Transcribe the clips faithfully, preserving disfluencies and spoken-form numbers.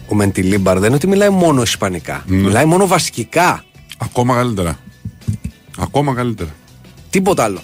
Ο Μεντιλίμπαρ δεν είναι ότι μιλάει μόνο ισπανικά. Mm. Μιλάει μόνο βασικά. Ακόμα καλύτερα. Ακόμα καλύτερα. Τίποτα άλλο.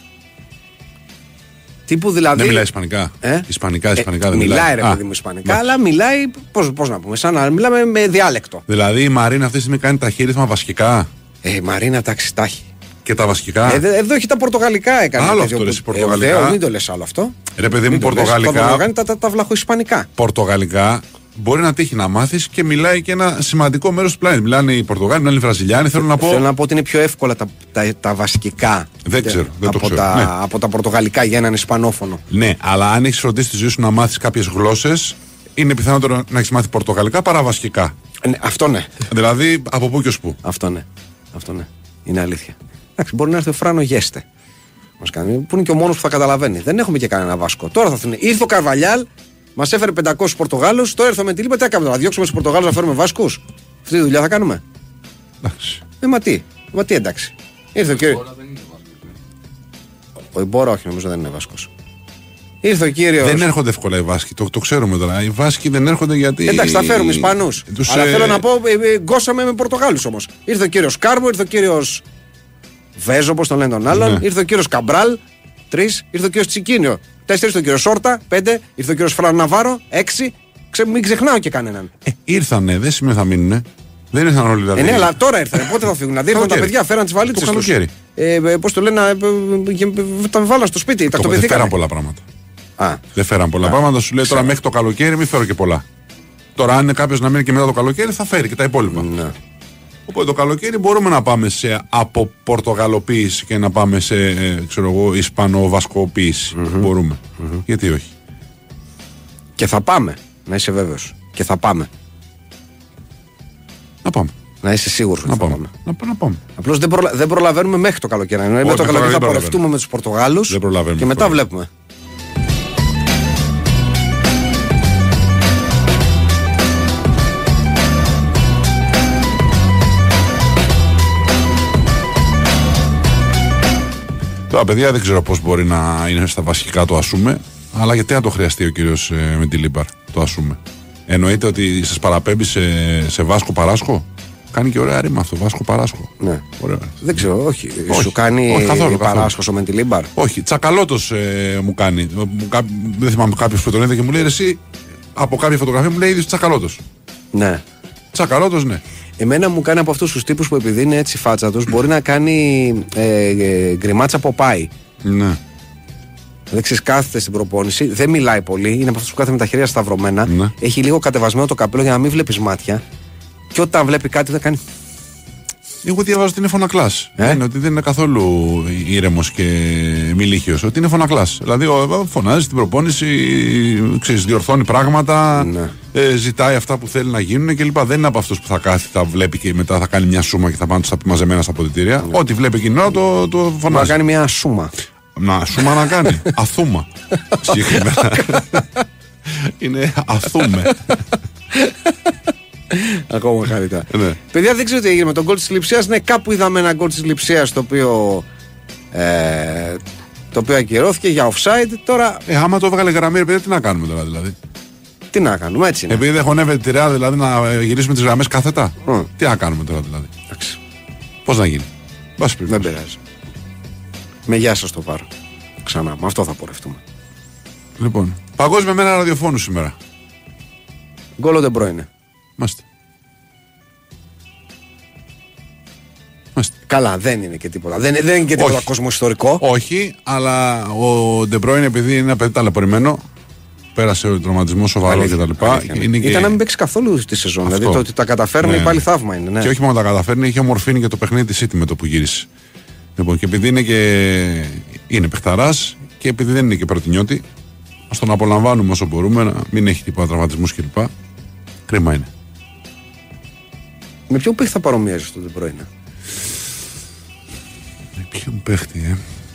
Τύπου δηλαδή. Δεν μιλάει ισπανικά. Ε? Ισπανικά, ισπανικά ε, δεν μιλάει. μιλάει. Μιλάει ρε παιδί μου ισπανικά, αλλά μιλάει. Πώς, πώς να πούμε, σαν να μιλάμε με διάλεκτο. Δηλαδή η Μαρίνα αυτή τη στιγμή κάνει τα χείρισμα βασικά. Ε, η Μαρίνα εντάξει τα έχει. Και τα βασικά. Ε, δε, εδώ έχει τα πορτογαλικά έκανε. Άλλο αυτό, ρε, πορτογαλικά. Ε, μην το λες άλλο αυτό. Ρε παιδί μου, πορτογαλικά. Τα, τα, τα, τα βλαχοϊσπανικά. Πορτογαλικά μπορεί να τύχει να μάθεις και μιλάει και ένα σημαντικό μέρος του πλανήτη. Μιλάνε οι Πορτογάλοι, μιλάνε οι Βραζιλιάνοι. Θέλω να πω. Θέλω να πω ότι είναι πιο εύκολα τα, τα, τα βασικά. Δεν ξέρω. Δεν από, το ξέρω. Τα, Ναι. από τα πορτογαλικά για έναν Ισπανόφωνο. Ναι, αλλά αν έχεις φροντίσει τη ζωή σου να μάθεις κάποιες γλώσσες, είναι πιθανότερο να έχεις μάθει πορτογαλικά παρά βασικά. Ναι, αυτό ναι. Δηλαδή από πού και ως πού. Αυτό ναι. Αυτό ναι. Είναι αλήθεια. Εντάξει, μπορεί να έρθει ο Φράνο Γέστε. Μας κάνει, που είναι και ο μόνος που θα καταλαβαίνει. Δεν έχουμε και κανένα Βάσκο. Τώρα θα έρθουν. Ήρθε ο Καρβαλιάλ, μας έφερε πεντακόσιους Πορτογάλους. Τώρα ήρθε με τη Λίμπα. Τι έκαμε τώρα, να διώξουμε τους Πορτογάλους να φέρουμε Βάσκους. Αυτή τη δουλειά θα κάνουμε. Εντάξει. Ε, μα τι, μα τι εντάξει. Ήρθε ο κύριο. Ο Ιμπόρα όχι, νομίζω δεν είναι Βάσκος. Ήρθε ο κύριος. Δεν έρχονται εύκολα οι Βάσκοι, το, το ξέρουμε τώρα. Οι Βάσκοι δεν έρχονται γιατί. Εντάξει, θα φέρουμε Ισπανούς. Τους, Αλλά ε... θέλω να πω, ε, ε, γκώσαμε με Πορτογάλους όμως. Ήρθε ο κύριος Κάρμπο, ήρθε ο κύριος Βέζο, όπως τον λένε τον άλλον. Ναι. Ήρθε ο κύριος Καμπράλ, τρεις. Ήρθε ο κύριος Τσικίνιο, τέσσερις. Ήρθε ο κύριος Σόρτα, πέντε. Ήρθε ο κύριος Φραν Ναβάρο, έξι. Ξε, μην ξεχνάω και κανέναν. Ε, ήρθανε, δεν σημαίνει θα μείνουν. Δεν ήρθαν όλοι δηλαδή. Ε, ναι, αλλά τώρα ήρθαν. Πότε θα φύγουν. Δηλαδή ήρθαν τα παιδιά, φέραν τις βαλίτσες τους. Ε, ε, πώς το λένε, ε, ε, ε, τα βάλαν στο σπίτι. Το, δεν φέραν πολλά πράγματα. Α. Δεν φέραν πολλά Α. πράγματα. Σου λέει τώρα μέχρι το καλοκαίρι μην φέρω και πολλά. Τώρα, αν είναι κάποιο να μείνει και μετά το καλοκαίρι, θα φέρει και τα υπόλοιπα. Ναι. Οπότε το καλοκαίρι μπορούμε να πάμε σε αποπορτογαλοποίηση και να πάμε σε ε, ξέρω εγώ, ισπανοβασκοποίηση. Mm-hmm. Μπορούμε. Mm-hmm. Γιατί όχι. Και θα πάμε. Να είσαι βέβαιος. Και θα πάμε. Να πάμε. Να είσαι σίγουρος. Να πάμε. Να, να πάμε. Απλώς δεν, προλα... δεν προλαβαίνουμε μέχρι το καλοκαίρι. Μέχρι το καλοκαίρι θα πορευτούμε με τους Πορτογάλους. Και μετά βλέπουμε. Τώρα, παιδιά, δεν ξέρω πώς μπορεί να είναι στα βασικά το ασούμε, αλλά γιατί να το χρειαστεί ο κύριος ε, Μεντιλίμπαρ το ασούμε. Εννοείται ότι σας παραπέμπει σε, σε Βάσκο Παράσχο. Κάνει και ωραία ρήμα αυτό, Βάσκο Παράσχο. Ναι. Ωραία. Δεν ξέρω, όχι. όχι. Σου κάνει όχι, καθόλου, Παράσχος ο Μεντιλίμπαρ. Όχι, Τσακαλώτος ε, μου κάνει. Μου, κά, δεν θυμάμαι κάποιος που τον είδε και μου λέει εσύ από κάποια φωτογραφία μου λέει ίδιος Τσακαλώτος. Ναι. Τσακαλώτος, ναι. Εμένα μου κάνει από αυτούς τους τύπους που επειδή είναι έτσι φάτσα τους μπορεί να κάνει ε, ε, γκριμάτσα από πάει. Ναι. Δεν ξέρεις, κάθεται στην προπόνηση, δεν μιλάει πολύ, είναι από αυτούς που κάθεται με τα χέρια σταυρωμένα. Ναι. Έχει λίγο κατεβασμένο το καπέλο για να μην βλέπεις μάτια. Και όταν βλέπει κάτι θα κάνει. Εγώ διαβάζω ότι είναι φωνακλάς. Ε? Είναι ότι δεν είναι καθόλου ήρεμος και μιλίχιος. Ότι είναι φωνακλάς. Δηλαδή ο, φωνάζει στην προπόνηση, ξέρεις, διορθώνει πράγματα, ναι. ε, ζητάει αυτά που θέλει να γίνουν κλπ. Δεν είναι από αυτούς που θα κάθει, θα βλέπει και μετά θα κάνει μια σούμα και θα πάνε στα πει μαζεμένα στα αποδυτήρια. Ναι. Ό,τι βλέπει εκείνη ώρα το, το φωνάζει. Να κάνει μια σούμα. Να σούμα να κάνει. Αθούμα. Συγκεκριμένα. Είναι αθούμε. Ακόμα χαριτά. Ναι. Παιδιά, δεν ξέρω τι έγινε με τον γκολ της Λειψίας. Ναι, κάπου είδαμε ένα γκολ της Λειψίας το οποίο, ε, το οποίο ακυρώθηκε για offside. Τώρα. Ε, άμα το έβγαλε γραμμή, ρε παιδιά, τι να κάνουμε τώρα δηλαδή. Τι να κάνουμε, έτσι είναι. Επειδή δεν χωνεύεται τη Ρεάλ, δηλαδή να γυρίσουμε τις γραμμές κάθετα. Mm. Τι να κάνουμε τώρα δηλαδή. Εντάξει. Πώς να γίνει. Δεν πειράζει. Με γεια σας το πάρω. Ξανά, με αυτό θα πορευτούμε. Λοιπόν, Παγκόσμια Μέρα Ραδιοφώνου σήμερα. Γκόλο δεν πρώην. Μάστε. Μάστε. Καλά, δεν είναι και τίποτα. Δεν, δεν είναι και τίποτα κοσμοϊστορικό. Όχι, αλλά ο Ντεμπρόιν επειδή είναι ένα παιδί ταλαιπωρημένο, πέρασε ο τραυματισμό σοβαρό κτλ. Ήταν και... να μην παίξει καθόλου τη σεζόν. Αυτό. Δηλαδή το ότι τα καταφέρνει ναι. πάλι θαύμα είναι. Ναι. Και όχι μόνο τα καταφέρνει, είχε ομορφύνει και το παιχνίδι τη City με το που γύρισε. Λοιπόν, και επειδή είναι και είναι παιχταράς και επειδή δεν είναι και πρωτινιώτη, ας τον απολαμβάνουμε όσο μπορούμε, να μην έχει τίποτα τραυματισμούς κλπ. Κρίμα είναι. Με ποιον παίχτη θα παρομοιάζει το Ντεμπρόιν? Με ποιον παίχτη, ε.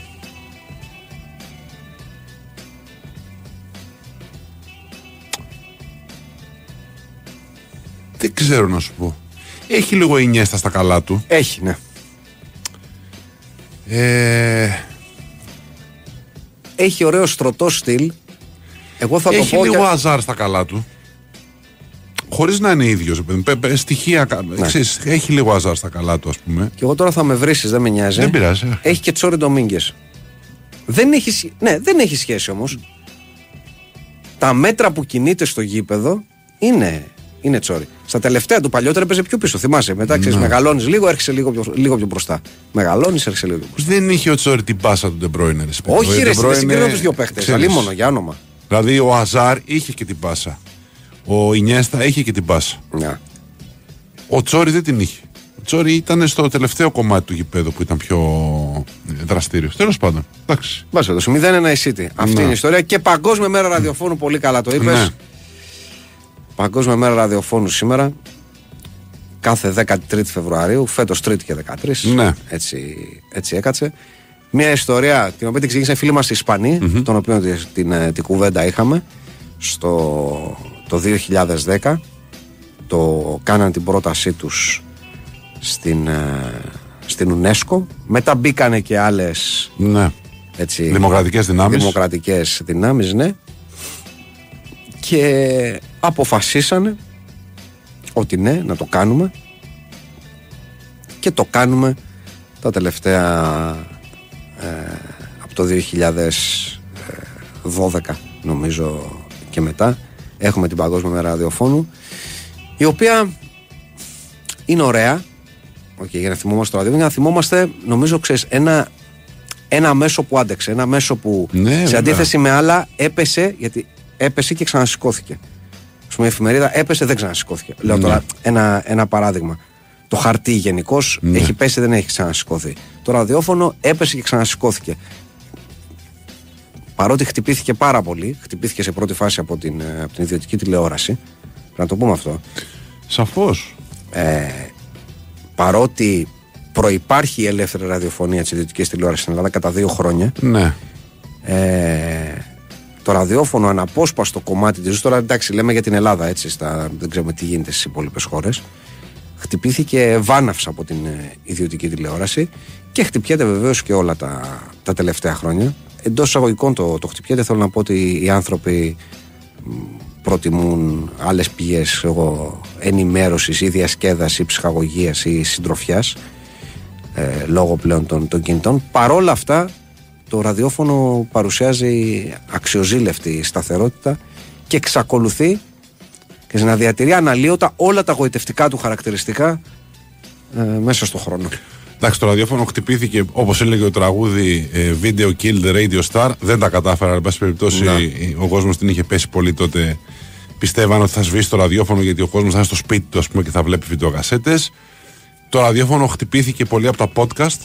Δεν ξέρω να σου πω. Έχει λίγο Ινιέστα στα καλά του. Έχει, ναι. Ε... Έχει ωραίο στρωτό στυλ. Εγώ θα έχει το πω. Έχει λίγο και... Αζάρ στα καλά του. χωρίς να είναι ίδιος. Στοιχεία, ναι. Ξέρεις, έχει λίγο αζάρ στα καλά του, ας πούμε. Και εγώ τώρα θα με βρίσεις, δεν με νοιάζει. Δεν πειράζει. Έχει και Τσόρι Ντομίνγκες. Δεν έχει, ναι, δεν έχει σχέση όμως. Τα μέτρα που κινείται στο γήπεδο είναι, είναι Τσόρι. Στα τελευταία του παλιότερα έπαιζε πιο πίσω, θυμάσαι. Μετά ξέρεις, μεγαλώνεις λίγο, έρχεσαι λίγο πιο, λίγο πιο μπροστά. Μεγαλώνεις, έρχεσαι λίγο πιο μπροστά. Δεν είχε ο Τσόρι την πάσα του Ντεμπρόινερ. Όχι, ρε, δεν συγκρίνω τους δύο παίχτες. Αλίμονο, για όνομα. Δηλαδή ο Αζάρ είχε και την πάσα. Ο Ινιέστα είχε και την πάσα. Yeah. Ο Τσόρι δεν την είχε. Ο Τσόρι ήταν στο τελευταίο κομμάτι του γηπέδου που ήταν πιο δραστήριος. Τέλος πάντων. Εντάξει. Βάζω το μηδέν ένα η City. Αυτή ναι. είναι η ιστορία. Και Παγκόσμια Μέρα Ραδιοφώνου, πολύ καλά το είπες. Ναι. Παγκόσμια Μέρα Ραδιοφώνου σήμερα. Κάθε δέκατη τρίτη Φεβρουαρίου. Φέτος Τρίτη και δεκατρείς. Ναι. Έτσι, έτσι έκατσε. Μια ιστορία την οποία την ξεκίνησε φίλοι μας οι Ισπανοί, mm-hmm. τον οποίο την, την, την κουβέντα είχαμε στο το δύο χιλιάδες δέκα. Το κάναν την πρότασή τους στην, στην UNESCO. Μετά μπήκανε και άλλες ναι. έτσι, δημοκρατικές δυνάμεις. Δημοκρατικές δυνάμεις, ναι. Και αποφασίσανε ότι ναι, να το κάνουμε. Και το κάνουμε τα τελευταία ε, από το δύο χιλιάδες δώδεκα νομίζω και μετά. Έχουμε την Παγκόσμια Μέρα Ραδιοφώνου, η οποία είναι ωραία. Okay, για να θυμόμαστε το ραδιόφωνο, για να θυμόμαστε, νομίζω, ξέρεις, ένα, ένα μέσο που άντεξε. Ένα μέσο που ναι, σε αντίθεση με άλλα έπεσε, γιατί έπεσε και ξανασηκώθηκε. Ας πούμε, η εφημερίδα έπεσε, δεν ξανασηκώθηκε. Ναι. Λέω τώρα ένα, ένα παράδειγμα. Το χαρτί γενικώς ναι. έχει πέσει, δεν έχει ξανασηκώθει. Το ραδιόφωνο έπεσε και ξανασηκώθηκε. Παρότι χτυπήθηκε πάρα πολύ, χτυπήθηκε σε πρώτη φάση από την, από την ιδιωτική τηλεόραση. Να το πούμε αυτό. Σαφώς. Ε, παρότι προϋπάρχει η ελεύθερη ραδιοφωνία της ιδιωτικής τηλεόρασης στην Ελλάδα κατά δύο χρόνια. Ναι. Ε, το ραδιόφωνο αναπόσπαστο κομμάτι της ζωής, τώρα εντάξει λέμε για την Ελλάδα, έτσι, στα, δεν ξέρουμε τι γίνεται στις υπόλοιπες χώρες. Χτυπήθηκε βάναυσα από την ιδιωτική τηλεόραση και χτυπιέται βεβαίως και όλα τα, τα τελευταία χρόνια. Εντός εισαγωγικών το, το χτυπιέται, θέλω να πω ότι οι άνθρωποι προτιμούν άλλες πηγές εγώ, ενημέρωσης ή διασκέδασης ή ψυχαγωγίας ή συντροφιάς ε, λόγω πλέον των, των κινητών. Παρόλα αυτά το ραδιόφωνο παρουσιάζει αξιοζήλευτη σταθερότητα και εξακολουθεί και να διατηρεί αναλύωτα όλα τα γοητευτικά του χαρακτηριστικά ε, μέσα στον χρόνο. Εντάξει, το ραδιόφωνο χτυπήθηκε, όπως έλεγε ο τραγούδι ε, Video Killed the Radio Star. Δεν τα κατάφερα, εν πάση περιπτώσει να. Ο κόσμος την είχε πέσει πολύ τότε. Πιστεύαν ότι θα σβήσει το ραδιόφωνο γιατί ο κόσμος θα είναι στο σπίτι του, ας πούμε, και θα βλέπει βιντεοκασέτες. Το ραδιόφωνο χτυπήθηκε πολύ από τα podcast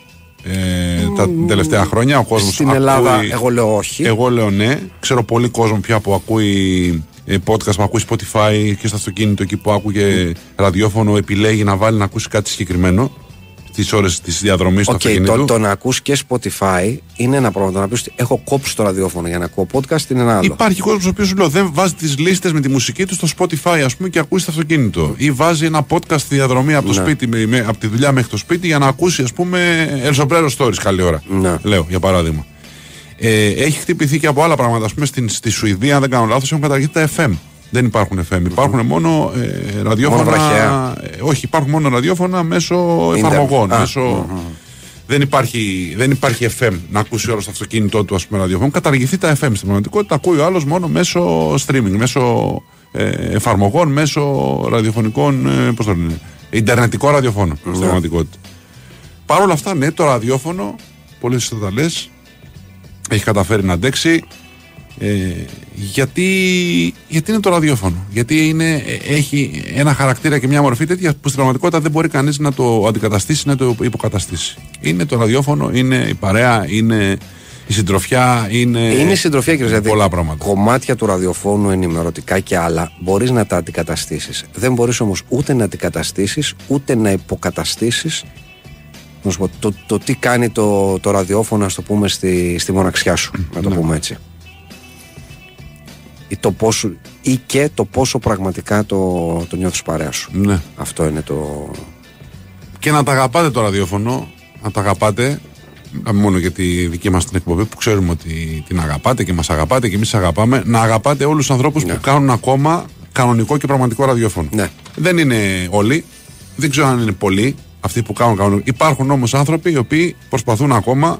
ε, mm, τα τελευταία χρόνια. Ο κόσμος στην ακούει, Ελλάδα, εγώ λέω όχι. Εγώ λέω ναι. Ξέρω πολύ κόσμο πια που ακούει ε, podcast, που ακούει Spotify και στο αυτοκίνητο εκεί που άκουγε mm. ραδιόφωνο, επιλέγει να βάλει να ακούσει κάτι συγκεκριμένο τις ώρες της διαδρομής του okay, αυτοκίνητου. Το, το να ακούς και Spotify είναι ένα πρόβλημα. Το να πεις ότι έχω κόψει το ραδιόφωνο για να ακούω podcast είναι ένα άλλο. Υπάρχει κόσμος ο οποίος σου λέω δεν βάζει τις λίστες με τη μουσική του στο Spotify, ας πούμε, και ακούει στο αυτοκίνητο. Ή βάζει ένα podcast στη διαδρομή από, το ναι. σπίτι, με, με, από τη δουλειά μέχρι το σπίτι για να ακούσει, ας πούμε, El Sombrero Stories καλή ώρα. Ναι. Λέω για παράδειγμα. Ε, έχει χτυπηθεί και από άλλα πράγματα. Ας πούμε στην, στη Σουηδία, αν δεν κάνω λάθος, έχουν καταργηθεί τα εφ εμ. Δεν υπάρχουν εφ εμ. Υπάρχουν mm-hmm. μόνο ε, ραδιόφωνα. Μόνο ε, όχι, υπάρχουν μόνο ραδιόφωνα μέσω εφαρμογών. Ah, μέσω, mm-hmm. δεν, υπάρχει, δεν υπάρχει εφ εμ να ακούσει όλο στο αυτοκίνητό του, ας πούμε, ραδιόφωνο. Καταργηθεί τα εφ εμ στην πραγματικότητα. Ακούει ο άλλος μόνο μέσω streaming, μέσω ε, εφαρμογών, μέσω ραδιοφωνικών. Ε, πώς το λένε, ιντερνετικό ραδιοφώνο mm-hmm. στην πραγματικότητα. Παρ' όλα αυτά, ναι, το ραδιόφωνο, πολύ σωστά τα λες, έχει καταφέρει να αντέξει. Ε, γιατί, γιατί είναι το ραδιόφωνο. Γιατί είναι, έχει ένα χαρακτήρα και μια μορφή τέτοια που στην πραγματικότητα δεν μπορεί κανείς να το αντικαταστήσει, να το υποκαταστήσει. Είναι το ραδιόφωνο, είναι η παρέα, είναι η συντροφιά, είναι, είναι η συντροφιά, κύριε Ζαντή. Πολλά πράγματα. Κομμάτια του ραδιοφώνου, ενημερωτικά και άλλα, μπορείς να τα αντικαταστήσεις. Δεν μπορείς όμως ούτε να αντικαταστήσεις, ούτε να υποκαταστήσεις το, το, το τι κάνει το, το ραδιόφωνο, ας το πούμε, στη, στη μοναξιά σου. Να το πούμε έτσι. Ή, το πόσο, ή και το πόσο πραγματικά το, το νιώθεις παρέα σου. Ναι. Αυτό είναι το. Και να τα αγαπάτε το ραδιόφωνο, να τα αγαπάτε. Μόνο για τη δική μας την εκπομπή που ξέρουμε ότι την αγαπάτε και μας αγαπάτε και εμείς αγαπάμε. Να αγαπάτε όλους τους ανθρώπους ναι. που κάνουν ακόμα κανονικό και πραγματικό ραδιόφωνο. Ναι. Δεν είναι όλοι, δεν ξέρω αν είναι πολλοί αυτοί που κάνουν κανονικό. Υπάρχουν όμως άνθρωποι οι οποίοι προσπαθούν ακόμα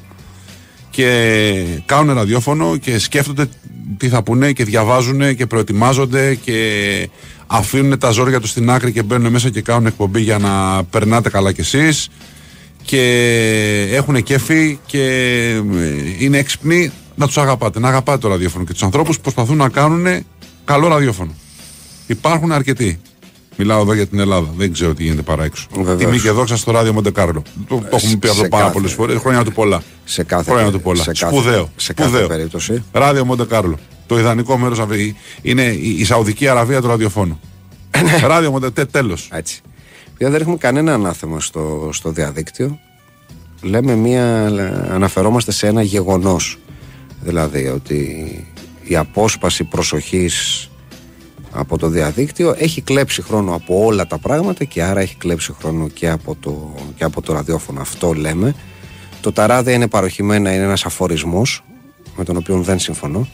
και κάνουν ραδιόφωνο και σκέφτονται τι θα πούνε και διαβάζουν και προετοιμάζονται και αφήνουν τα ζόρια τους στην άκρη και μπαίνουν μέσα και κάνουν εκπομπή για να περνάτε καλά κι εσείς και έχουν κέφι και είναι έξυπνοι να τους αγαπάτε, να αγαπάτε το ραδιόφωνο και τους ανθρώπους που προσπαθούν να κάνουν καλό ραδιόφωνο. Υπάρχουν αρκετοί. Μιλάω εδώ για την Ελλάδα. Δεν ξέρω τι γίνεται παρά έξω. Τιμή και δόξα στο ράδιο Μοντεκάρλο. Το, το έχουμε πει αυτό πάρα πολλές φορές. Χρόνια του πολλά. Σε κάθε, Χρόνια του πολλά. σε Σπουδαίο. Σε κάθε Σπουδαίο. περίπτωση. Ράδιο Μοντεκάρλο. Το ιδανικό μέρος είναι η, η Σαουδική Αραβία του ραδιοφώνου. Ράδιο Μοντεκάρλο. Τέλος. Έτσι. Πια δεν έχουμε κανένα ανάθεμα στο, στο διαδίκτυο. Λέμε μία. Αναφερόμαστε σε ένα γεγονός. Δηλαδή ότι η απόσπαση προσοχής από το διαδίκτυο έχει κλέψει χρόνο από όλα τα πράγματα και άρα έχει κλέψει χρόνο και από το, και από το ραδιόφωνο. Αυτό λέμε. Το τα ράδια είναι παροχημένα, είναι ένας αφορισμός με τον οποίο δεν συμφωνώ.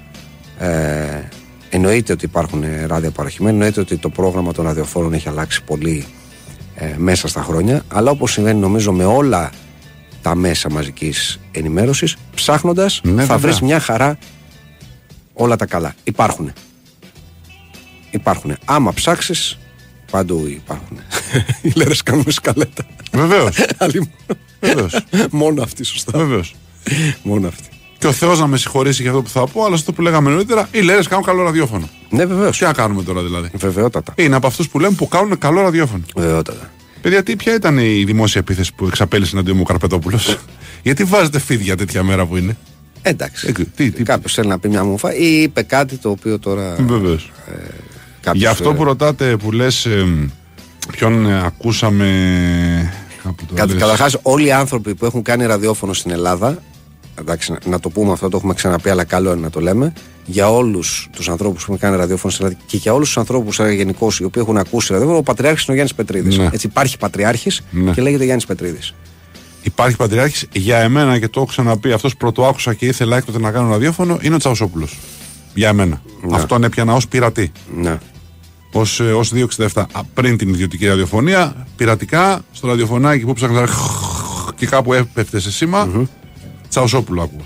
Ε, εννοείται ότι υπάρχουν ράδια παροχημένα, εννοείται ότι το πρόγραμμα των ραδιοφόρων έχει αλλάξει πολύ ε, μέσα στα χρόνια, αλλά όπως συμβαίνει νομίζω με όλα τα μέσα μαζικής ενημέρωσης, ψάχνοντας ναι, θα βρεις μια χαρά όλα τα καλά. Υπάρχουνε. Υπάρχουν. Άμα ψάξεις, παντού υπάρχουν. Οι λέρες κάνουν σκαλέτα. Βεβαίως. Βεβαίως. Μόνο αυτή, σωστά. Βεβαίως. Μόνο αυτή. Και ο Θεός να με συγχωρήσει για αυτό που θα πω, αλλά αυτό που λέγαμε νωρίτερα, οι λέρες κάνουν καλό ραδιόφωνο. Ναι, βεβαίως. Τι να κάνουμε τώρα δηλαδή. Βεβαιότατα. Είναι από αυτούς που λέμε που κάνουν καλό ραδιόφωνο. Βεβαιότατα. Παιδιά, τι, ποια ήταν η δημόσια επίθεση που εξαπέλυσε εναντίον μου ο Καρπετόπουλος? Γιατί βάζετε φίδια τέτοια μέρα που είναι? Εντάξει. Ε, τι, τι... Κάποιος θέλει να πει μια μουφά ή είπε κάτι το οποίο τώρα. Βεβαίως. Ε, κάποιος... Για αυτό που ρωτάτε, που λες, ε, ποιον ε, ακούσαμε. Καταρχάς, όλοι οι άνθρωποι που έχουν κάνει ραδιόφωνο στην Ελλάδα, εντάξει, να, να το πούμε αυτό, το έχουμε ξαναπεί, αλλά καλό είναι να το λέμε, για όλους τους ανθρώπους που έχουν κάνει ραδιόφωνο στην Ελλάδα και για όλους τους ανθρώπους γενικώς οι οποίοι έχουν ακούσει ραδιόφωνο, ο Πατριάρχης είναι ο Γιάννης Πετρίδης. Ναι. Έτσι, υπάρχει Πατριάρχης ναι. και λέγεται Γιάννης Πετρίδης. Υπάρχει Πατριάρχης. Για εμένα, και το έχω ξαναπεί, αυτός πρωτοάκουσα και ήθελα έκτοτε να κάνω ραδιόφωνο, είναι ο Τσαουσόπουλος. Για εμένα. Ναι. Αυτόν έπιανα ως πειρατή. Ναι. Ως, ως δύο εξήντα επτά. Πριν την ιδιωτική ραδιοφωνία, πειρατικά στο ραδιοφωνάκι που ψάχνα και κάπου έπεφτε σε σήμα, mm-hmm. Τσαουσόπουλο άκουγα.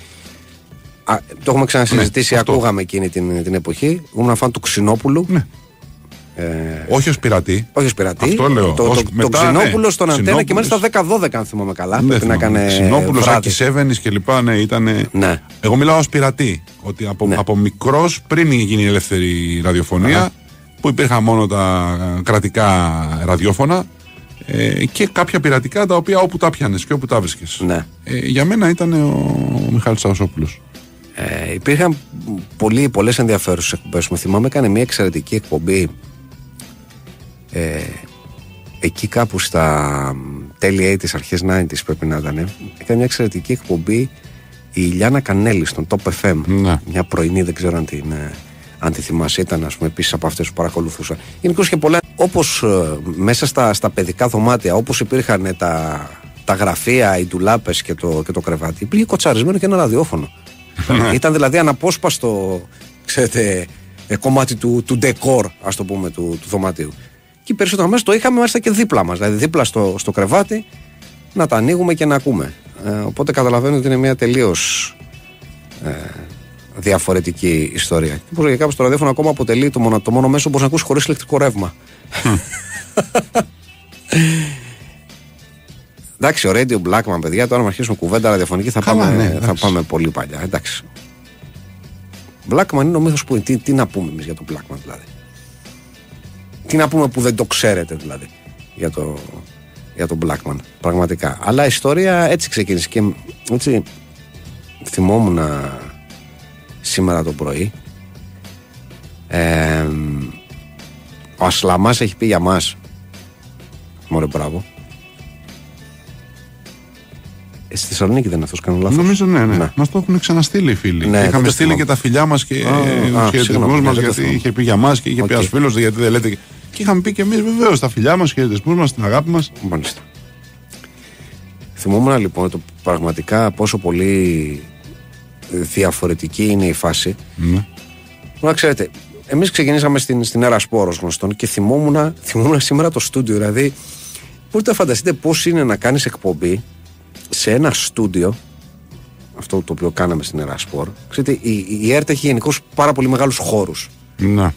Α, το έχουμε ξανασυζητήσει, ναι, ακούγαμε εκείνη την, την εποχή. Ήμουν φαν του Ξινόπουλου. Ναι. Ε, όχι ως πειρατή. Όχι ως πειρατή. Αυτό λέω. Το, ως το, μετά, το Ξινόπουλο ναι, στον Αντένα και μάλιστα δέκα δώδεκα, αν θυμάμαι καλά. Ναι, να έκανε. Ξινόπουλος, Άκης Σέβενης και λοιπά. Ναι, ήταν. Ναι. Εγώ μιλάω ως πειρατή. Ότι από, ναι. από μικρός, πριν γίνει η ελεύθερη ραδιοφωνία, uh-huh. που υπήρχαν μόνο τα κρατικά ραδιόφωνα ε, και κάποια πειρατικά τα οποία όπου τα πιάνες και όπου τα βρίσκες. Ναι. Ε, για μένα ήταν ο, ο Μιχάλης Τσαουσόπουλος. Ε, υπήρχαν πολλοί, πολλές ενδιαφέρουσες εκπομπές. Με θυμάμαι, έκανε μια εξαιρετική εκπομπή ε, εκεί κάπου στα τέλη ογδόντα, αρχές ενενήντα πρέπει να ήταν. Έκανε μια εξαιρετική εκπομπή η Ιλιάνα Κανέλη στον Top εφ εμ. Ναι. Μια πρωινή, δεν ξέρω αν την, αν τη θυμάσαι, ήταν ας πούμε επίσης από αυτές που παρακολουθούσα. Γενικώς και πολλά, όπως ε, μέσα στα, στα παιδικά δωμάτια, όπως υπήρχαν τα, τα γραφεία, οι ντουλάπες και το, και το κρεβάτι, υπήρχε κοτσαρισμένο και ένα ραδιόφωνο. Ήταν δηλαδή αναπόσπαστο, ξέρετε, κομμάτι του, του ντεκόρ, ας το πούμε, του, του δωματίου. Και περισσότερο μέσα το είχαμε μάλιστα και δίπλα μας, δηλαδή δίπλα στο, στο κρεβάτι, να τα ανοίγουμε και να ακούμε. Ε, οπότε καταλαβαίνω ότι είναι μια τελείως ε, διαφορετική ιστορία. Και πως για κάποιος το ραδιόφωνο ακόμα αποτελεί το μόνο, το μόνο μέσο που μπορείς να ακούσεις χωρίς ηλεκτρικό ρεύμα. Εντάξει, ο Radio Blackman, παιδιά, τώρα να αρχίσουμε κουβέντα ραδιοφωνική θα, Καλά, πάμε, ναι, θα πάμε πολύ παλιά. Εντάξει. Blackman είναι ο μύθος που. Τι, τι να πούμε εμείς για τον Blackman, δηλαδή. Τι να πούμε που δεν το ξέρετε, δηλαδή, για, το, για τον Blackman. Πραγματικά. Αλλά η ιστορία έτσι ξεκίνησε. Και έτσι θυμόμουν σήμερα το πρωί. Ε, ο Ασλαμάς έχει πει για μας. Μωρέ, μπράβο. Στη Θεσσαλονίκη δεν είναι αυτός, κάνω λάθος? Νομίζω ναι, ναι. ναι. Μας το έχουν ξαναστείλει οι φίλοι. Ναι, είχαμε στείλει θυμάμαι. και τα φιλιά μας και τους χαιρετισμούς μας, γιατί είχε πει για μας και είχε okay. πει ένας φίλος, γιατί δεν λέτε. Και είχαμε πει και εμείς βεβαίως τα φιλιά μας, χαιρετισμούς μας, την αγάπη μας. Μάλιστα. Θυμόμουν λοιπόν το πραγματικά πόσο πολύ διαφορετική είναι η φάση. Ναι. Να ξέρετε, εμείς ξεκινήσαμε στην, στην Έρα Σπόρος γνωστόν και θυμόμουν, θυμόμουν σήμερα το στούντιο. Δηλαδή, μπορείτε να φανταστείτε πώς είναι να κάνεις εκπομπή σε ένα στούντιο, αυτό το οποίο κάναμε στην Έρα Σπόρ. Ξέρετε, η, η ΕΡΤ έχει γενικώς πάρα πολύ μεγάλους χώρους. Ναι.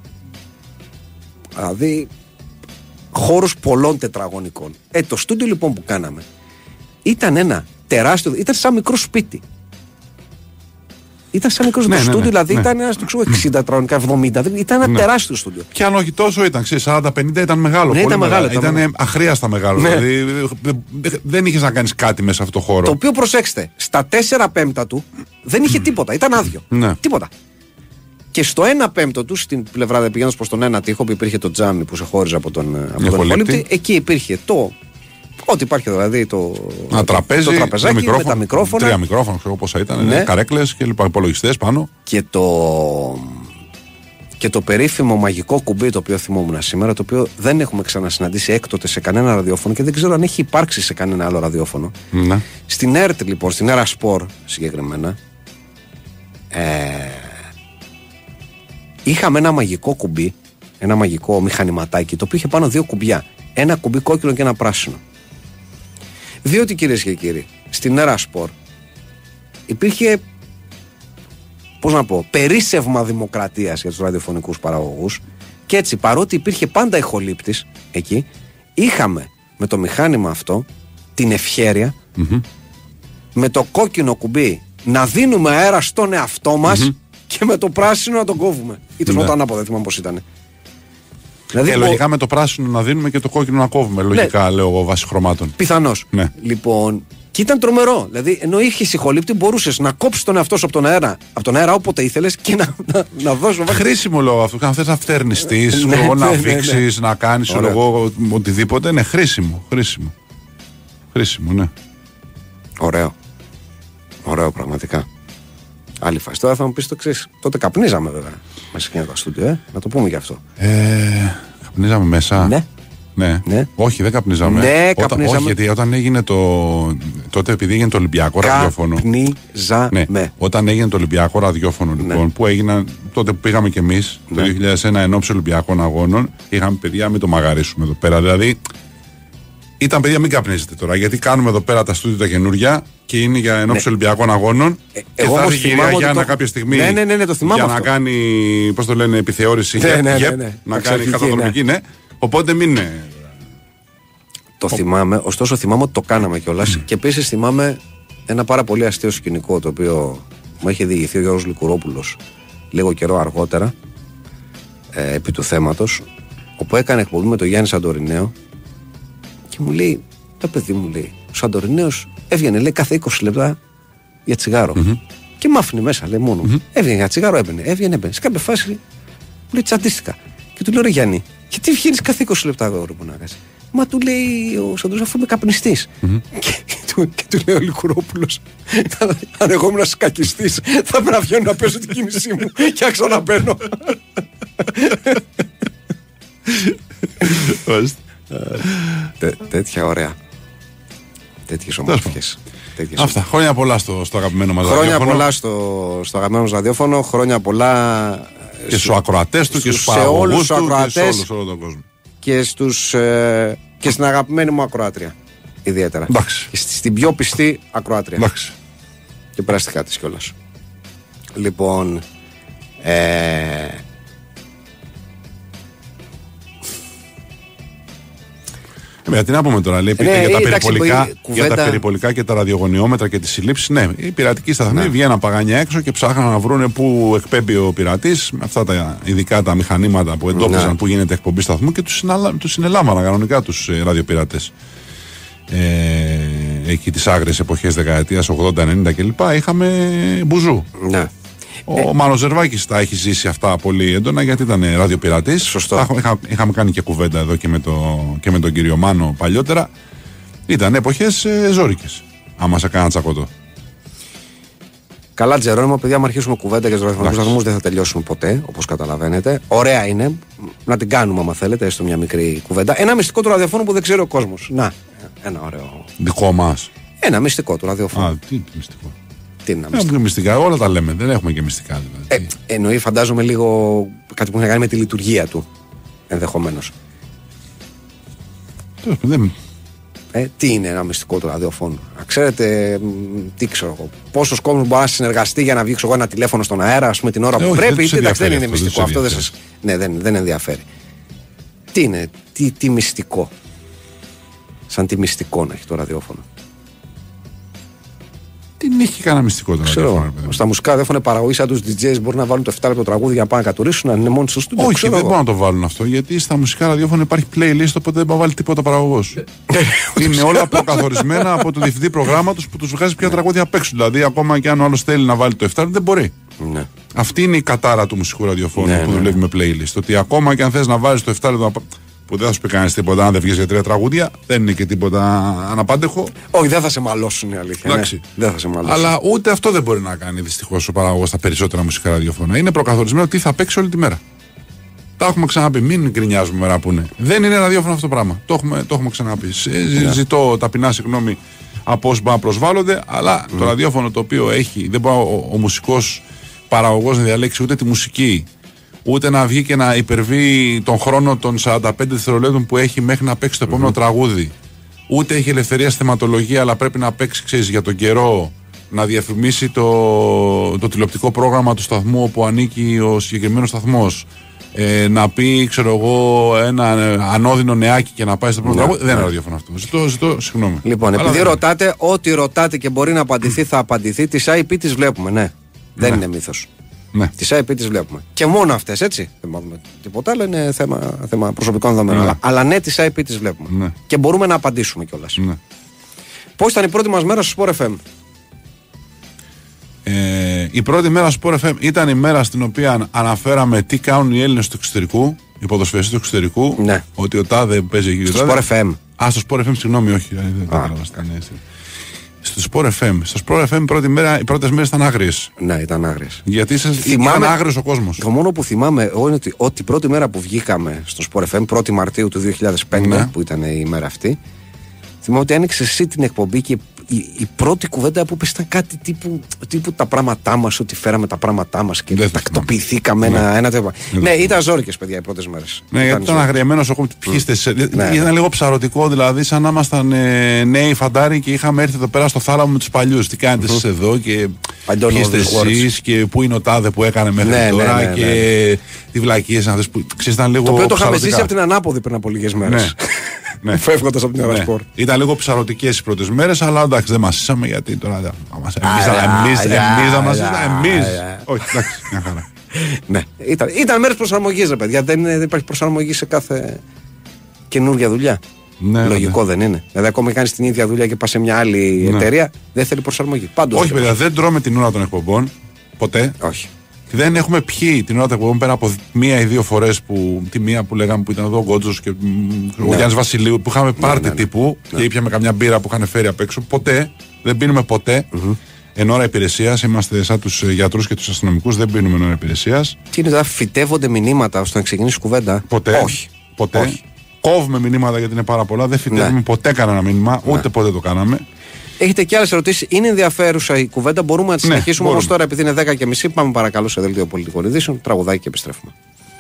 Δηλαδή, χώρους πολλών τετραγωνικών. Ε, το στούντιο λοιπόν που κάναμε ήταν ένα τεράστιο, ήταν σαν μικρό σπίτι. Ήταν σαν μικρό ναι, το ναι, στούντιο, ναι, δηλαδή ναι. ήταν ένα εξήντα τετραγωνικά, εβδομήντα. Ήταν ένα ναι. τεράστιο στούντιο. Και αν όχι τόσο ήταν, ξέρεις, σαράντα πενήντα ήταν μεγάλο. Ναι, πολύ ήταν μεγάλο. Ήταν, ήταν αχρίαστα μεγάλο. Ναι. Δηλαδή δεν είχες να κάνεις κάτι μέσα σε αυτό το χώρο. Το οποίο προσέξτε, στα τέσσερα πέμπτα του δεν είχε τίποτα, ήταν άδειο. Ναι. Τίποτα. Και στο ένα πέμπτο του, στην πλευρά πηγαίνοντας προς τον ένα τοίχο που υπήρχε το τζάμι που σε χώριζε από τον, από τον υπολείπτη, εκεί υπήρχε το. Ό,τι υπάρχει δηλαδή, το, ένα τραπέζι, το τραπεζάκι με, μικρόφωνο, τα μικρόφωνα. Τρία μικρόφωνα, ξέρω πόσα ήταν, ναι. καρέκλες και λοιπά, υπολογιστές πάνω. Και το, και το περίφημο μαγικό κουμπί το οποίο θυμόμουν σήμερα, το οποίο δεν έχουμε ξανασυναντήσει έκτοτε σε κανένα ραδιόφωνο και δεν ξέρω αν έχει υπάρξει σε κανένα άλλο ραδιόφωνο. Ναι. Στην ΕΡΤ λοιπόν, στην Έρα Σπορ συγκεκριμένα, ε, είχαμε ένα μαγικό κουμπί, ένα μαγικό μηχανηματάκι, το οποίο είχε πάνω δύο κουμπιά. Ένα κουμπί κόκκινο και ένα πράσινο. Διότι κυρίες και κύριοι, στην Έρα Σπορ υπήρχε, πώς να πω, περίσσευμα δημοκρατίας για τους ραδιοφωνικούς παραγωγούς και έτσι παρότι υπήρχε πάντα ηχολήπτης εκεί, είχαμε με το μηχάνημα αυτό την ευχέρεια Mm-hmm. με το κόκκινο κουμπί να δίνουμε αέρα στον εαυτό μας mm-hmm. και με το πράσινο να τον κόβουμε. Ή το ναι. ανάποδα, δεν θυμάμαι πώς ήταν. Δηλαδή, ε, ο... λογικά με το πράσινο να δίνουμε και το κόκκινο να κόβουμε. Λογικά, ναι. λέω εγώ, βάσει χρωμάτων. Πιθανώς. Ναι. Λοιπόν, και ήταν τρομερό. Δηλαδή, ενώ είχε ηχολήπτη, μπορούσες να κόψεις τον εαυτό σου από τον αέρα, από τον αέρα όποτε ήθελες και να, να, να δώσεις. Χρήσιμο λόγο αυτό. Αν θες να φτερνιστείς, ναι, ναι, να ναι, βήξεις, ναι. να κάνεις εγώ, οτιδήποτε. Ναι, χρήσιμο. Χρήσιμο. Χρήσιμο, ναι. Ωραίο. Ωραίο, πραγματικά. Άλλη φάση. Τώρα θα μου πεις το εξής. Τότε καπνίζαμε βέβαια μέσα σε ένα στούντιο, ε? Να το πούμε γι' αυτό. Ε, καπνίζαμε μέσα. Ναι. Ναι. ναι. Όχι, δεν καπνίζαμε. Ναι, Όταν, καπνίζαμε. Όχι, γιατί όταν έγινε το. Τότε επειδή έγινε το Ολυμπιακό ραδιόφωνο. Καπνίζαμε. Ναι. Όταν έγινε το Ολυμπιακό ραδιόφωνο, λοιπόν, ναι. που έγιναν. Τότε που πήγαμε κι εμείς ναι. το δύο χιλιάδες ένα ενόψει Ολυμπιακών Αγώνων, είχαμε παιδιά, μην το μαγαρίσουμε εδώ πέρα. Δηλαδή, ήταν παιδιά, μην καπνίζετε τώρα. Γιατί κάνουμε εδώ πέρα τα στούντιο τα καινούρια και είναι για ενόψει ναι. Ολυμπιακών Αγώνων. Ε, και θα έρθει η κυρία Γιάννα το... κάποια στιγμή ναι, ναι, ναι, ναι, το για αυτό. να κάνει, πώς το λένε, επιθεώρηση. Ναι, ναι, γεπ, ναι, ναι. να κάνει καθοδρομική, ναι. ναι. Οπότε μην είναι. Το Ο... θυμάμαι, ωστόσο θυμάμαι ότι το κάναμε κιόλας. Mm. Και επίσης θυμάμαι ένα πάρα πολύ αστείο σκηνικό το οποίο μου είχε διηγηθεί ο Γιώργος Λικουρόπουλος λίγο καιρό αργότερα ε, επί του θέματος, όπου έκανε εκπομπή με τον Γιάννη Σαντορινέο και μου λέει, το παιδί μου λέει, ο Σαντορινέος έβγαινε λέει κάθε είκοσι λεπτά για τσιγάρο. Mm-hmm. Και μ' άφηνε μέσα, λέει μόνο. Mm-hmm. Έβγαινε για τσιγάρο, έμπαινε, έβγαινε, έμπαινε. Σε κάποια φάση μου λέει τσαντίστηκα. Και του λέω, ρε Γιάννη, γιατί βγαίνεις κάθε είκοσι λεπτά εδώ που να κάνεις? Μα του λέει ο Σαντορινέος, αφού είμαι καπνιστής. Mm-hmm. Και, και, του, και του λέει ο Λικουρόπουλος, αν εγώ ήμουν σκακιστής, θα πρέπει να βγαίνω να παίζω την κίνησή μου και να ξαναπαίνω. Τέ, τέτοια ωραία. Τέτοιες ομορφιές. Αυτά. Χρόνια πολλά στο, στο αγαπημένο μας χρόνια ραδιόφωνο. Χρόνια πολλά στο, στο αγαπημένο μας ραδιόφωνο. Χρόνια πολλά και στους ακροατές του και στους παραγωγούς του και σε όλους, όλο τον κόσμο. Και, στους, ε, και στην αγαπημένη μου ακροάτρια. Ιδιαίτερα. Εντάξει. Και στην πιο πιστή ακροάτρια. Εντάξει. Και περαστικά της κιόλας. Λοιπόν. Ε, Ε, τι να πούμε τώρα, λέει, ναι, για, τα περιπολικά, κουβέντα... για τα περιπολικά και τα ραδιογωνιόμετρα και τις συλλήψεις. Ναι, οι πειρατικοί σταθμοί ναι. βγαίναν παγάνια έξω και ψάχναν να βρουν πού εκπέμπει ο πειρατής με αυτά τα ειδικά τα μηχανήματα που εντόπιζαν ναι. που γίνεται εκπομπή σταθμού και τους, συναλα... τους συνελάμβαναν κανονικά τους ε, ραδιοπειρατές. Ε, εκεί τις άγριες εποχές δεκαετίας ογδόντα ενενήντα κλπ. Είχαμε μπουζού. Ναι. Ο ε, Μάνος Ζερβάκης τα έχει ζήσει αυτά πολύ έντονα γιατί ήταν ραδιοπειρατής. Σωστό. Είχα, είχαμε κάνει και κουβέντα εδώ και με, το, και με τον κύριο Μάνο παλιότερα. Ήταν εποχές ε, ζώρικες. Άμα σε κάναν τσακωτό. Καλά, Τζερόνιμο, παιδιά, άμα αρχίσουμε κουβέντα για τους ραδιοφωνικούς σταθμούς δεν θα τελειώσουμε ποτέ, όπως καταλαβαίνετε. Ωραία είναι να την κάνουμε, άμα θέλετε, έστω μια μικρή κουβέντα. Ένα μυστικό του ραδιοφώνου που δεν ξέρει ο κόσμος. Να, ένα ωραίο. Δικό μας. Ένα μυστικό του ραδιοφώνου. Α, τι μυστικό. Τι είναι έχουμε και μυστικά, όλα τα λέμε. Δεν έχουμε και μυστικά. Δηλαδή. Ε, εννοεί, φαντάζομαι λίγο κάτι που έχει να κάνει με τη λειτουργία του. Ενδεχομένως. Δεν... Ε, τι είναι ένα μυστικό του ραδιοφώνου. Ξέρετε, τι ξέρω εγώ. Πόσος κόσμος μπορεί να συνεργαστεί για να βγει εγώ, ένα τηλέφωνο στον αέρα, ας πούμε, την ώρα ε, που όχι, πρέπει. Δεν, εντάξει, δεν είναι αυτό, μυστικό. δεν Αυτό δεν σας. Ναι, δεν, δεν ενδιαφέρει. Τι είναι, τι, τι μυστικό. Σαν τι μυστικό να έχει το ραδιόφωνο. Τι έχει κανένα μυστικό το ραδιόφωνο. Στα μουσικά ραδιόφωνα παραγωγή σαν τους ντι τζέις μπορεί να βάλουν το εφτά λεπτό τραγούδι για να πάνε να κατουρίσουν, να είναι μόνοι στο στούντιο. Όχι, δεν μπορούν να το βάλουν αυτό, γιατί στα μουσικά ραδιόφωνα υπάρχει playlist, οπότε δεν μπορεί να βάλει τίποτα παραγωγός. Είναι όλα προκαθορισμένα από το διευθυντή προγράμματος που τους βγάζει ποια τραγούδια απ' έξω. Δηλαδή, ακόμα και αν ο άλλος θέλει να βάλει το εφτά, δεν μπορεί. Ναι. Αυτή είναι η κατάρα του μουσικού ραδιοφώνου ναι, που ναι. δουλεύει με playlist. Ότι ακόμα και αν θες να βάλεις το εφτά λεπτό. Που δεν θα σου πει κανείς τίποτα, αν δεν βγεις για τρία τραγούδια, δεν είναι και τίποτα αναπάντεχο. Όχι, δεν θα σε μαλώσουν, η αλήθεια. Ναι. Δεν θα σε μαλώσουν. Αλλά ούτε αυτό δεν μπορεί να κάνει δυστυχώς ο παραγωγός στα περισσότερα μουσικά ραδιοφώνα. Είναι προκαθορισμένο τι θα παίξει όλη τη μέρα. Τα έχουμε ξαναπεί, μην γκρινιάζουμε μέρα που είναι. Δεν είναι ραδιόφωνο αυτό το πράγμα. Το έχουμε, το έχουμε ξαναπεί. Ναι. Ζητώ ταπεινά συγγνώμη από όσους να προσβάλλονται, αλλά mm. το ραδιόφωνο το οποίο έχει, δεν μπορεί ο, ο μουσικός παραγωγός να διαλέξει ούτε τη μουσική. Ούτε να βγει και να υπερβεί τον χρόνο των σαράντα πέντε δευτερολέπτων που έχει μέχρι να παίξει το επόμενο mm-hmm. τραγούδι. Ούτε έχει ελευθερία στη θεματολογία, αλλά πρέπει να παίξει, ξέρεις, για τον καιρό, να διαφημίσει το, το τηλεοπτικό πρόγραμμα του σταθμού όπου ανήκει ο συγκεκριμένος σταθμός. Ε, να πει, ξέρω εγώ, ένα ανώδυνο νεάκι και να πάει στο πρώτο τραγούδι. Δεν είναι ραδιόφωνο αυτό. Ζητώ, ζητώ συγγνώμη. Λοιπόν, αλλά επειδή δεν... ρωτάτε, ό,τι ρωτάτε και μπορεί να απαντηθεί, θα απαντηθεί. Τις άι πι τις βλέπουμε, ναι. Δεν ναι. είναι μύθος. Ναι. Τις άι πι τις βλέπουμε. Και μόνο αυτές, έτσι. Δεν μάθουμε τίποτα άλλο, είναι θέμα, θέμα προσωπικών δεδομένων. Ναι. Αλλά, αλλά ναι, τις άι πι τις βλέπουμε. Ναι. Και μπορούμε να απαντήσουμε κιόλας. Ναι. Πώς ήταν η πρώτη μας μέρα στο Sport εφ εμ? Ε, η πρώτη μέρα στο Sport εφ εμ ήταν η μέρα στην οποία αναφέραμε τι κάνουν οι Έλληνες του εξωτερικού, οι ποδοσφαιριστές του εξωτερικού. Ναι. Ότι ο τάδε παίζει εκεί. Στο Sport εφ εμ. Α, στο Sport εφ εμ, συγγνώμη, όχι. Δεν κατάλαβα. Στο Sport εφ εμ. Στο Sport εφ εμ πρώτη μέρα, οι πρώτες μέρες ήταν άγριες. Ναι, ήταν άγριες. Γιατί σας θυμάμαι, ήταν άγριος ο κόσμος. Το μόνο που θυμάμαι εγώ είναι ότι, ότι πρώτη μέρα που βγήκαμε στο Sport εφ εμ, πρώτη Μαρτίου του δύο χιλιάδες πέντε, ναι. που ήταν η μέρα αυτή, θυμάμαι ότι άνοιξε εσύ την εκπομπή και η, η πρώτη κουβέντα που είπες ήταν κάτι τύπου, τύπου τα πράγματά μας, ότι φέραμε τα πράγματά μας και δεν τακτοποιηθήκαμε ναι. ένα, ένα τέτοιο. Ναι, ναι, ήταν ζόρικες, παιδιά, οι πρώτες μέρες. Ναι, γιατί ήταν αγριεμένος ο κόσμος. Ήταν λίγο ψαρωτικό, δηλαδή, σαν να ήμασταν ε, νέοι φαντάροι και είχαμε έρθει εδώ πέρα στο θάλαμο με τους παλιούς. Τι κάνετε mm-hmm. εσείς εδώ και ποιοι είστε εσείς και πού είναι ο τάδε που έκανε μέχρι ναι, τώρα ναι, ναι, και ναι. τι βλακίες είναι αυτές που ξέρεις, ήταν λίγο. Το οποίο το είχαμε ζήσει από την ανάποδη πριν από λίγες μέρες. Ναι. Φεύγοντας από την Ευρωsport. Ναι. Ήταν λίγο ψαρωτικές οι πρώτες μέρες, αλλά εντάξει, δεν μας είσαμε γιατί τώρα. Εμείς δεν μας είσαμε. Εμείς. Όχι, εντάξει, μια χαρά. Ναι, ήταν, ήταν μέρες προσαρμογής, ρε παιδιά. Δεν, δεν υπάρχει προσαρμογή σε κάθε καινούργια δουλειά. Ναι, λογικό ναι. δεν είναι. Δηλαδή, ακόμα κάνεις την ίδια δουλειά και πας σε μια άλλη ναι. εταιρεία, δεν θέλει προσαρμογή. Πάντως, όχι, παιδιά, δεν τρώμε την ώρα των εκπομπών. Ποτέ. Όχι. Δεν έχουμε πιει την ώρα των εκπομπών πέρα από μία ή δύο φορές. Που, τη μία που λέγαμε που ήταν εδώ ο Γκότζος και ναι. ο Γιάννης Βασιλείου που είχαμε πάρτι ναι, ναι, ναι. τύπου ναι. και ήπιαμε καμιά μπύρα που είχαν φέρει απ' έξω. Ποτέ. Δεν πίνουμε ποτέ. Mm-hmm. Εν ώρα υπηρεσίας. Είμαστε σαν τους γιατρούς και τους αστυνομικούς. Δεν πίνουμε εν ώρα υπηρεσίας. Τι είναι, δηλαδή, φυτεύονται μηνύματα ώστε να ξεκινήσει κουβέντα? Ποτέ. Όχι. Ποτέ. Όχι. Κόβουμε μηνύματα γιατί είναι πάρα πολλά. Δεν φυτεύουμε ναι. ποτέ κανένα μήνυμα. Ούτε ναι. ποτέ το κάναμε. Έχετε και άλλες ερωτήσεις? Είναι ενδιαφέρουσα η κουβέντα. Μπορούμε να τη συνεχίσουμε. Ναι, όμως τώρα, επειδή είναι δέκα και μισή, πάμε παρακαλώ σε δελτίο πολιτικών ειδήσεων. Τραγουδάκι και επιστρέφουμε.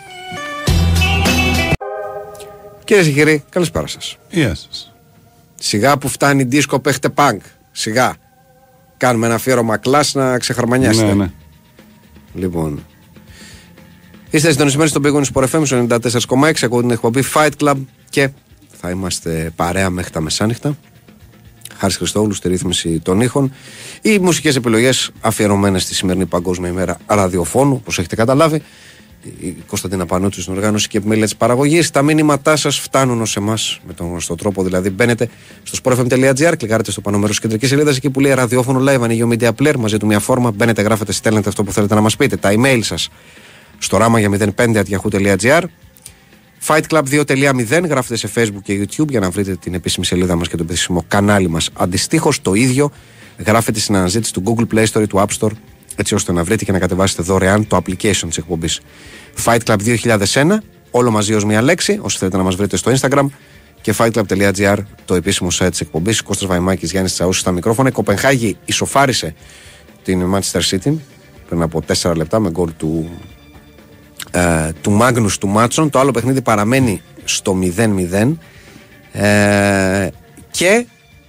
Κυρίες και κύριοι, καλησπέρα σας. Γεια σας. Σιγά που φτάνει δίσκο, παίχτε πανκ. Σιγά. Κάνουμε ένα αφιέρωμα κλάσ να ξεχαρμανιάσετε. Ναι, ναι. Λοιπόν. Είστε συντονισμένοι στον Big Win Sport εφ εμ ενενήντα τέσσερα κόμμα έξι. Ακούω την εκπομπή Fight Club και θα είμαστε παρέα μέχρι τα μεσάνυχτα. Χάρης Χριστόγλου στη ρύθμιση των ήχων. Οι μουσικές επιλογές αφιερωμένες στη σημερινή Παγκόσμια ημέρα ραδιοφώνου, όπως έχετε καταλάβει. Η Κωνσταντίνα Πανούτσου στην οργάνωση και επιμέλεια της παραγωγής. Τα μήνυματά σας φτάνουν ως εμάς με τον γνωστό τρόπο. Δηλαδή, μπαίνετε στο sport f m dot g r, κλικάρετε στο πάνω μέρος της κεντρικής σελίδας εκεί που λέει ραδιόφωνο live, ανοίγει ο Media Player μαζί του μια φόρμα. Μπαίνετε, γράφετε, στέλνετε αυτό που θέλετε να μας πείτε. Τα email σας στο ράμα για μηδέν πέντε at yahoo dot gr. Fight Club δύο τελεία μηδέν, γράφετε σε Facebook και YouTube για να βρείτε την επίσημη σελίδα μας και το επίσημο κανάλι μας. Αντιστοίχως το ίδιο γράφετε στην αναζήτηση του Google Play Store ή του App Store, έτσι ώστε να βρείτε και να κατεβάσετε δωρεάν το application της εκπομπής. Fight Club δύο χιλιάδες ένα, όλο μαζί ως μια λέξη, όσοι θέλετε να μας βρείτε στο Instagram, και fightclub.gr, το επίσημο site της εκπομπής. Κώστας Βαϊμάκης, Γιάννης Τσαούσης στα μικρόφωνα. Η Κοπενχάγη ισοφάρισε την Manchester City πριν από τέσσερα λεπτά με γκολ του, ε, του Μάγνους του Μάτσον. Το άλλο παιχνίδι παραμένει στο μηδέν μηδέν. Ε, και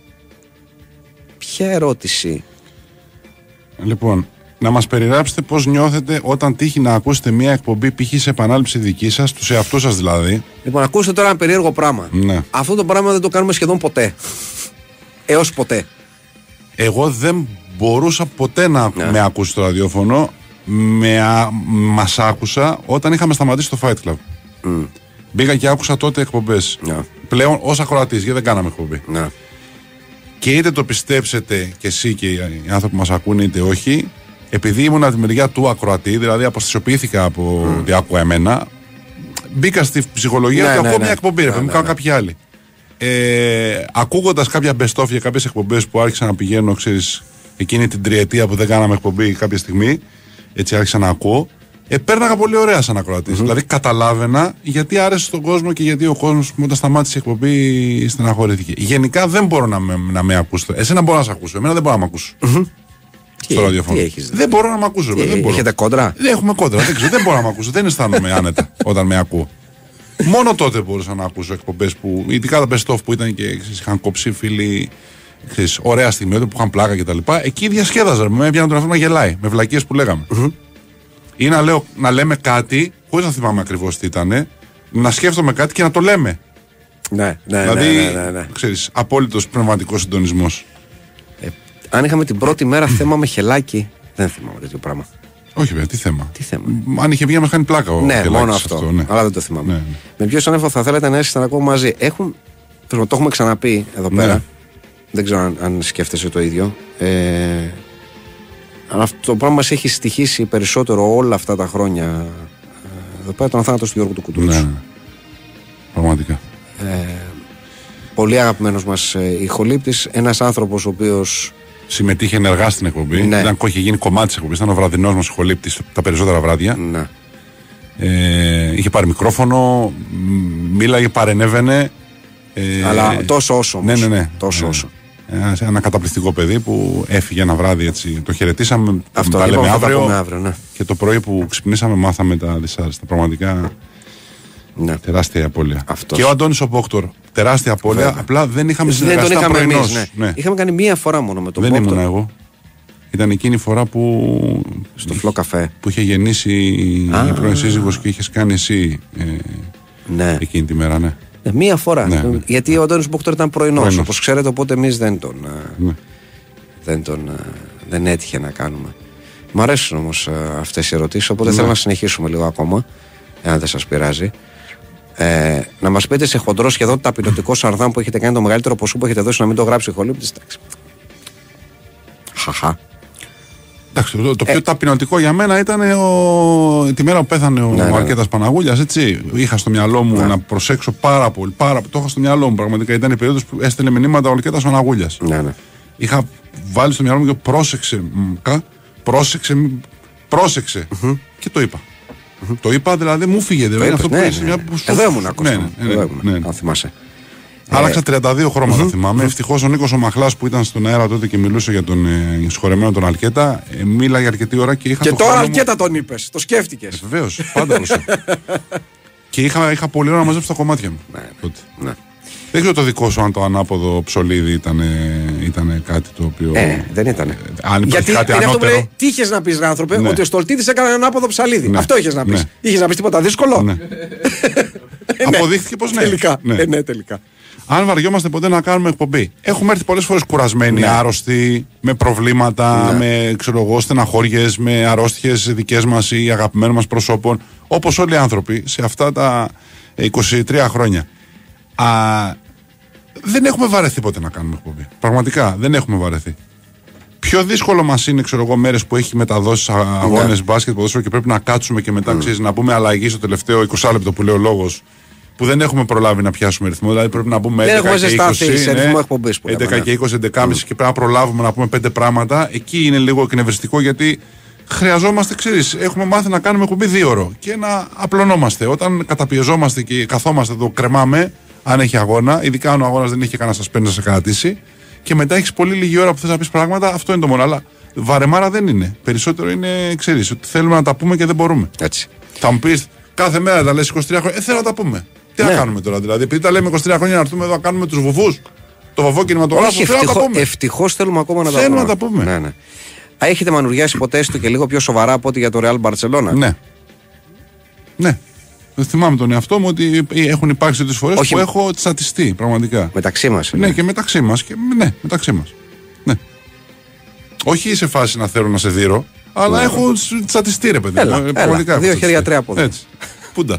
ποια ερώτηση? Λοιπόν, να μας περιγράψετε πώς νιώθετε όταν τύχει να ακούσετε μια εκπομπή π.χ. σε επανάληψη δική σας, τους εαυτούς σας δηλαδή. Λοιπόν, ακούστε τώρα ένα περίεργο πράγμα. Ναι. Αυτό το πράγμα δεν το κάνουμε σχεδόν ποτέ. Έως ποτέ. Εγώ δεν μπορούσα ποτέ να Ναι. με ακούσει το ραδιόφωνο. Με, α, μας άκουσα όταν είχαμε σταματήσει το Fight Club. Mm. Μπήκα και άκουσα τότε εκπομπές. Ναι. Πλέον ως ακροατής, γιατί δεν κάναμε εκπομπή. Ναι. Και είτε το πιστέψετε κι εσύ και οι άνθρωποι που μας ακούνε είτε όχι, επειδή ήμουν από τη μεριά του ακροατή, δηλαδή αποστασιοποιήθηκα από mm. ότι άκουγα εμένα, μπήκα στη ψυχολογία Ναι, ότι ναι, ακούω ναι. μια εκπομπή, ρε, Ναι, μου ναι, κάνω ναι. κάποιοι άλλοι. Ε, ακούγοντας κάποια best of για κάποιες εκπομπές που άρχισα να πηγαίνω, ξέρεις, εκείνη την τριετία που δεν κάναμε εκπομπή κάποια στιγμή, έτσι άρχισα να ακούω, ε, πέρναγα πολύ ωραία σαν ακροατής. Mm-hmm. Δηλαδή καταλάβαινα γιατί άρεσε στον κόσμο και γιατί ο κόσμος όταν σταμάτησε η εκπομπή στεναχωρήθηκε. Γενικά δεν μπορώ να με, να με ακούσω. Εσένα μπορώ να σε ακούσω, εμένα δεν μπορώ να με ακούσω. Mm-hmm. Στο ραδιόφωνο. Δεν μπορώ να με ακούσω. Τι, δεν μπορώ. έχετε κόντρα? Δεν έχουμε κόντρα. δεν, ξέρω, δεν μπορώ να με ακούσω. Δεν αισθάνομαι άνετα όταν με ακούω. Μόνο τότε μπορούσα να ακούσω εκπομπές που, ειδικά τα best of που ήταν και ξέρεις, είχαν κόψει φίλοι, ξέρεις, ωραία στιγμή που είχαν πλάκα κτλ. Εκεί διασκέδαζα. Με έπιανα τον εαυτό να γελάει με βλακίες που λέγαμε. Mm-hmm. Ή να, λέω, να λέμε κάτι, χωρίς να θυμάμαι ακριβώς τι ήταν, να σκέφτομαι κάτι και να το λέμε. Ναι, ναι, δηλαδή, ναι, ναι, ναι. ξέρεις, απόλυτος πνευματικός συντονισμός. Ε, αν είχαμε την πρώτη μέρα θέμα με χελάκι, δεν θυμάμαι τέτοιο πράγμα. Όχι, βέβαια, τι θέμα. Τι θέμα. Αν είχε βγει να μας κάνει πλάκα ο Ναι, Κελάκης μόνο αυτό. αυτό ναι. Αλλά δεν το θυμάμαι. Ναι, ναι. Με ποιο σύννεφο θα θέλετε να έρθετε να ακούω μαζί? Έχουν, το έχουμε ξαναπεί εδώ πέρα. Ναι. Δεν ξέρω αν, αν σκέφτεσαι το ίδιο. Ε, αλλά αυτό το πράγμα μας έχει στοιχήσει περισσότερο όλα αυτά τα χρόνια. Ε, εδώ πέρα τον θάνατο του Γιώργου του Κουντούτσου. Ναι, ναι. Πραγματικά. Ε, πολύ αγαπημένος μας ε, ηχολήπτης. Ένας άνθρωπος ο οποίος Συμμετείχε ενεργά στην εκπομπή. Ναι. Ήταν, είχε γίνει κομμάτι της εκπομπής. Ήταν ο βραδινός μας ηχολήπτης τα περισσότερα βράδια. ναι. Ε, είχε πάρει μικρόφωνο, μίλαγε, παρενέβαινε. Ε, Αλλά τόσο όσο όμως. Ναι, ναι, ναι. Τόσο ναι. όσο. Ένα, ένα καταπληκτικό παιδί που έφυγε ένα βράδυ έτσι. Το χαιρετήσαμε. Αυτό τα λοιπόν, λέμε θα τα αύριο. πούμε αύριο, ναι. Και το πρωί που ξυπνήσαμε μάθαμε τα δυσάρεστα. Πραγματικά Ναι. τεράστια απώλεια. Αυτός. Και ο Αντώνης ο Μπόκτορ. Τεράστια απώλεια. Βέβαια. Απλά δεν είχαμε Δεν τον συνεργαστεί είχαμε πρωινός. εμείς, ναι. Ναι. Είχαμε κάνει μία φορά μόνο με τον Δεν Μπόκτορ ήμουν εγώ. Ήταν εκείνη η φορά που. στο Φλό Καφέ. Που είχε γεννήσει Α. η πρώην σύζυγος και είχες κάνει εσύ ε, Ναι. εκείνη τη μέρα, ναι. Ε, Μία φορά. Ναι, ναι. Γιατί ο Αντώνης Μπόκτορ ήταν πρωινός, Πρωινός. όπως ξέρετε, οπότε εμείς δεν τον, ε, ναι. δεν τον ε, δεν έτυχε να κάνουμε. Μ' αρέσουν όμως ε, αυτές οι ερωτήσεις, οπότε Ναι. θέλω να συνεχίσουμε λίγο ακόμα, εάν δεν σας πειράζει. Ε, να μας πείτε σε χοντρό σχεδόν ταπεινωτικό σαρδάμ που έχετε κάνει, το μεγαλύτερο ποσό που έχετε δώσει, να μην το γράψει ο ηχολήπτης. Εντάξει. Χαχά. Εντάξει, το, το πιο Ε. ταπεινωτικό για μένα ήταν ο, τη μέρα που πέθανε ο Ναι, ναι, ναι. Αρκέτας Παναγούλιας, έτσι. Είχα στο μυαλό μου Ναι. να προσέξω πάρα πολύ. Πάρα, το είχα στο μυαλό μου πραγματικά. Ήταν η περίοδος που έστελνε μηνύματα ο Αρκέτας Παναγούλιας. Ναι, ναι. Είχα βάλει στο μυαλό μου και πρόσεξε. μ, κα, πρόσεξε. μ, πρόσεξε. Και το είπα. Το είπα, δηλαδή μου φύγε. Το Δηλαδή, είπες, αυτό ναι, που ναι, είσαι ναι. μια που σου- Εδώ ήμουν Ναι, Κώστα ναι, μου. ναι, Εδώ ναι, ήμουν, ναι. αν θυμάσαι. Άλλαξα τριάντα δύο χρώματα, θυμάμαι. Ευτυχώς ο Νίκος ο Μαχλάς που ήταν στον αέρα τότε και μιλούσε για τον ε, συγχωρεμένο τον Αλκέτα, ε, μίλαγε αρκετή ώρα και είχα Και το τώρα χρόνο μου- αρκετά τον είπες, το σκέφτηκες. Βεβαίως, πάντα ρωτήσω. Και είχα, είχα πολύ ώρα να μαζέψω τα κομμάτια μου. Ναι, τότε. ναι. Δεν ξέρω το δικό σου αν το ανάποδο ψολίδι ήταν, ήταν κάτι το οποίο. Ε, δεν ήταν. Αν υπήρχε Γιατί κάτι είναι αυτό που ανώτερο. λέει, τι είχες να πεις, ρε άνθρωπε, Ναι. ότι ο Στολτίδης έκανε ένα ανάποδο ψαλίδι. Ναι. Αυτό είχες να πεις. Ναι. Είχες να πεις τίποτα δύσκολο. Ναι. Ε, ναι. Αποδείχθηκε πως ναι. Τελικά. Ναι. Ε, ναι, τελικά. Αν βαριόμαστε ποτέ να κάνουμε εκπομπή. Έχουμε έρθει πολλές φορές κουρασμένοι, Ναι. άρρωστοι, με προβλήματα, Ναι. με ξέρω εγώ, στεναχώριες, με αρρώστιες δικές μας ή αγαπημένων μας προσώπων. Όπως όλοι οι άνθρωποι σε αυτά τα είκοσι τρία χρόνια. Α, δεν έχουμε βαρεθεί ποτέ να κάνουμε εκπομπή. Πραγματικά δεν έχουμε βαρεθεί. Πιο δύσκολο μας είναι, ξέρω εγώ, μέρες που έχει μεταδώσει αγώνες Ναι. μπάσκετ, ποδόσφαιρο και πρέπει να κάτσουμε και μετά ξέρεις, να πούμε αλλαγή στο τελευταίο είκοσι λεπτό που λέει ο λόγος. Που δεν έχουμε προλάβει να πιάσουμε ρυθμό. Δηλαδή πρέπει να πούμε Δεν έντεκα έχουμε και ζεσταθεί είκοσι, σε ναι, ρυθμό εκπομπής που λέμε, έντεκα ναι. και είκοσι, έντεκα και μισή και πρέπει να προλάβουμε να πούμε πέντε πράγματα. Εκεί είναι λίγο εκνευριστικό γιατί χρειαζόμαστε, ξέρεις, έχουμε μάθει να κάνουμε εκπομπή δύο ώρο και να απλωνόμαστε. Όταν καταπιεζόμαστε και καθόμαστε εδώ, κρεμάμε, αν έχει αγώνα, ειδικά αν ο αγώνας δεν έχει κανένα suspense να σε κρατήσει, και μετά έχει πολύ λίγη ώρα που θες να πεις πράγματα, αυτό είναι το μόνο. Αλλά Βαρεμάρα δεν είναι. Περισσότερο είναι, ξέρεις, ότι θέλουμε να τα πούμε και δεν μπορούμε. Έτσι. Θα μου πεις, κάθε μέρα τα λες είκοσι τρία χρόνια. Ε, θέλω να τα πούμε. Τι ναι. να κάνουμε τώρα, δηλαδή, επειδή τα λέμε είκοσι τρία χρόνια να έρθουμε εδώ να κάνουμε τους βουβούς, το βαβό κινηματογράφο. Ευτυχώς θέλουμε ακόμα να τα πούμε. Θέλουμε να τα πούμε. Ναι, ναι. Έχετε μανουριάσει ποτέ στο και λίγο πιο σοβαρά από ό,τι για το Real Barcelona? Ναι. Ναι. Θυμάμαι τον εαυτό μου ότι έχουν υπάρξει τις φορές που έχω τσατιστεί πραγματικά. Μεταξύ μας. Ναι, ναι, και μεταξύ μας. Και, ναι, μεταξύ μας. Ναι. Όχι σε φάση να θέλω να σε δείρω, αλλά ναι. έχω τσατιστεί, ρε παιδί. Έλα, έλα. Δύο χέρια, τρία πόδια. Έτσι. Πούντα.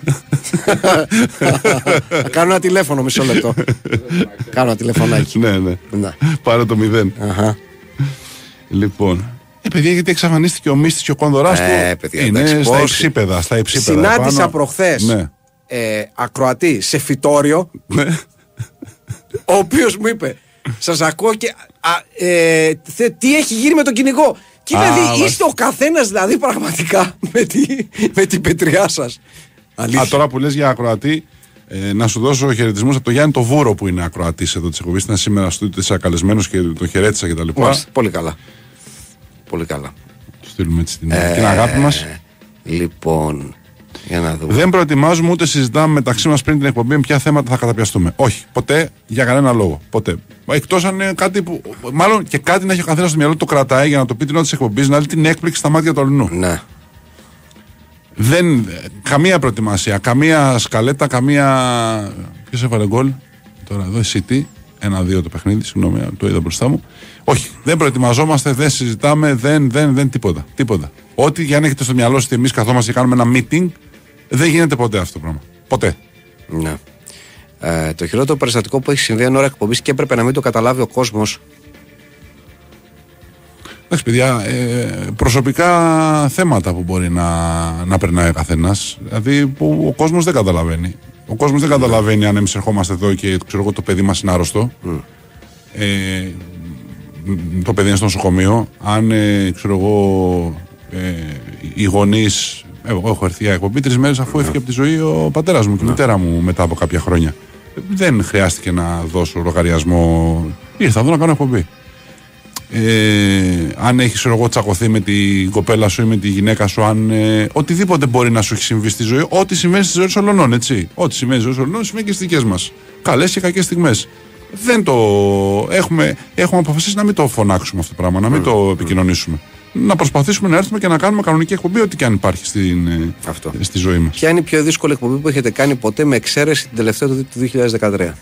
Κάνω ένα τηλέφωνο, μισό λεπτό. Κάνω ένα τηλεφωνάκι. Ναι, ναι. ναι. Πάρε το μηδέν. Αχα. Λοιπόν. Ε, παιδιά, γιατί εξαφανίστηκε ο Μίστης και ο Κόνδωράς του. Ε, παιδιά, είναι εντάξει, στα πώς... υψίπεδα, στα υψίπεδα. Συνάντησα προχθές ναι. ε, ακροατή σε φυτόριο, ναι. ο οποίος μου είπε, σας ακούω και α, ε, θε, τι έχει γίνει με τον κυνηγό. Και είπε, δει, είστε ο καθένας δηλαδή πραγματικά με, τη, με την πετριά σας. Αλήθεια. Α, τώρα που λες για ακροατή, ε, να σου δώσω χαιρετισμούς από τον Γιάννη το Βούρο που είναι ακροατής εδώ της εκπομπής. Ήταν σήμερα στο της καλεσμένος και τον χαιρέτησα κτλ. Πολύ καλά. Πολύ καλά. Του στείλουμε έτσι την, ε, την αγάπη μας. Λοιπόν, για να δούμε. Δεν προετοιμάζουμε ούτε συζητάμε μεταξύ μας πριν την εκπομπή με ποια θέματα θα καταπιαστούμε. Όχι, ποτέ, για κανένα λόγο. Ποτέ. Εκτός αν είναι κάτι που. Μάλλον και κάτι να έχει ο καθένας στο μυαλό του, το κρατάει για να το πει την ώρα της εκπομπής, να δει την έκπληξη στα μάτια του αλλού. Ναι. Δεν. Καμία προετοιμασία, καμία σκαλέτα, καμία. Ποιος έβαλε γκολ. Τώρα εδώ η City. Ένα-δύο το παιχνίδι, συγγνώμη, το είδα μπροστά μου. Όχι, δεν προετοιμαζόμαστε, δεν συζητάμε, δεν, δεν, δεν, τίποτα. τίποτα. Ό,τι για αν έχετε στο μυαλό σας ότι εμείς καθόμαστε και κάνουμε ένα meeting, δεν γίνεται ποτέ αυτό το πράγμα. Ποτέ. Ναι. Ε, το χειρότερο περιστατικό που έχει συμβεί εν ώρα εκπομπής και έπρεπε να μην το καταλάβει ο κόσμος. Εντάξει, παιδιά, ε, προσωπικά θέματα που μπορεί να, να περνάει ο καθένας, δηλαδή που ο κόσμος δεν καταλαβαίνει. Ο κόσμος δεν καταλαβαίνει αν εμείς ερχόμαστε εδώ και ξέρω εγώ, το παιδί μας είναι άρρωστο. Mm. Ε, το παιδί είναι στο νοσοκομείο. Αν ε, ξέρω εγώ, ε, οι γονείς. Εγώ έχω έρθει για εκπομπή τρεις μέρες αφού έφυγε από τη ζωή ο πατέρας μου και η μητέρα μου μετά από κάποια χρόνια. Δεν χρειάστηκε να δώσω λογαριασμό. Ήρθα εδώ να κάνω εκπομπή. Ε, αν έχει εγώ τσακωθεί με την κοπέλα σου ή με τη γυναίκα σου, αν ε, οτιδήποτε μπορεί να σου έχει συμβεί στη ζωή, ό,τι συμβαίνει στη ζωή των ολονών, έτσι. Ό,τι συμβαίνει στη ζωή των ολονών συμβαίνει και στις δικές μας. Καλές και κακές στιγμές. Δεν το έχουμε, έχουμε αποφασίσει να μην το φωνάξουμε αυτό το πράγμα, να μην mm. το επικοινωνήσουμε. Να προσπαθήσουμε να έρθουμε και να κάνουμε κανονική εκπομπή, ό,τι και αν υπάρχει στην, αυτό. στη ζωή μας. Ποια είναι η πιο δύσκολη εκπομπή που έχετε κάνει ποτέ με εξαίρεση την τελευταία του δύο χιλιάδες δεκατρία?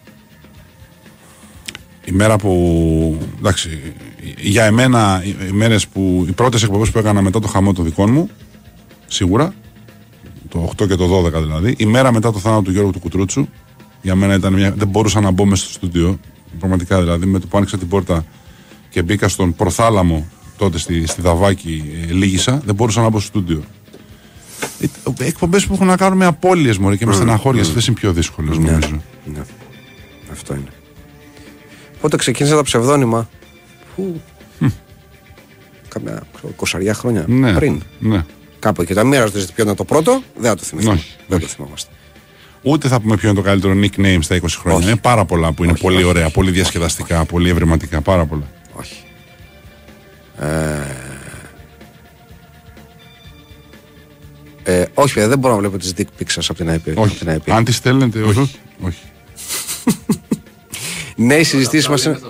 Η μέρα που. Εντάξει, για εμένα, οι μέρες που. Οι πρώτες εκπομπές που έκανα μετά το χαμό των δικών μου, σίγουρα, το οκτώ και το δώδεκα δηλαδή, η μέρα μετά το θάνατο του Γιώργου του Κουτρούτσου, για μένα ήταν μια. Δεν μπορούσα να μπω μέσα στο στούντιο. Πραγματικά δηλαδή, με το που άνοιξα την πόρτα και μπήκα στον προθάλαμο τότε στη, στη Δαβάκη, ε, Λίγησα, δεν μπορούσα να μπω στο στούντιο. Ε, εκπομπές που έχουν να κάνουν με απώλειες μωρέ, και με mm, στεναχώριες, mm. δεν είναι πιο δύσκολες, ναι, νομίζω. Ναι. Αυτό είναι. Πότε ξεκίνησα τα ψευδόνυμα? Φου. Mm. Κάμια είκοσι χρόνια ναι, πριν. Ναι. Κάπου εκεί. Τα μοίραζε ποιο ήταν το πρώτο, δεν θα το θυμηθούμε. Όχι, δεν όχι. το θυμόμαστε. Ούτε θα πούμε ποιο είναι το καλύτερο nickname στα είκοσι χρόνια. Όχι. Είναι πάρα πολλά που είναι όχι, πολύ όχι, ωραία, όχι, πολύ διασκεδαστικά, όχι. πολύ ευρηματικά. Πάρα πολλά. Όχι. Ε... Ε, όχι, δεν μπορώ να βλέπω τις dick pics σας από την άι πι. Όχι. Την άι πι. Αν τις στέλνετε, όχι. όχι. όχι. Ναι, οι συζητήσεις μας είναι.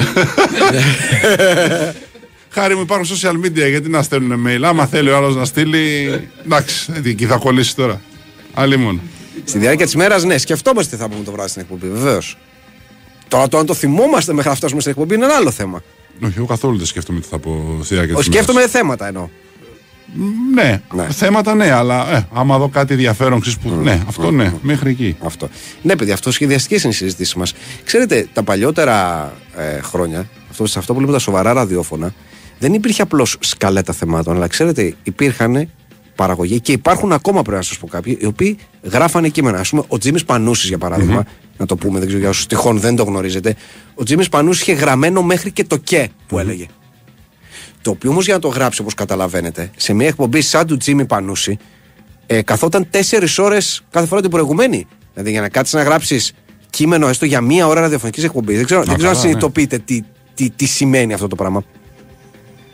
Χάρη μου, υπάρχουν social media, γιατί να στέλνουν mail. Άμα θέλει ο άλλος να στείλει. Εντάξει, εκεί θα κολλήσει τώρα. Άλλη μόνο. Στη διάρκεια της μέρας, ναι, σκεφτόμαστε τι θα πούμε το βράδυ στην εκπομπή, βεβαίως. Τώρα το αν το θυμόμαστε μέχρι να φτάσουμε στην εκπομπή είναι ένα άλλο θέμα. Όχι, εγώ καθόλου δεν σκέφτομαι τι θα πω στη διάρκεια της μέρας. Σκέφτομαι θέματα εννοώ. Ναι, ναι, θέματα ναι, αλλά ε, άμα δω κάτι ενδιαφέρον, ξέρεις που. Mm, ναι, αυτό mm, ναι, mm, μέχρι εκεί. Αυτό. Ναι, παιδιά, αυτό σχεδιαστικές είναι οι συζητήσεις μας. Ξέρετε, τα παλιότερα ε, χρόνια, αυτό, σε αυτό που λέμε τα σοβαρά ραδιόφωνα, δεν υπήρχε απλώς σκαλέτα θεμάτων, αλλά ξέρετε, υπήρχαν παραγωγή και υπάρχουν ακόμα, πρέπει να σας πω κάποιοι, οι οποίοι γράφανε κείμενα. Ας πούμε, ο Τζίμις Πανούσης, για παράδειγμα, mm-hmm. να το πούμε, δεν ξέρω για όσους τυχόν δεν το γνωρίζετε, ο Τζίμις Πανούσης είχε γραμμένο μέχρι και το και που mm-hmm. έλεγε. Το οποίο όμως για να το γράψει, όπως καταλαβαίνετε, σε μια εκπομπή σαν του Τζίμι Πανούση, ε, καθόταν τέσσερις ώρες κάθε φορά την προηγουμένη. Δηλαδή για να κάτσεις να γράψεις κείμενο έστω για μία ώρα ραδιοφωνικής εκπομπής. Δεν ξέρω, δεν ξέρω αν συνειδητοποιείτε τι, τι, τι σημαίνει αυτό το πράγμα.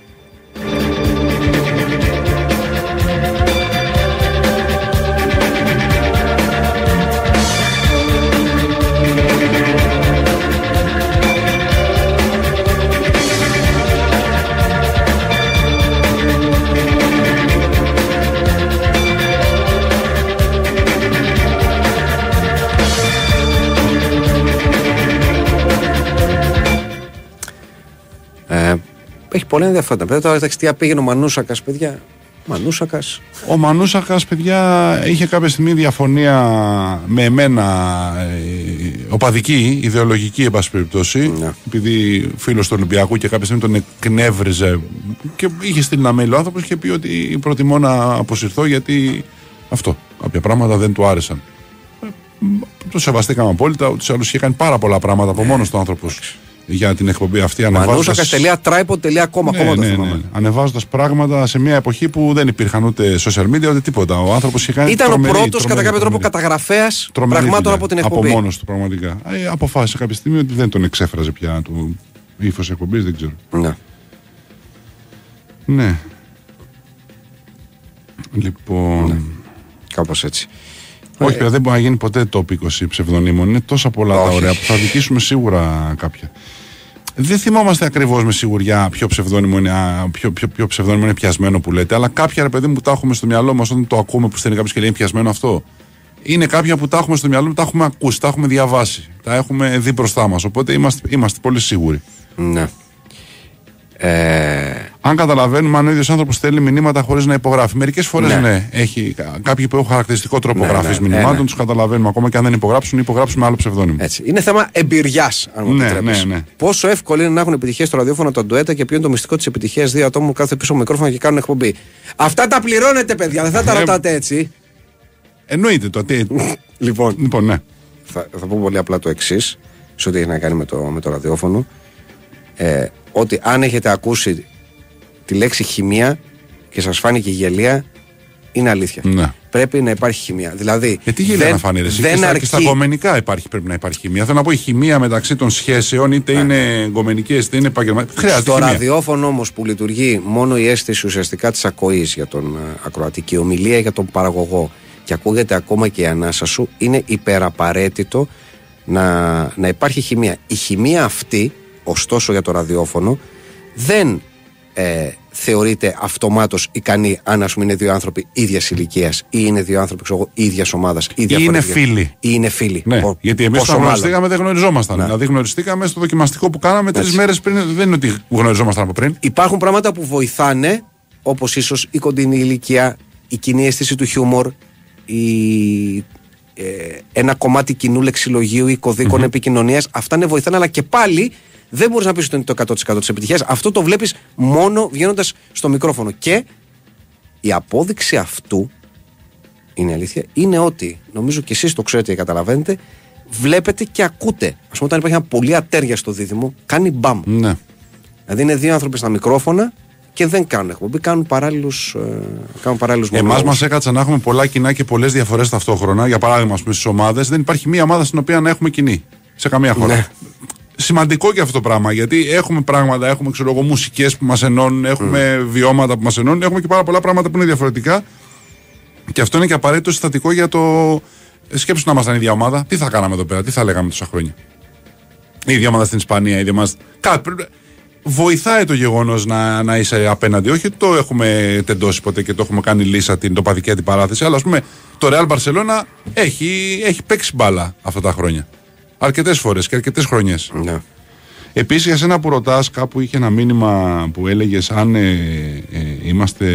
πολύ ενδιαφέροντα. Παιδιά, τώρα τι πήγαινε ο Μανούσακας, παιδιά. Μανούσακας. Ο Μανούσακας, παιδιά, είχε κάποια στιγμή διαφωνία με εμένα, ε, οπαδική, ιδεολογική, εν πάση περιπτώσει. Ναι. Επειδή φίλος του Ολυμπιακού και κάποια στιγμή τον εκνεύριζε και είχε στείλει ένα mail ο άνθρωπος και πει ότι προτιμώ να αποσυρθώ γιατί αυτό. Κάποια πράγματα δεν του άρεσαν. Ε, το σεβαστήκαμε απόλυτα. Ούτως ή άλλως είχε κάνει πάρα πολλά πράγματα από μόνος του άνθρωπος για την εκπομπή αυτή. Μανούσακας τελεία τράιποντ τελεία κομ. Ναι, ναι, ναι, ναι. Ανεβάζοντας πράγματα σε μια εποχή που δεν υπήρχαν ούτε social media ούτε τίποτα. Ο άνθρωπος είχε κάνει. Ήταν τρομερή, ο πρώτος κατά κάποιο τρόπο τρομερή. καταγραφέας Τρομερή πραγμάτων δουλειά. από την εκπομπή. Από μόνος του πραγματικά. Ε, αποφάσισε κάποια στιγμή ότι δεν τον εξέφραζε πια του ύφος εκπομπής, δεν ξέρω. Ναι. Ναι. Λοιπόν. Ναι. Κάπως έτσι. Όχι, ε, δεν μπορεί να γίνει ποτέ τόπικος ψευδονύμων. Είναι τόσα πολλά όχι. τα ωραία που θα δικήσουμε σίγουρα κάποια. Δεν θυμόμαστε ακριβώς με σιγουριά ποιο ψευδόνυμο είναι, ποιο, ποιο, ποιο ψευδόνυμο είναι πιασμένο που λέτε, αλλά κάποια ρε παιδί μου που τα έχουμε στο μυαλό μας όταν το ακούμε που στέλνει κάποιος και λέει είναι πιασμένο αυτό. Είναι κάποια που τα έχουμε στο μυαλό, τα έχουμε ακούσει, τα έχουμε διαβάσει, τα έχουμε δει μπροστά μας. Οπότε είμαστε, είμαστε πολύ σίγουροι. Ναι. Ε... Αν καταλαβαίνουμε αν ο ίδιος άνθρωπος στέλνει μηνύματα χωρίς να υπογράφει. Μερικές φορές ναι, ναι έχει κάποιοι που έχουν χαρακτηριστικό τρόπο ναι, γραφής ναι, μηνυμάτων, ναι, ναι. τους καταλαβαίνουμε ακόμα και αν δεν υπογράψουν ή υπογράψουν με άλλο ψευδόνυμο. Έτσι. Είναι θέμα εμπειριάς, αν μου ναι, επιτρέπεις. Ναι, ναι. Πόσο εύκολο είναι να έχουν επιτυχία στο ραδιόφωνο τα ντουέτα και ποιο είναι το μυστικό της επιτυχίας δύο ατόμων που κάθονται πίσω από μικρόφωνο και κάνουν εκπομπή. Αυτά τα πληρώνετε, παιδιά, δεν θα τα ρωτάτε έτσι. Εννοείται το. Λοιπόν, λοιπόν ναι. θα, θα πω πολύ απλά το εξής, σε ό,τι έχει να κάνει με το, με το ραδιόφωνο. Ε, ότι αν έχετε ακούσει τη λέξη χημεία και σας φάνηκε γελία, είναι αλήθεια. Ναι. Πρέπει να υπάρχει χημεία. Δηλαδή, ε, τι γελία να φάνει, ρε, δεν και, στα, αρκεί... και στα γκομενικά υπάρχει, πρέπει να υπάρχει χημεία. Θέλω να πω η χημεία μεταξύ των σχέσεων, είτε ναι. είναι γκομενικές είτε είναι επαγγελματικές. Χρειάζεται. Στο ραδιόφωνο όμως που λειτουργεί μόνο η αίσθηση ουσιαστικά της ακοής για τον ακροατή και η ομιλία για τον παραγωγό και ακούγεται ακόμα και η ανάσα σου, είναι υπεραπαραίτητο να, να υπάρχει χημεία. Η χημεία αυτή, ωστόσο, για το ραδιόφωνο δεν ε, θεωρείται αυτομάτως ικανή αν, ας πούμε, είναι δύο άνθρωποι ίδιας ηλικίας ή είναι δύο άνθρωποι ξέρω, ίδιας ομάδας ή, ή είναι φίλοι. Ή είναι φίλοι. Ναι, ο, γιατί εμείς όταν γνωριστήκαμε δεν γνωριζόμασταν. Ναι. Δηλαδή γνωριστήκαμε στο δοκιμαστικό που κάναμε τρεις μέρες πριν. Δεν είναι ότι γνωριζόμασταν από πριν. Υπάρχουν πράγματα που βοηθάνε, όπως ίσως η κοντινή ηλικία, η κοινή αίσθηση του χιούμορ, η, ε, ένα κομμάτι κοινού λεξιλογίου ή κωδίκων mm-hmm. επικοινωνίας. Αυτά είναι βοηθάνε, αλλά και πάλι δεν μπορείς να πεις ότι είναι το εκατό τοις εκατό της επιτυχίας. Αυτό το βλέπεις μόνο βγαίνοντας στο μικρόφωνο. Και η απόδειξη αυτού, είναι αλήθεια, είναι ότι, νομίζω και εσείς το ξέρετε και καταλαβαίνετε, βλέπετε και ακούτε. Ας πούμε, όταν υπάρχει ένα πολύ ατέριαστο δίδυμο, κάνει μπαμ. Ναι. Δηλαδή είναι δύο άνθρωποι στα μικρόφωνα και δεν κάνουν εκπομπή, κάνουν παράλληλους, ε, κάνουν παράλληλους μονόλογους. Εμάς μας έκατσε να έχουμε πολλά κοινά και πολλές διαφορές ταυτόχρονα. Για παράδειγμα, στις ομάδες δεν υπάρχει μία ομάδα στην οποία να έχουμε κοινή. Σε καμία χώρα. Ναι. Σημαντικό και αυτό το πράγμα, γιατί έχουμε πράγματα, έχουμε ξέρω εγώ, μουσικές που μας ενώνουν, έχουμε mm. βιώματα που μας ενώνουν, έχουμε και πάρα πολλά πράγματα που είναι διαφορετικά. Και αυτό είναι και απαραίτητο συστατικό για το. Σκέψου να ήμασταν η ίδια ομάδα, τι θα κάναμε εδώ πέρα, τι θα λέγαμε τόσα χρόνια. Η ίδια ομάδα στην Ισπανία, η ίδια ομάδα. Κάτι. Βοηθάει το γεγονός να, να είσαι απέναντι. Όχι ότι το έχουμε τεντώσει ποτέ και το έχουμε κάνει λύσα την τοπαδική αντιπαράθεση, αλλά ας πούμε το Real Barcelona έχει, έχει παίξει μπάλα αυτά τα χρόνια. Αρκετές φορές και αρκετές χρονιές. Ναι. Επίσης, για σένα που ρωτάς, κάπου είχε ένα μήνυμα που έλεγες αν ε, ε, είμαστε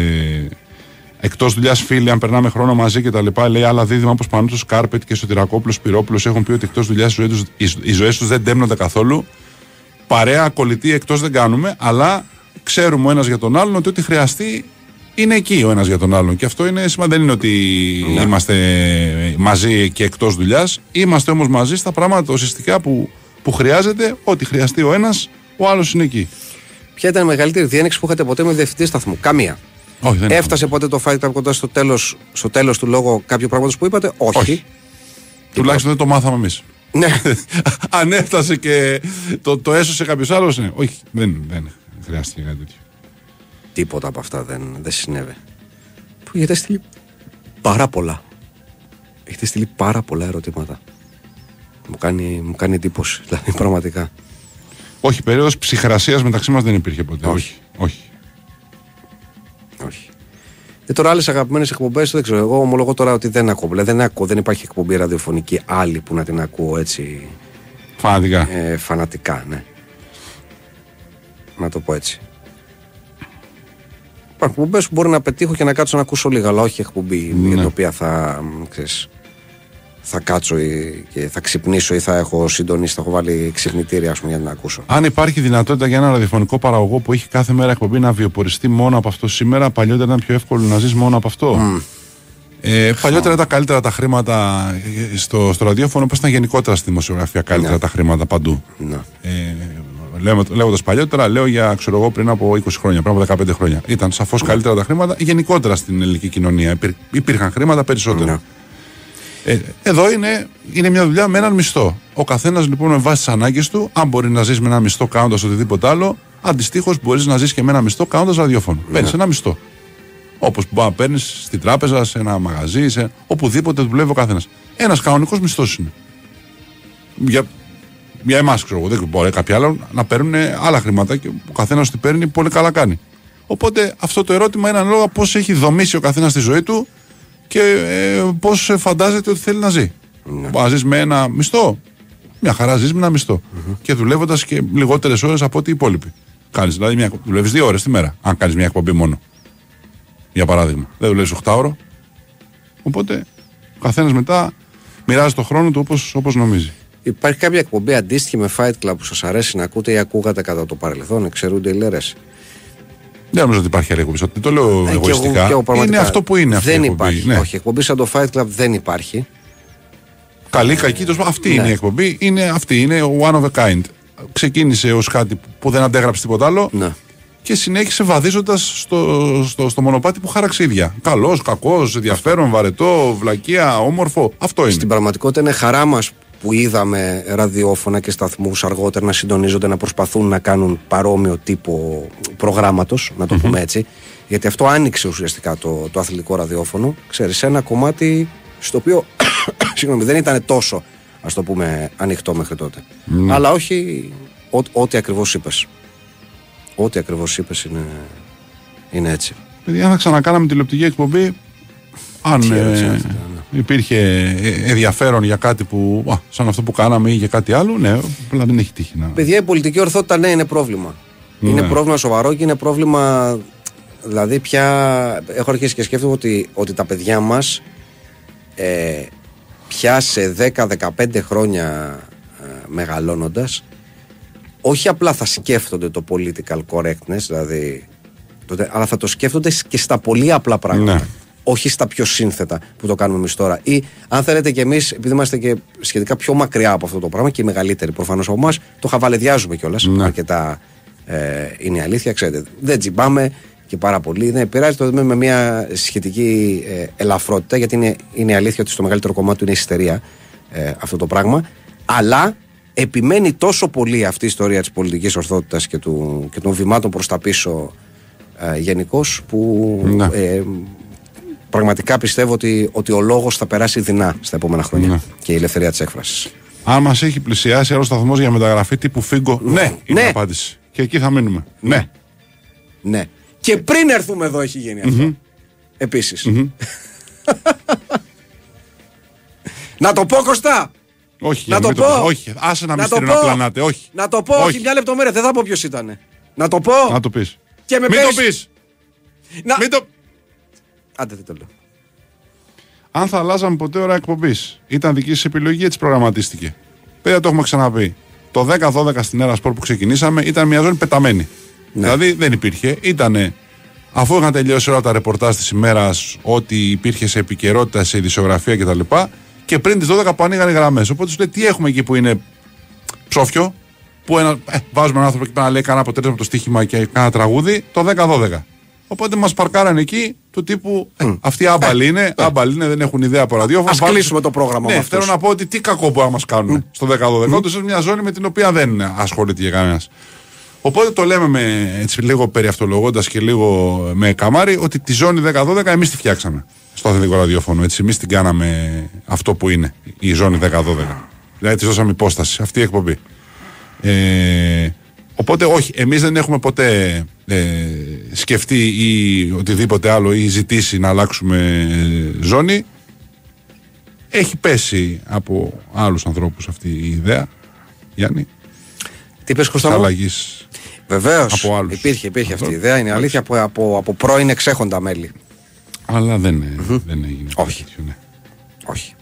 εκτός δουλειάς φίλοι, αν περνάμε χρόνο μαζί κτλ. Λέει άλλα δίδυμα όπως Πανούτσος Κάρπετ και Σωτηρακόπουλος Σπυρόπουλος έχουν πει ότι εκτός δουλειάς οι ζωές τους δεν τέμνονται καθόλου. Παρέα, κολλητή εκτός δεν κάνουμε, αλλά ξέρουμε ο ένας για τον άλλον ότι ό,τι χρειαστεί είναι εκεί ο ένας για τον άλλον. Και αυτό είναι σημαντικό. Δεν είναι ότι ναι. είμαστε μαζί και εκτός δουλειάς. Είμαστε όμως μαζί στα πράγματα ουσιαστικά που, που χρειάζεται. Ό,τι χρειαστεί ο ένας, ο άλλος είναι εκεί. Ποια ήταν η μεγαλύτερη διένεξη που είχατε ποτέ με διευθυντή σταθμού? Καμία. Όχι, δεν Έφτασε ποτέ το Fight Club κοντά στο τέλος, στο τέλος του λόγω κάποιου πράγματος που είπατε? Όχι. Όχι. Τουλάχιστον δεν το μάθαμε εμείς. Ναι. Αν έφτασε και το, το έσωσε κάποιος άλλος, ναι. Όχι, δεν, δεν χρειάστηκε κάτι τέτοιο. Τίποτα από αυτά δεν, δεν συνέβη. Που έχετε στείλει πάρα πολλά. Έχετε στείλει πάρα πολλά ερωτήματα. Μου κάνει, μου κάνει εντύπωση, δηλαδή πραγματικά. Όχι, περίοδος ψυχρασίας μεταξύ μας δεν υπήρχε ποτέ. Όχι. Όχι. Όχι. Και τώρα άλλες αγαπημένες εκπομπές, δεν ξέρω. Εγώ ομολογώ τώρα ότι δεν ακούω. Δεν, ακούω, δεν υπάρχει εκπομπή ραδιοφωνική άλλη που να την ακούω έτσι. Φανατικά. Ε, φανατικά, ναι. Να το πω έτσι. Υπάρχουν εκπομπές που μπορεί να πετύχω και να κάτσω να ακούσω λίγα, αλλά όχι εκπομπή ναι. για την οποία θα, ξέρεις, θα κάτσω ή, και θα ξυπνήσω ή θα έχω συντονίσει, θα έχω βάλει ξυπνητήρια, ας πούμε, για να ακούσω. Αν υπάρχει δυνατότητα για ένα ραδιοφωνικό παραγωγό που έχει κάθε μέρα εκπομπή να βιοποριστεί μόνο από αυτό σήμερα, παλιότερα ήταν πιο εύκολο να ζεις μόνο από αυτό. Mm. Ε, παλιότερα ήταν καλύτερα τα χρήματα στο, στο ραδιόφωνο, όπως ήταν γενικότερα στη δημοσιογραφία καλύτερα ναι. τα χρήματα παντού. Ναι. Ε, Λέγοντας παλιότερα, λέω για ξέρω εγώ πριν από είκοσι χρόνια, πριν από δεκαπέντε χρόνια. Ήταν σαφώς καλύτερα τα χρήματα γενικότερα στην ελληνική κοινωνία. Υπήρ, υπήρχαν χρήματα περισσότερα. Ναι. Ε, εδώ είναι, είναι μια δουλειά με έναν μισθό. Ο καθένας λοιπόν με βάση τις ανάγκες του, αν μπορεί να ζεις με ένα μισθό κάνοντας οτιδήποτε άλλο, αντιστοίχως μπορείς να ζεις και με ένα μισθό κάνοντας ραδιόφωνο. Ναι. Παίρνεις ένα μισθό. Όπως μπορεί να παίρνεις στην τράπεζα, σε ένα μαγαζί, σε οπουδήποτε δουλεύει ο καθένας. Ένας κανονικός μισθός είναι. Για, για εμάς, ξέρω εγώ, δεν μπορεί κάποια άλλα να παίρνουν άλλα χρήματα και ο καθένας τι παίρνει πολύ καλά κάνει. Οπότε αυτό το ερώτημα είναι ανάλογα πώς έχει δομήσει ο καθένας τη ζωή του και ε, πώς φαντάζεται ότι θέλει να ζει. Ναι. Μπορεί να ζεις με ένα μισθό. Μια χαρά ζεις με ένα μισθό. Mm-hmm. Και δουλεύοντας και λιγότερες ώρες από ό,τι οι υπόλοιποι. Κάνεις δηλαδή μια, δουλεύεις δύο ώρες τη μέρα, αν κάνεις μια εκπομπή μόνο. Για παράδειγμα. Δεν δουλεύεις οκτώ ώρο. Οπότε ο καθένας μετά μοιράζει το χρόνο του όπως, όπως νομίζει. Υπάρχει κάποια εκπομπή αντίστοιχη με Fight Club που σας αρέσει να ακούτε ή ακούγατε κατά το παρελθόν, εξαιρούνται οι λέρες? Δεν νομίζω ότι υπάρχει άλλη εκπομπή. Το λέω ε, εγωιστικά. Και εγώ, και εγώ, είναι αυτό που είναι αυτή δεν η εκπομπή. Υπάρχει. Ναι. Όχι, εκπομπή σαν το Fight Club δεν υπάρχει. Καλή, κακή, τόσο, αυτή ναι. είναι η εκπομπή. Είναι αυτή, είναι one of a kind. Ξεκίνησε ως κάτι που δεν αντέγραψε τίποτα άλλο ναι. και συνέχισε βαδίζοντας στο, στο, στο μονοπάτι που χάραξε ίδια. Καλός, κακός, ενδιαφέρον, βαρετό, βλακεία, όμορφο. Αυτό είναι. Στην πραγματικότητα είναι χαρά μας που είδαμε ραδιόφωνα και σταθμούς αργότερα να συντονίζονται, να προσπαθούν να κάνουν παρόμοιο τύπο προγράμματος, να το mm-hmm. πούμε έτσι. Γιατί αυτό άνοιξε ουσιαστικά το, το αθλητικό ραδιόφωνο, ξέρεις, ένα κομμάτι στο οποίο συγγνώμη, δεν ήταν τόσο, ας το πούμε, ανοιχτό μέχρι τότε. Mm. Αλλά όχι ό, ό,τι ακριβώς είπες. Ό,τι ακριβώς είπες είναι, είναι έτσι. Παιδιά, αν θα ξανακάναμε τηλεοπτική εκπομπή, αν ε, υπήρχε ενδιαφέρον για κάτι που, α, σαν αυτό που κάναμε ή για κάτι άλλο, ναι, απλά δεν έχει τύχει να... Παιδιά, η πολιτική ορθότητα, ναι, είναι πρόβλημα. Ναι. Είναι πρόβλημα σοβαρό και είναι πρόβλημα, δηλαδή πια έχω αρχίσει και σκέφτομαι ότι, ότι τα παιδιά μας ε, πια σε δέκα με δεκαπέντε χρόνια ε, μεγαλώνοντας, όχι απλά θα σκέφτονται το political correctness, δηλαδή, τότε, αλλά θα το σκέφτονται και στα πολύ απλά πράγματα. Ναι. Όχι στα πιο σύνθετα που το κάνουμε εμείς τώρα. Ή αν θέλετε και εμείς, επειδή είμαστε και σχετικά πιο μακριά από αυτό το πράγμα και οι μεγαλύτεροι προφανώς από εμάς, το χαβαλεδιάζουμε κιόλας. Ναι. Αρκετά ε, είναι η αλήθεια, ξέρετε. Δεν τσιμπάμε και πάρα πολύ. Δεν πειράζει, το δούμε με μια σχετική ε, ελαφρότητα, γιατί είναι, είναι η αλήθεια ότι στο μεγαλύτερο κομμάτι του είναι η ιστερία ε, αυτό το πράγμα. Αλλά επιμένει τόσο πολύ αυτή η ιστορία της πολιτικής ορθότητας και, του, και των βημάτων προς τα πίσω ε, γενικώς, που. Ναι. Ε, Πραγματικά πιστεύω ότι, ότι ο λόγος θα περάσει δεινά στα επόμενα χρόνια ναι. και η ελευθερία της έκφρασης. Αν μας έχει πλησιάσει άλλο σταθμός για μεταγραφή τύπου Φίγκο, ναι, ναι είναι ναι. η απάντηση. Και εκεί θα μείνουμε. Ναι. ναι. Ναι. Και πριν έρθουμε εδώ έχει γίνει αυτό. Mm-hmm. Επίσης. Mm-hmm. Να το πω, Κωστά! Όχι, να το πω. Το... όχι. Άσε να μυστήριο να πλανάτε. Όχι. Να το πω, όχι, όχι μια λεπτομέρεια. Δεν θα πω ποιος ήταν. Να το πω. Να το πεις. Και με Μην πες... το πεις. Να... Μην το... Άντε, δεν το λέω. Αν θα αλλάζαμε ποτέ ώρα εκπομπής, ήταν δική σας επιλογή, έτσι προγραμματίστηκε. Παιδιά, το έχουμε ξαναπεί. Το δέκα δώδεκα στην Έρα Σπορ που ξεκινήσαμε ήταν μια ζώνη πεταμένη. Ναι. Δηλαδή δεν υπήρχε. Ήτανε, αφού είχαν τελειώσει όλα τα ρεπορτάζ της ημέρας, ό,τι υπήρχε σε επικαιρότητα, σε ειδησιογραφία κτλ. Και, και πριν τις δώδεκα που ανοίγαν οι γραμμές. Οπότε σου λέει τι έχουμε εκεί που είναι ψόφιο, που ένα, ε, βάζουμε έναν άνθρωπο εκεί να λέει κανένα αποτέλεσμα το στοίχημα και κανένα τραγούδι, το δέκα δώδεκα. Οπότε μας παρκάρανε εκεί του τύπου mm. αυτοί άμπαλοι είναι, άμπαλοι είναι, δεν έχουν ιδέα από ραδιόφωνο. Ας βάλουν... κλείσουμε το πρόγραμμα ναι, με αυτούς. Θέλω να πω ότι τι κακό μπορεί να μας κάνουν mm. στο δέκα δώδεκα. Mm. Όντως είναι μια ζώνη με την οποία δεν ασχολείται για κανένας. Οπότε το λέμε με, έτσι, λίγο περιαυτολογώντας και λίγο με καμάρι ότι τη ζώνη δέκα δώδεκα εμείς τη φτιάξαμε στο αθλητικό ραδιόφωνο. Έτσι, εμείς την κάναμε αυτό που είναι η ζώνη δέκα δώδεκα. Δηλαδή της δώσαμε υπόσταση, αυτή η εκπομπή. Ε, Οπότε όχι, εμείς δεν έχουμε ποτέ ε, σκεφτεί ή οτιδήποτε άλλο ή ζητήσει να αλλάξουμε ζώνη. Έχει πέσει από άλλους ανθρώπους αυτή η ιδέα, Γιάννη. Τι είπες, Κώστα μου? Αλλαγής. Βεβαίως. Από άλλους. Υπήρχε, υπήρχε Αυτό. αυτή η ιδέα. Είναι αλήθεια από, από, από πρώην εξέχοντα μέλη. Αλλά δεν, mm-hmm. δεν έγινε. Όχι. Τέτοιο, ναι. Όχι.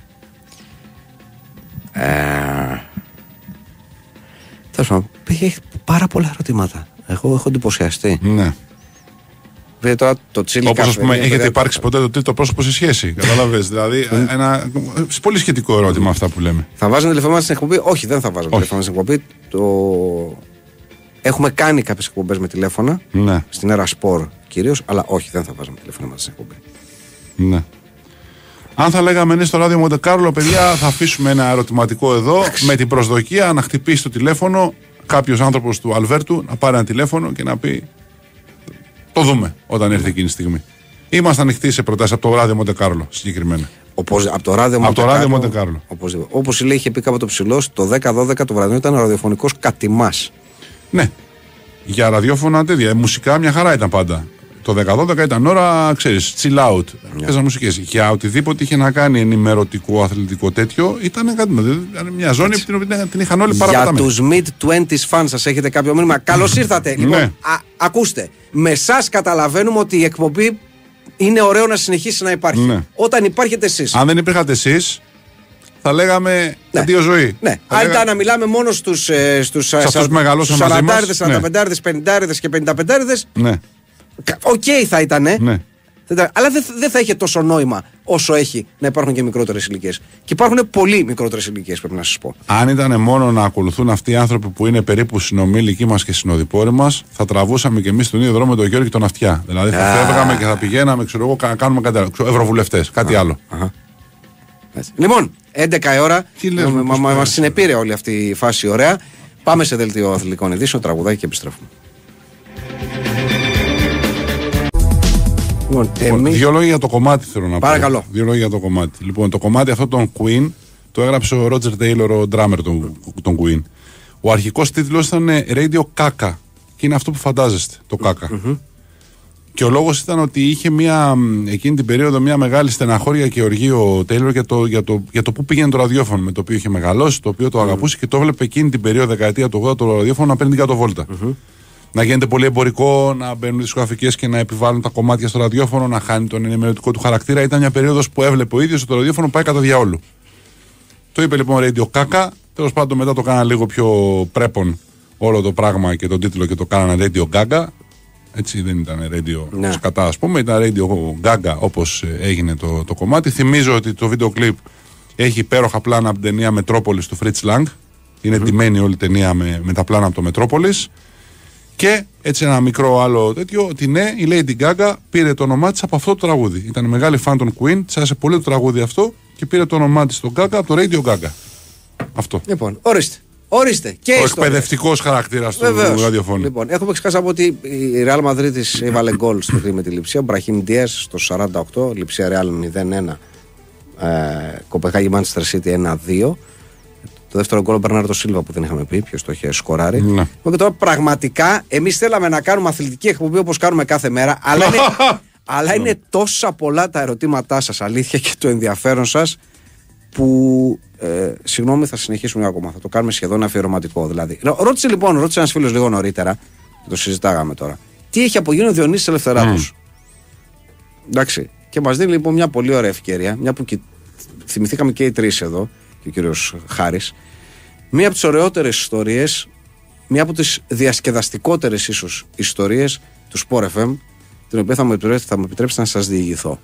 Ε... Τέλος πάντων, έχει πάρα πολλά ερωτήματα. Εγώ έχω εντυπωσιαστεί. Ναι. Βέβαια τώρα το τσίλι Όπως καφέ, ας πούμε, έχετε παιδιά, υπάρξει το... ποτέ το τρίτο πρόσωπο σε σχέση. Καταλαβες. Δηλαδή, ένα πολύ σχετικό ερώτημα αυτά που λέμε. Θα βάζουν τηλεφωνήματα στην εκπομπή? Όχι, δεν θα βάζουν τηλεφωνήματα στην εκπομπή. Το... Έχουμε κάνει κάποιες εκπομπές με τηλέφωνα. Ναι. Στην Έρα Σπορ κυρίως, αλλά όχι, δεν θα βάζουμε τηλεφωνήματα στην εκπομπή. Ναι. Αν θα λέγαμε είναι στο ράδιο Μοντεκάρλο, παιδιά, θα αφήσουμε ένα ερωτηματικό εδώ με την προσδοκία να χτυπήσει το τηλέφωνο κάποιος άνθρωπος του Αλβέρτου, να πάρει ένα τηλέφωνο και να πει το δούμε όταν έρθει εκείνη η στιγμή. Είμαστε ανοιχτοί σε προτάσεις από το ράδιο Μοντεκάρλο συγκεκριμένα. Όπως, από το ράδιο Μοντεκάρλο. Όπως λέει, είχε πει κάποτε ο Ψηλός, το δέκα δώδεκα το βραδινό ήταν ραδιοφωνικός κατημάς. Ναι. Για ραδιόφωνα τέτοια. Μουσικά μια χαρά ήταν πάντα. Το δέκα δώδεκα ήταν ώρα, ξέρεις, chill out. Yeah. Παίζαν μουσικές. Για οτιδήποτε είχε να κάνει ενημερωτικό, αθλητικό τέτοιο, ήταν κάτι. Ήταν μια ζώνη που την, οποία την είχαν όλοι πάρα Για τους mid twenties fans σας έχετε κάποιο μήνυμα? Καλώς ήρθατε. Λοιπόν, ναι. α, ακούστε. Με εσάς καταλαβαίνουμε ότι η εκπομπή είναι ωραίο να συνεχίσει να υπάρχει. Ναι. Όταν υπάρχετε εσείς. Αν δεν υπήρχατε εσείς, θα λέγαμε ναι. αντίο ζωή. Ναι. Αν λέγα... ήταν να μιλάμε μόνο στους, ε, στους, στους σαραντάριδες, σαρανταπεντάριδες, πενηντάριδες και πενηνταπεντάριδες. Ναι. Οκ okay θα ήταν, ναι. αλλά δεν δε θα είχε τόσο νόημα όσο έχει να υπάρχουν και μικρότερες ηλικίες. Και υπάρχουν πολύ μικρότερες ηλικίες, πρέπει να σας πω. Αν ήταν μόνο να ακολουθούν αυτοί οι άνθρωποι που είναι περίπου συνομήλικοι μας και συνοδοιπόροι μας, θα τραβούσαμε και εμείς τον ίδιο δρόμο με τον Γιώργη και τον Αυτιά. Δηλαδή θα ah. φεύγαμε και θα πηγαίναμε, ξέρω εγώ, να κάνουμε κάτι άλλο. Ευρωβουλευτές, κάτι ah. άλλο. Ah. Λοιπόν, έντεκα η ώρα. Μας συνεπήρε όλη αυτή η φάση ωραία. Πάμε σε δελτίο αθλητικών ειδήσεων, τραγουδάκι και επιστρέφουμε. Λοιπόν, εμείς... Δύο λόγια για το κομμάτι θέλω να Παρακαλώ. πω. Δύο λόγια για το κομμάτι. Λοιπόν, το κομμάτι αυτό των Queen το έγραψε ο Roger Taylor, ο drummer των, των Queen. Ο αρχικός τίτλος ήταν Radio Gaga. Και είναι αυτό που φαντάζεστε, το Gaga. Mm-hmm. Και ο λόγος ήταν ότι είχε μια, εκείνη την περίοδο μια μεγάλη στεναχώρια και οργή ο Taylor για το, για, το, για το που πήγαινε το ραδιόφωνο, με το οποίο είχε μεγαλώσει, το οποίο το αγαπούσε mm-hmm. και το έβλεπε εκείνη την περίοδο, δεκαετία του ογδόντα, το ραδιόφωνο να παίρνει την κατοβόλτα. Mm-hmm. Να γίνεται πολύ εμπορικό, να μπαίνουν δισκογραφικές και να επιβάλλουν τα κομμάτια στο ραδιόφωνο, να χάνει τον ενημερωτικό του χαρακτήρα. Ήταν μια περίοδος που έβλεπε ο ίδιος ότι το ραδιόφωνο πάει κατά διαόλου. Το είπε λοιπόν Radio Gaga. Τέλος πάντων, μετά το κάνα λίγο πιο πρέπον όλο το πράγμα και τον τίτλο και το κάνανε Radio Gaga. Έτσι δεν ήταν Radio ναι. σκατά, ας πούμε. Ήταν Radio Gaga όπως έγινε το, το κομμάτι. Θυμίζω ότι το βίντεο κλιπ έχει υπέροχα πλάνα από την ταινία Μετρόπολης του Fritz Lang. Είναι mm-hmm. ντυμένη όλη η ταινία με, με τα πλάνα από το Μετρόπολης. Και έτσι ένα μικρό άλλο τέτοιο, ότι ναι, η Lady Gaga πήρε το όνομά της από αυτό το τραγούδι. Ήταν μεγάλη φαν των Queen, της άρεσε πολύ το τραγούδι αυτό και πήρε το όνομά της στο Gaga από το Radio Gaga. Αυτό. Λοιπόν, ορίστε. Ορίστε. Και ο εκπαιδευτικός χαρακτήρας του ραδιοφώνου. Λοιπόν, έχουμε ξεχάσει από ότι η Real Madrid της έβαλε γκολ στο με τη Λιψία. Ο Μπραχίμ Ντιές στο σαράντα οκτώ, Λιψία Real μηδέν ένα, ε, Κοπεχάγη Manchester City ένα δύο. Το δεύτερο γκολ ο Μπερνάρντο Σίλβα που δεν είχαμε πει, ποιος το είχε σκοράρει. Ναι. Και τώρα πραγματικά εμείς θέλαμε να κάνουμε αθλητική εκπομπή όπως κάνουμε κάθε μέρα, αλλά είναι, αλλά είναι τόσα πολλά τα ερωτήματά σας, αλήθεια, και το ενδιαφέρον σας, που ε, συγγνώμη, θα συνεχίσουμε ακόμα. Θα το κάνουμε σχεδόν αφιερωματικό δηλαδή. Ρώτησε λοιπόν, ρώτησε ένας φίλος λίγο νωρίτερα, και το συζητάγαμε τώρα, τι έχει απογίνει ο Διονύσης Ελευθεράτος. Mm. Εντάξει. Και μας δίνει λοιπόν μια πολύ ωραία ευκαιρία, μια που και, θυμηθήκαμε και οι τρεις εδώ, και ο κύριος Χάρης, μία από τις ωραιότερες ιστορίες, μία από τις διασκεδαστικότερες ίσως ιστορίες του Sport εφ εμ, την οποία θα μου επιτρέψετε, θα μου επιτρέψετε να σας διηγηθώ.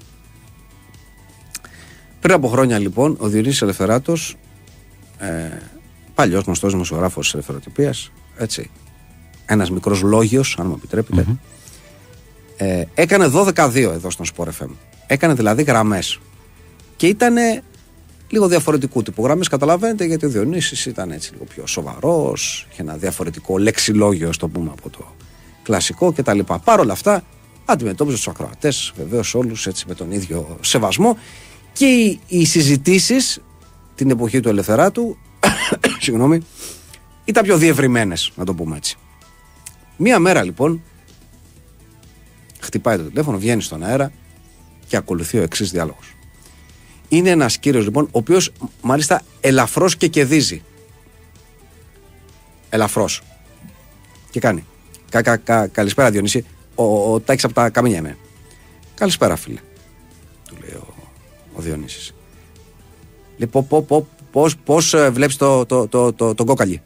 Πριν από χρόνια λοιπόν, ο Διονύσης Ελευθεράτος, ε, παλιός γνωστός δημοσιογράφος της ελευθεροτυπίας, έτσι, ένας μικρός λόγιος, αν μου επιτρέπετε, mm-hmm. ε, έκανε δώδεκα δύο εδώ στον Sport εφ εμ. Έκανε δηλαδή γραμμές. Και ήτανε λίγο διαφορετικού τύπου γραμμές, καταλαβαίνετε, γιατί ο Διονύσης ήταν έτσι λίγο πιο σοβαρός, είχε ένα διαφορετικό λεξιλόγιο, ας το πούμε, από το κλασικό κτλ. Παρ' όλα αυτά, αντιμετώπιζε τους ακροατές, βεβαίως όλους έτσι με τον ίδιο σεβασμό, και οι, οι συζητήσεις την εποχή του Ελευθεράτου συγγνώμη, ήταν πιο διευρυμένες, να το πούμε έτσι. Μία μέρα λοιπόν χτυπάει το τηλέφωνο, βγαίνει στον αέρα και ακολουθεί ο εξής διάλογος. Είναι ένας κύριος λοιπόν, ο οποίος μάλιστα ελαφρώς και κεδίζει. Ελαφρώς. Και κάνει. Κα, κα, κα, καλησπέρα Διονύση. Ο, ο Τάκης από τα Καμίνια είμαι. Καλησπέρα φίλε. Του λέει ο, ο Διονύσης. Λέει πω, πω, πω, πώς, πώς βλέπεις το, το, το, το, τον κόκαλι.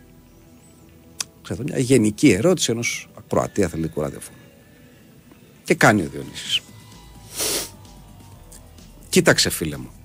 Ξέρω, μια γενική ερώτηση ενός ακροατή αθλητικού ραδιοφώνου. Και κάνει ο Διονύσης. Κοίταξε φίλε μου.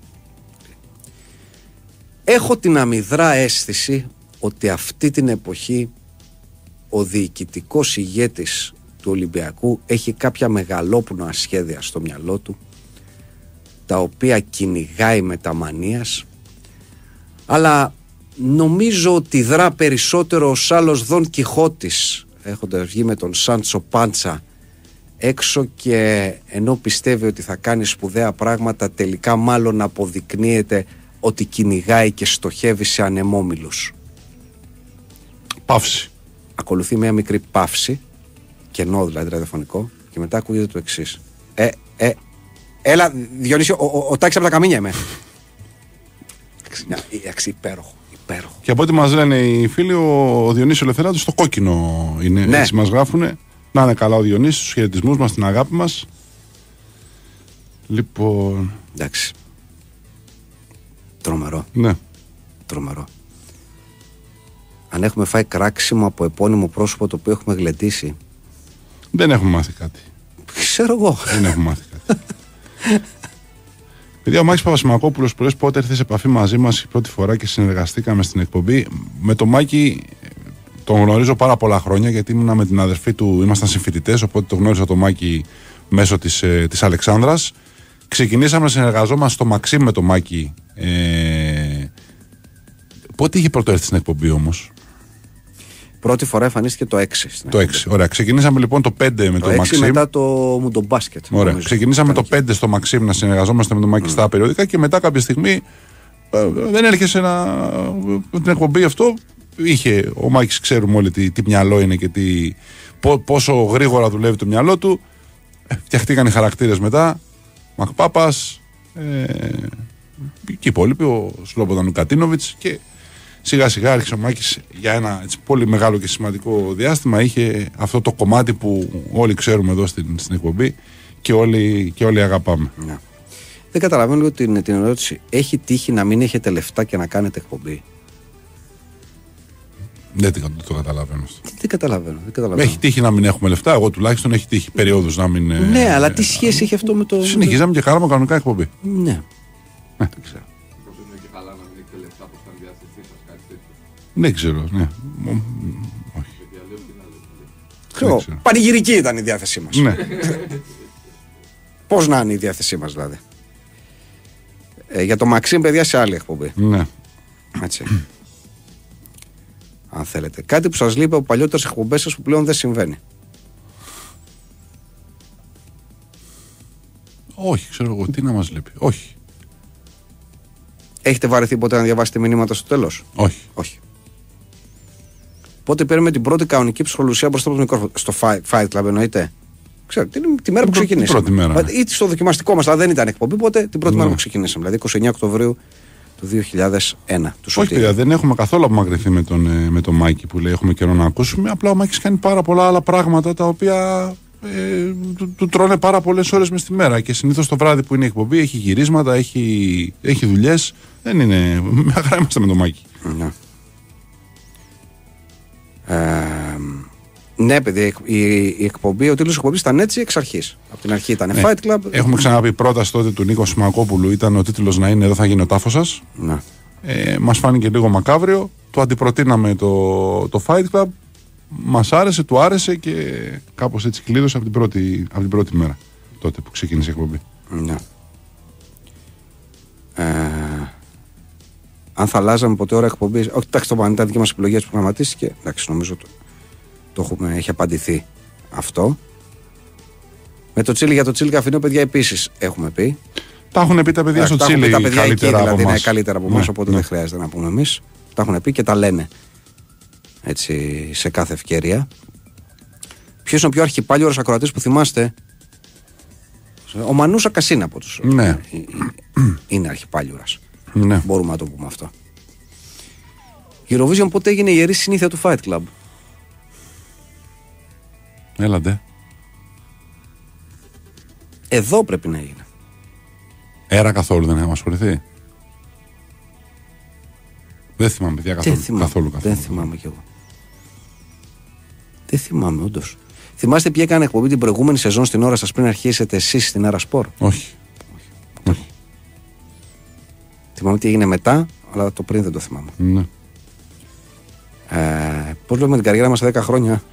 Έχω την αμυδρά αίσθηση ότι αυτή την εποχή ο διοικητικός ηγέτης του Ολυμπιακού έχει κάποια μεγαλόπνοα σχέδια στο μυαλό του, τα οποία κυνηγάει με τα μανίας, αλλά νομίζω ότι δρά περισσότερο ως άλλος Δον Κιχώτης, έχοντας βγει με τον Σάντσο Πάντσα έξω, και ενώ πιστεύει ότι θα κάνει σπουδαία πράγματα, τελικά μάλλον αποδεικνύεται ότι κυνηγάει και στοχεύει σε ανεμόμυλους. Παύση. Ακολουθεί μια μικρή παύση, κενό δηλαδή ραδιοφωνικό, και μετά ακούγεται το εξής. Ε, ε, έλα Διονύση, ο, ο, ο Τάκης από τα Καμίνια είμαι. Εντάξει, υπέροχο, υπέροχο. Και από ό,τι μας λένε οι φίλοι, ο, ο Διονύσης Ελευθεράτος στο κόκκινο είναι, ναι. Έτσι μας γράφουνε. Να είναι καλά ο Διονύσης, τους χαιρετισμούς μας, την αγάπη μας. Λοιπόν... Εντάξει. Τρομερό. Ναι. Τρομερό. Αν έχουμε φάει κράξιμο από επώνυμο πρόσωπο το οποίο έχουμε γλεντήσει. Δεν έχουμε μάθει κάτι. Ξέρω εγώ. Δεν έχουμε μάθει κάτι. Παιδιά, ο Μάκης Παπασημακόπουλος που λες πότε ήρθε σε επαφή μαζί μας η πρώτη φορά και συνεργαστήκαμε στην εκπομπή. Με τον Μάκη τον γνωρίζω πάρα πολλά χρόνια, γιατί ήμουνα με την αδερφή του, ήμασταν συμφοιτητές, οπότε το γνώρισα τον Μάκη μέσω της, ε, της Αλεξάνδρας. Ξεκινήσαμε να συνεργαζόμαστε στο Μαξίμ με τον Μάκη. Ε, πότε είχε πρώτο έρθει στην εκπομπή όμως? Πρώτη φορά εμφανίστηκε το έξι. Το έξι, ωραία. Ξεκινήσαμε λοιπόν το πέντε με το, το Μαξίμ. Μετά το Μουντομπάσκετ. Ωραία. Νομίζω. Ξεκινήσαμε το πέντε στο Μαξίμ να συνεργαζόμαστε με τον Μάκη mm. στα περιοδικά, και μετά κάποια στιγμή ε, δεν έρχεσαι να. την εκπομπή αυτό. Είχε ο Μάκης, ξέρουμε όλοι τι, τι μυαλό είναι και τι, πό, πόσο γρήγορα δουλεύει το μυαλό του. Ε, φτιαχτήκαν οι χαρακτήρες μετά. Μακπάπας, ε, και οι υπόλοιποι, ο Σλόμπονταν Ουκατίνοβιτς, και σιγά σιγά άρχισε ο Μάκης για ένα έτσι, πολύ μεγάλο και σημαντικό διάστημα. Είχε αυτό το κομμάτι που όλοι ξέρουμε εδώ στην, στην εκπομπή και όλοι, και όλοι αγαπάμε. Ναι. Δεν καταλαβαίνω λίγο την, την ερώτηση. Έχει τύχει να μην έχετε λεφτά και να κάνετε εκπομπή? Δεν το, το καταλαβαίνω αυτό. Δεν καταλαβαίνω, δεν καταλαβαίνω. Έχει τύχει να μην έχουμε λεφτά. Εγώ τουλάχιστον έχει τύχει περίοδους να μην. Ναι, ε, αλλά ε, τι σχέση ε, έχει αυτό με το. Συνεχίζαμε και κάναμε κανονικά εκπομπή. Ναι. Ε. Δεν ξέρω. Δεν ξέρω, ναι. Όχι. Ξέρω, πανηγυρική ήταν η διάθεσή μας. Ναι. Πώς να είναι η διάθεσή μας δηλαδή? Ε, για το Μαξίμ, παιδιά, σε άλλη εκπομπή. Ναι. Έτσι. Αν θέλετε. Κάτι που σας λείπει από παλιότερες εκπομπές σας που πλέον δεν συμβαίνει. Όχι, ξέρω εγώ, τι να μας λείπει. Όχι. Έχετε βαρεθεί ποτέ να διαβάσετε μηνύματα στο τέλος? Όχι. Όχι. Πότε παίρνουμε την πρώτη κανονική ψυχολογία μπροστά από το μικρόφωνο? Στο Fight Club εννοείται? Ξέρω, την, τη μέρα που ξεκινήσαμε. Την πρώτη μέρα. Ή στο δοκιμαστικό μας, αλλά δεν ήταν εκπομπή, οπότε την πρώτη ναι. μέρα που ξεκινήσαμε. Δηλαδή είκοσι εννέα Οκτωβρίου του δύο χιλιάδες ένα. Του Όχι, παιδιά, δεν έχουμε καθόλου απομακρυνθεί με τον, με τον Μάκη που λέει έχουμε καιρό να ακούσουμε. Απλά ο Μάκης κάνει πάρα πολλά άλλα πράγματα τα οποία ε, του, του τρώνε πάρα πολλές ώρες μες τη μέρα. Και συνήθως το βράδυ που είναι η εκπομπή έχει γυρίσματα, έχει, έχει δουλειές. Δεν είναι. Μια χαρά είμαστε με τον Μάκη. Ναι. Ε, ναι, παιδιά, η, η εκπομπή, ο τίτλος της εκπομπής ήταν έτσι εξ αρχής. Από την αρχή ήταν ναι. Fight Club. Έχουμε ξαναπεί πρόταση τότε του Νίκο Σιμακόπουλου, ήταν ο τίτλος να είναι Εδώ θα γίνει ο τάφος σας. Ναι. Ε, μας φάνηκε λίγο μακάβριο. Το αντιπροτείναμε το, το Fight Club. Μας άρεσε, του άρεσε και κάπως έτσι κλείδωσε από την πρώτη, από την πρώτη μέρα τότε που ξεκίνησε η εκπομπή. Ναι. Ε, αν θα αλλάζαμε ποτέ ώρα εκπομπή. Όχι, εντάξει, το ήταν δική μας επιλογή που προγραμματίστηκε. Εντάξει, νομίζω το, το έχουμε, έχει απαντηθεί αυτό. Με το Τσίλι, για το Τσίλι Καφινό, παιδιά, επίσης έχουμε πει. Τα έχουν πει τα παιδιά στο Τσίλι καλύτερα εκεί, από δηλαδή, εμάς. Είναι καλύτερα από εμάς, ναι, οπότε ναι. δεν χρειάζεται να πούμε εμείς. Τα έχουν πει και τα λένε έτσι σε κάθε ευκαιρία. Ποιος είναι ο πιο αρχιπάλιορος ακροατής που θυμάστε? Ο Μανούσα Κασίνα από τους. Ναι. Είναι αρχιπάλιορας. Ναι. Μπορούμε να το πούμε αυτό. Η Eurovision πότε έγινε η ιερή συνήθεια του Fight Club? Έλαντε. Εδώ πρέπει να έγινε. Έρα καθόλου δεν έχουμε ασχοληθεί. Δεν θυμάμαι, παιδιά, καθόλου. Δεν θυμάμαι, καθόλου, καθόλου. Δεν θυμάμαι κι εγώ. Δεν θυμάμαι, όντως. Θυμάστε ποια έκανε εκπομπή την προηγούμενη σεζόν στην ώρα σας πριν αρχίσετε εσείς στην Έρα Σπορ? Όχι. Όχι. Όχι. Θυμάμαι τι έγινε μετά, αλλά το πριν δεν το θυμάμαι. Ναι. Ε, πώς λέμε την καριέρα μας σε δέκα χρόνια.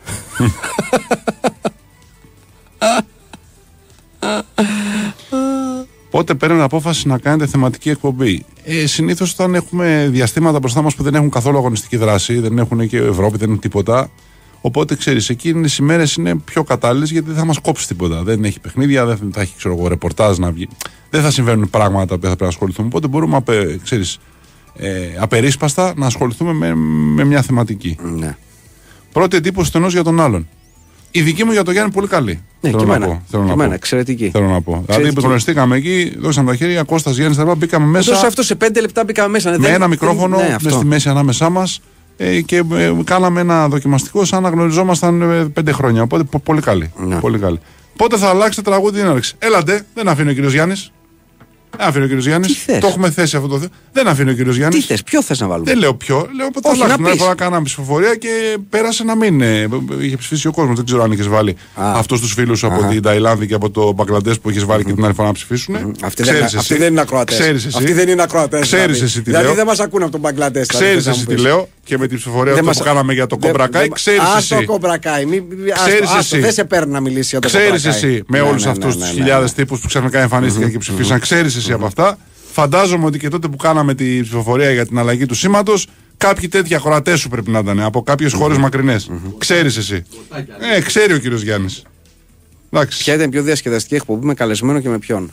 Πότε παίρνετε απόφαση να κάνετε θεματική εκπομπή? Ε, συνήθως όταν έχουμε διαστήματα μπροστά μας που δεν έχουν καθόλου αγωνιστική δράση, δεν έχουν και Ευρώπη, δεν έχουν τίποτα. Οπότε ξέρεις, εκείνες οι μέρες είναι πιο κατάλληλες γιατί δεν θα μας κόψει τίποτα. Δεν έχει παιχνίδια, δεν θα έχει ξέρω εγώ, ρεπορτάζ να βγει. Δεν θα συμβαίνουν πράγματα τα οποία θα πρέπει να ασχοληθούμε. Οπότε μπορούμε απε, ξέρεις, ε, απερίσπαστα να ασχοληθούμε με, με μια θεματική. Ναι. Πρώτη εντύπωση του ενός για τον άλλον. Η δική μου για τον Γιάννη πολύ καλή. Ναι, θέλω και να εμένα, πω. Θέλω και να εμένα, πω. εξαιρετική. Θέλω να πω. Δηλαδή, Εξαιρετική. γνωριστήκαμε εκεί, δώσαμε τα χέρια, Κώστας Γιάννης, τα μπήκαμε μέσα. Τόσο αυτό σε πέντε λεπτά μπήκαμε μέσα. Με δεν, ένα μικρόφωνο ναι, μες στη μέση ανάμεσά μας ε, και ε, κάναμε ένα δοκιμαστικό σαν να γνωριζόμασταν ε, πέντε χρόνια. Οπότε πο, πολύ καλή. Ναι. Πολύ καλή. Πότε θα αλλάξει το τραγούδι την έναρξη? Έλατε, δεν αφήνει ο κύριος Γιάννης. Δεν αφήνει ο κύριος Γιάννης. Το έχουμε θέσει αυτό το θέμα. Δεν αφήνει ο κύριος Γιάννης. Τι θες, ποιο θες να βάλουμε? Δεν λέω ποιο. Λέω ότι θα αλλάξει. Την άλλη φορά κάναμε ψηφοφορία και πέρασε να μην. Ε, είχε ψηφίσει ο κόσμος. Δεν ξέρω αν είχε βάλει αυτούς τους φίλους από την Ταϊλάνδη και από το Μπαγκλαντές που είχε βάλει και την άλλη φορά να ψηφίσουν. Αυτοί δεν είναι ακροατές. Αυτοί δεν είναι ακροατές. Ξέρεις εσύ τι λέω. Δηλαδή δεν μας ακούνε από τον Μπαγκλαντές. Ξέρεις εσύ τι λέω. Και με την ψηφοφορία που κάναμε για το Κομπρακάι, ξέρεις εσύ. Α, το Κομπρακάι. Δεν σε παίρνει να μιλήσει για το Κομπρακάι. Ξέρεις εσύ με όλους αυτούς τους χιλιάδες τύπους που ξαφνικά εμφανίστηκαν και ψηφίσαν. Ξέρεις εσύ από αυτά. Φαντάζομαι ότι και τότε που κάναμε τη ψηφοφορία για την αλλαγή του σήματος, κάποιοι τέτοιοι ακροατές σου πρέπει να ήταν από κάποιες χώρες μακρινές. Ξέρεις εσύ. Ε, ξέρει ο κύριος Γιάννης. Ποια ήταν η πιο διασκεδαστική εκπομπή με καλεσμένο και με ποιον?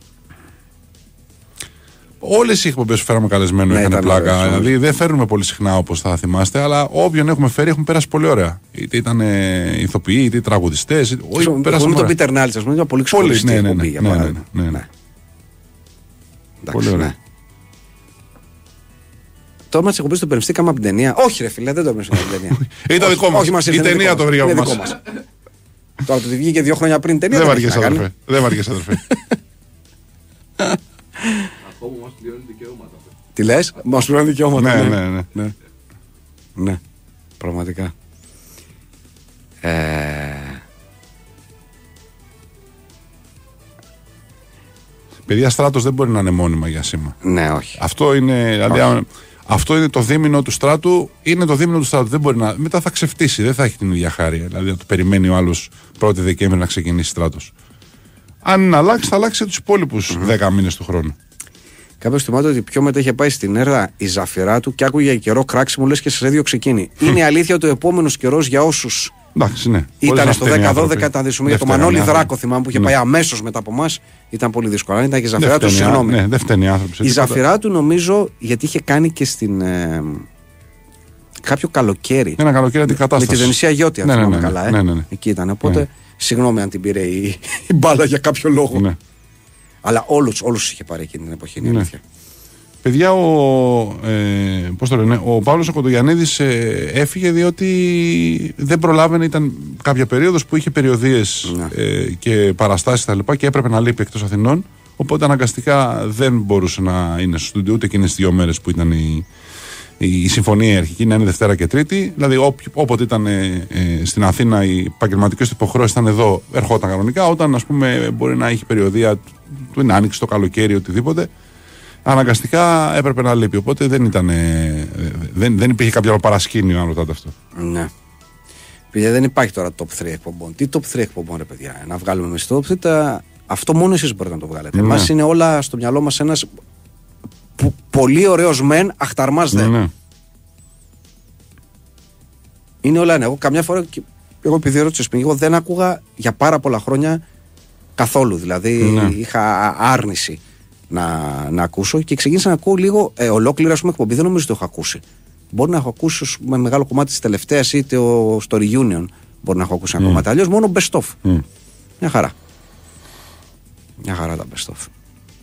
Όλες οι εκπομπές που φέραμε καλεσμένο είχαν πλάκα. Ωραίες, δηλαδή δεν φέρνουμε πολύ συχνά όπως θα θυμάστε, αλλά όποιον έχουμε φέρει έχουν πέρασει πολύ ωραία. Είτε ήταν ε, ηθοποιοί, είτε τραγουδιστές. Έχουμε τον Πίτερ Νάλτς, ας πούμε, ήταν πολύ ξεχωριστή εκπομπή για παράδειγμα. Πολύ ωραία. Ναι. Το όνομα τη εκπομπή το εμπνευστήκαμε από την ταινία. Όχι, ρε φίλε, δεν το εμπνευστήκαμε από την ταινία. Ήταν δικό μας. Η ταινία το βρήκε από εμάς. Τώρα το βγήκε δύο χρόνια πριν ταινία. Δεν βαριέσαι, αδερφέ. Δεν βαριέσαι, αδερφέ. Ακόμα μας πληρώνει δικαιώματα. Τι λες, μας πληρώνει δικαιώματα. Ναι, ναι, ναι. Ναι, πραγματικά. Παιδιά, Στράτος δεν μπορεί να είναι μόνιμα για σήμα. Ναι, όχι. Αυτό είναι, δηλαδή, όχι. Αυτό είναι το δίμηνο του Στράτου. Είναι το δίμηνο του Στράτου. Δεν μπορεί να, μετά θα ξεφτύσει, δεν θα έχει την ίδια χάρη. Δηλαδή, να το περιμένει ο άλλος πρώτη Δεκέμβρη να ξεκινήσει Στράτος. Αν αλλάξει, θα αλλάξει τους υπόλοιπους mm-hmm. δέκα μήνες του χρόνου. Κάποιος θυμάται ότι πιο μετά είχε πάει στην Έρδα η Ζαφυρά του και άκουγε καιρό κράξιμο, λες και σε έδιωξε εκείνη. Είναι αλήθεια ότι ο επόμενος καιρός για όσους. Εντάξει, ναι. Ήταν στο δέκα δώδεκα, ήταν δύσκολο. Για το Μανώλη Δράκο, θυμάμαι που είχε ναι. πάει αμέσως μετά από εμάς, ήταν πολύ δύσκολο. Αν ήταν και η Ζαφυρά του, συγγνώμη. Ναι, δεν φταίνει άνθρωποι. Η Ζαφυρά του νομίζω γιατί είχε κάνει και στην. Ε, κάποιο καλοκαίρι. Ένα καλοκαίρι αντικατάσταση. Με τη Δενησία Γιώτη, αν ναι, θυμάμαι ναι, ναι, καλά. Ε. Ναι, ναι, ναι. Εκεί ήταν. Οπότε, ναι. συγγνώμη αν την πήρε η, η μπάλα για κάποιο λόγο. Ναι. Αλλά όλους, όλους είχε πάρει εκείνη την εποχή, είναι ναι. αλήθεια. Παιδιά, ο, ε, πώς το λένε, ο Παύλος ο Κοντογιαννίδης ε, έφυγε διότι δεν προλάβαινε, ήταν κάποια περίοδος που είχε περιοδίες ναι. ε, και παραστάσεις τα λοιπά και έπρεπε να λείπει εκτός Αθηνών, οπότε αναγκαστικά δεν μπορούσε να είναι στο στούντιο ούτε εκείνες τις δύο μέρες που ήταν η, η, η συμφωνία αρχική να είναι Δευτέρα και Τρίτη, δηλαδή ό, όποτε ήταν ε, ε, στην Αθήνα οι επαγγελματικές του υποχρεώσεις ήταν εδώ, ερχόταν κανονικά, όταν ας πούμε μπορεί να έχει περιοδία του είναι άνοιξη, το καλοκαίρι, οτιδήποτε. Αναγκαστικά έπρεπε να λείπει. Οπότε δεν ήταν. Δεν, δεν υπήρχε κάποιο άλλο παρασκήνιο, αν ρωτάτε αυτό. Ναι. Παιδιά, δεν υπάρχει τώρα top τρία εκπομπών. Τι top τρία εκπομπών, ρε παιδιά. Να βγάλουμε εμείς το top τρία. Αυτό μόνο εσείς μπορείτε να το βγάλετε. Ναι. Εμάς είναι όλα στο μυαλό μας ένας πολύ ωραίος μεν, αχταρμάς δε. Ναι. Είναι όλα ναι. Εγώ καμιά φορά. Εγώ επειδή ρώτησες πριν, εγώ δεν άκουγα για πάρα πολλά χρόνια καθόλου. Δηλαδή ναι. είχα άρνηση. Να, να ακούσω και ξεκίνησα να ακούω λίγο ε, ολόκληρα πούμε, εκπομπή. Δεν νομίζω ότι το έχω ακούσει. Μπορεί να έχω ακούσει με μεγάλο κομμάτι τη τελευταία είτε ο, στο Reunion. Μπορεί να έχω ακούσει ένα mm. κομμάτι. Αλλιώς μόνο best of. Mm. Μια χαρά. Μια χαρά τα best of.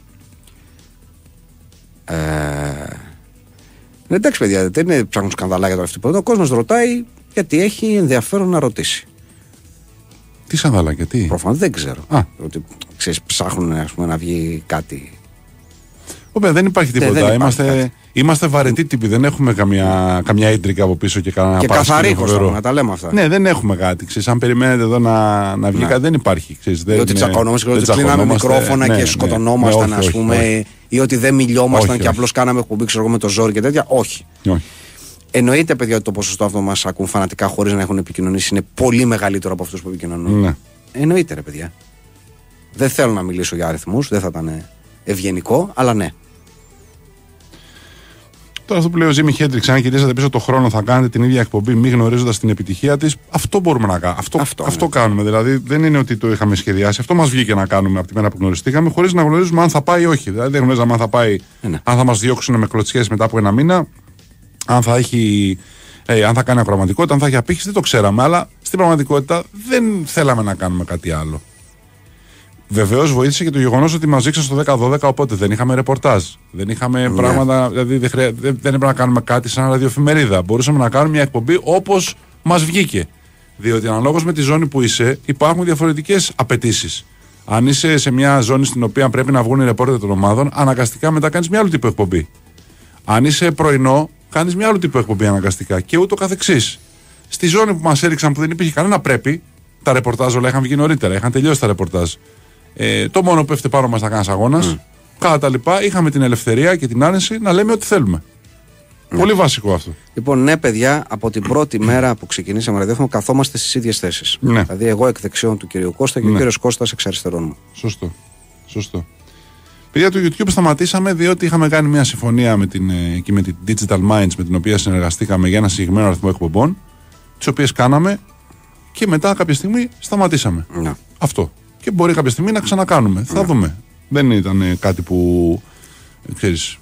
Ε, εντάξει, παιδιά, δεν είναι ψάχνουν σκανδαλάκια τώρα αυτή. Ο κόσμος ρωτάει γιατί έχει ενδιαφέρον να ρωτήσει. Τι σανδαλάκια, τι. Προφανώς δεν ξέρω. Α. Ότι ξέρεις, ψάχνουν ας πούμε, να βγει κάτι. Οπότε δεν υπάρχει τίποτα. δεν υπάρχει είμαστε, κάτι. είμαστε βαρετοί τύποι. Δεν έχουμε καμιά, καμιά ίντρικα από πίσω και κανένα Και καθαρή φοβερό. να τα λέμε αυτά. Ναι, δεν έχουμε κάτι. Ξέρεις, αν περιμένετε εδώ να, να βγει Ναι. κάτι, δεν υπάρχει. Ξέρεις, δεν Ή ότι τσακωνόμαστε, ότι κλείναμε μικρόφωνα ναι, και ναι, σκοτωνόμασταν, ναι, ας όχι, πούμε, όχι. ή ότι δεν μιλιόμασταν Όχι, και όχι. απλώς κάναμε εκπομπή, ξέρω εγώ, με το ζόρι και τέτοια. Όχι. Όχι. Εννοείται, παιδιά, ότι το ποσοστό αυτό μας ακούν φανατικά χωρίς να έχουν επικοινωνήσει είναι πολύ μεγαλύτερο από αυτούς που επικοινωνούν. Ναι. Εννοείται, ρε παιδιά. Δεν θέλω να μιλήσω για αριθμούς, δεν θα ήταν ευγενικό, αλλά ναι. Τώρα αυτό που λέει ο Τζίμι Χέντριξ, αν γυρίσατε πίσω το χρόνο, θα κάνετε την ίδια εκπομπή μη γνωρίζοντας την επιτυχία της. Αυτό μπορούμε να κάνουμε. Αυτό, Αυτό, αυτό ναι. κάνουμε. Δηλαδή δεν είναι ότι το είχαμε σχεδιάσει. Αυτό μας βγήκε να κάνουμε από τη μέρα που γνωριστήκαμε, χωρίς να γνωρίζουμε αν θα πάει ή όχι. Δηλαδή δεν γνωρίζαμε αν θα πάει, Ναι. αν θα μας διώξουν με κλωτσιές μετά από ένα μήνα, αν θα έχει. Ε, αν θα κάνει ακροαματικότητα, αν θα έχει απήχηση, δεν το ξέραμε. Αλλά στην πραγματικότητα δεν θέλαμε να κάνουμε κάτι άλλο. Βεβαίως βοήθησε και το γεγονός ότι μας δείξαν στο δέκα δώδεκα, οπότε δεν είχαμε ρεπορτάζ. Δεν είχαμε Ναι. πράγματα, δηλαδή δεν, χρεια... δεν, δεν έπρεπε να κάνουμε κάτι σαν ραδιοεφημερίδα. Μπορούσαμε να κάνουμε μια εκπομπή όπως μας βγήκε. Διότι αναλόγως με τη ζώνη που είσαι, υπάρχουν διαφορετικές απαιτήσεις. Αν είσαι σε μια ζώνη στην οποία πρέπει να βγουν οι ρεπόρτερ των ομάδων, αναγκαστικά μετά κάνεις μια άλλου τύπου εκπομπή. Αν είσαι πρωινό, κάνεις μια άλλου τύπου εκπομπή αναγκαστικά και ούτω καθεξής. Στη ζώνη που μας έριξαν που δεν υπήρχε κανένα πρέπει, τα ρεπορτάζ όλα είχαν βγει νωρίτερα, είχαν τελειώσει τα ρεπορτάζ. Ε, το μόνο που έφταιγε πάνω μας ήταν κανένας αγώνας. Mm. Κατά τα λοιπά, είχαμε την ελευθερία και την άνεση να λέμε ό,τι θέλουμε. Mm. Πολύ βασικό αυτό. Λοιπόν, ναι, παιδιά, από την πρώτη μέρα που ξεκινήσαμε ραδιόφωνο, καθόμαστε στις ίδιες θέσεις. Ναι. Δηλαδή, εγώ εκ δεξιών του κ. Κώστα και Ναι. ο κ. Κώστας εξ αριστερών μου. Σωστό. Σωστό. Παιδιά, του YouTube σταματήσαμε διότι είχαμε κάνει μια συμφωνία με την, και με την Digital Minds με την οποία συνεργαστήκαμε για ένα συγκεκριμένο αριθμό εκπομπών, τις οποίες κάναμε και μετά κάποια στιγμή σταματήσαμε. Ναι. Αυτό. Και μπορεί κάποια στιγμή να ξανακάνουμε. Θα δούμε. Δεν ήταν ε, κάτι που ε, ξέρεις.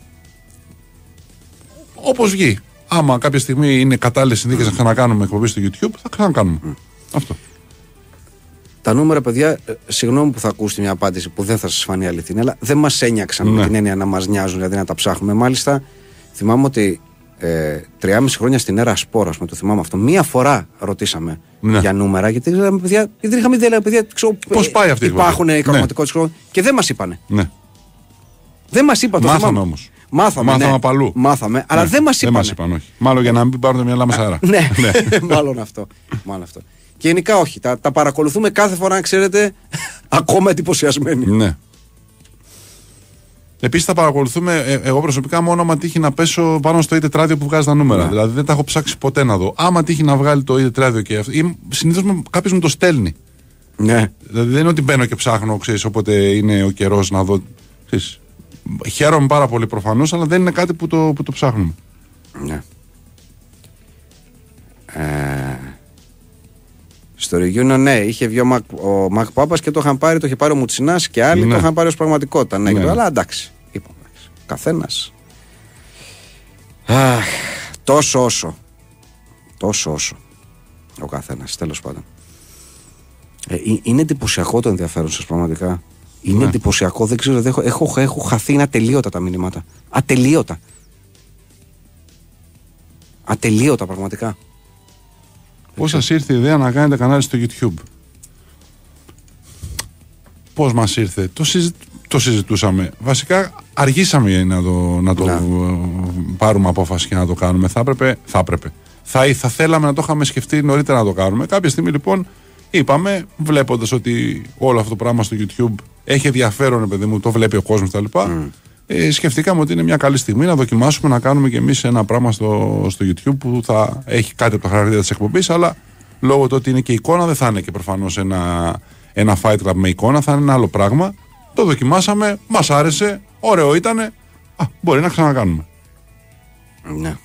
Όπως βγει. Άμα κάποια στιγμή είναι κατάλληλες συνθήκες να ξανακάνουμε εκπομπή στο YouTube, θα ξανακάνουμε. Αυτό. Τα νούμερα, παιδιά, ε, συγγνώμη που θα ακούσετε μια απάντηση που δεν θα σας φανεί αληθινή, αλλά δεν μας ένιαξαν Ναι. με την έννοια να μας νοιάζουν, δηλαδή να τα ψάχνουμε. Μάλιστα, θυμάμαι ότι ε, τριάμιση χρόνια στην έρα Σπόρα, με το θυμάμαι αυτό, μία φορά ρωτήσαμε Ναι. για νούμερα, γιατί ξέραμε, παιδιά, γιατί δεν είχαμε ιδέα, παιδιά, ξέρω, Πώς πάει αυτή η υπάρχουν εκπομπή. οικονομικότητες ναι. και δεν μας είπανε. Ναι. Δεν μας είπαν το Μάθαμε θυμάμαι. όμως. Μάθαμε, Μάθαμε ναι. από αλλού. Μάθαμε, αλλά Ναι. δεν μας Δεν είπαν. μας είπαν, όχι. Μάλλον για να μην πάρουν τα μυαλά μας αέρα. Ναι, μάλλον αυτό. Μάλλον αυτό. Και γενικά όχι. Τα, τα παρακολουθούμε κάθε φορά, αν ξέρετε, ακόμα εντυπωσιασμένοι. Ναι. Επίσης θα παρακολουθούμε, ε, εγώ προσωπικά μόνο άμα τύχει να πέσω πάνω στο e-τετράδιο που βγάζει τα νούμερα. Ναι. Δηλαδή δεν τα έχω ψάξει ποτέ να δω. Άμα τύχει να βγάλει το e-τετράδιο και αυτό. Συνήθως κάποιος μου το στέλνει. Ναι. Δηλαδή δεν είναι ότι μπαίνω και ψάχνω, ξέρεις, όποτε είναι ο καιρός να δω. Ξέρεις, χαίρομαι πάρα πολύ προφανώς, αλλά δεν είναι κάτι που το, που το ψάχνουμε. Ναι. Ε, στο Reunion, ναι, είχε βγει ο Μακ, ο Μακ Πάπας και το είχαν πάρει, το είχε πάρει ο Μουτσινάς και άλλοι Ναι. το είχαν πάρει ως πραγματικότητα. Ναι, Ναι. και το- αλλά εντάξει. Είπαμε, εντάξει. Καθένας. Αχ, τόσο όσο. Τόσο όσο. Ο καθένας, τέλος πάντων. Ε, ε, είναι εντυπωσιακό το ενδιαφέρον σας, πραγματικά. Είναι Ναι. εντυπωσιακό, δεν ξέρω, δεν έχω, έχω, έχω χαθεί, είναι ατελείωτα τα μηνύματα. Ατελείωτα. Ατελείωτα, πραγματικά. Πώς σας ήρθε η ιδέα να κάνετε κανάλι στο YouTube? Πώς μας ήρθε? Το, συζη... το συζητούσαμε. Βασικά αργήσαμε να το, να το Να. ε, πάρουμε απόφαση και να το κάνουμε. Θα έπρεπε, θα έπρεπε. Θα, θα θέλαμε να το είχαμε σκεφτεί νωρίτερα να το κάνουμε. Κάποια στιγμή λοιπόν είπαμε, βλέποντας ότι όλο αυτό το πράγμα στο YouTube έχει ενδιαφέρον, παιδί μου, το βλέπει ο κόσμος κτλ. Mm. Ε, σκεφτήκαμε ότι είναι μια καλή στιγμή να δοκιμάσουμε να κάνουμε κι εμείς ένα πράγμα στο, στο YouTube που θα έχει κάτι από τα χαρακτήρα της εκπομπής, αλλά λόγω του ότι είναι και εικόνα δεν θα είναι και προφανώς ένα, ένα Fight Club με εικόνα, θα είναι ένα άλλο πράγμα. Το δοκιμάσαμε, μας άρεσε, ωραίο ήτανε, α, μπορεί να ξανακάνουμε. Ναι.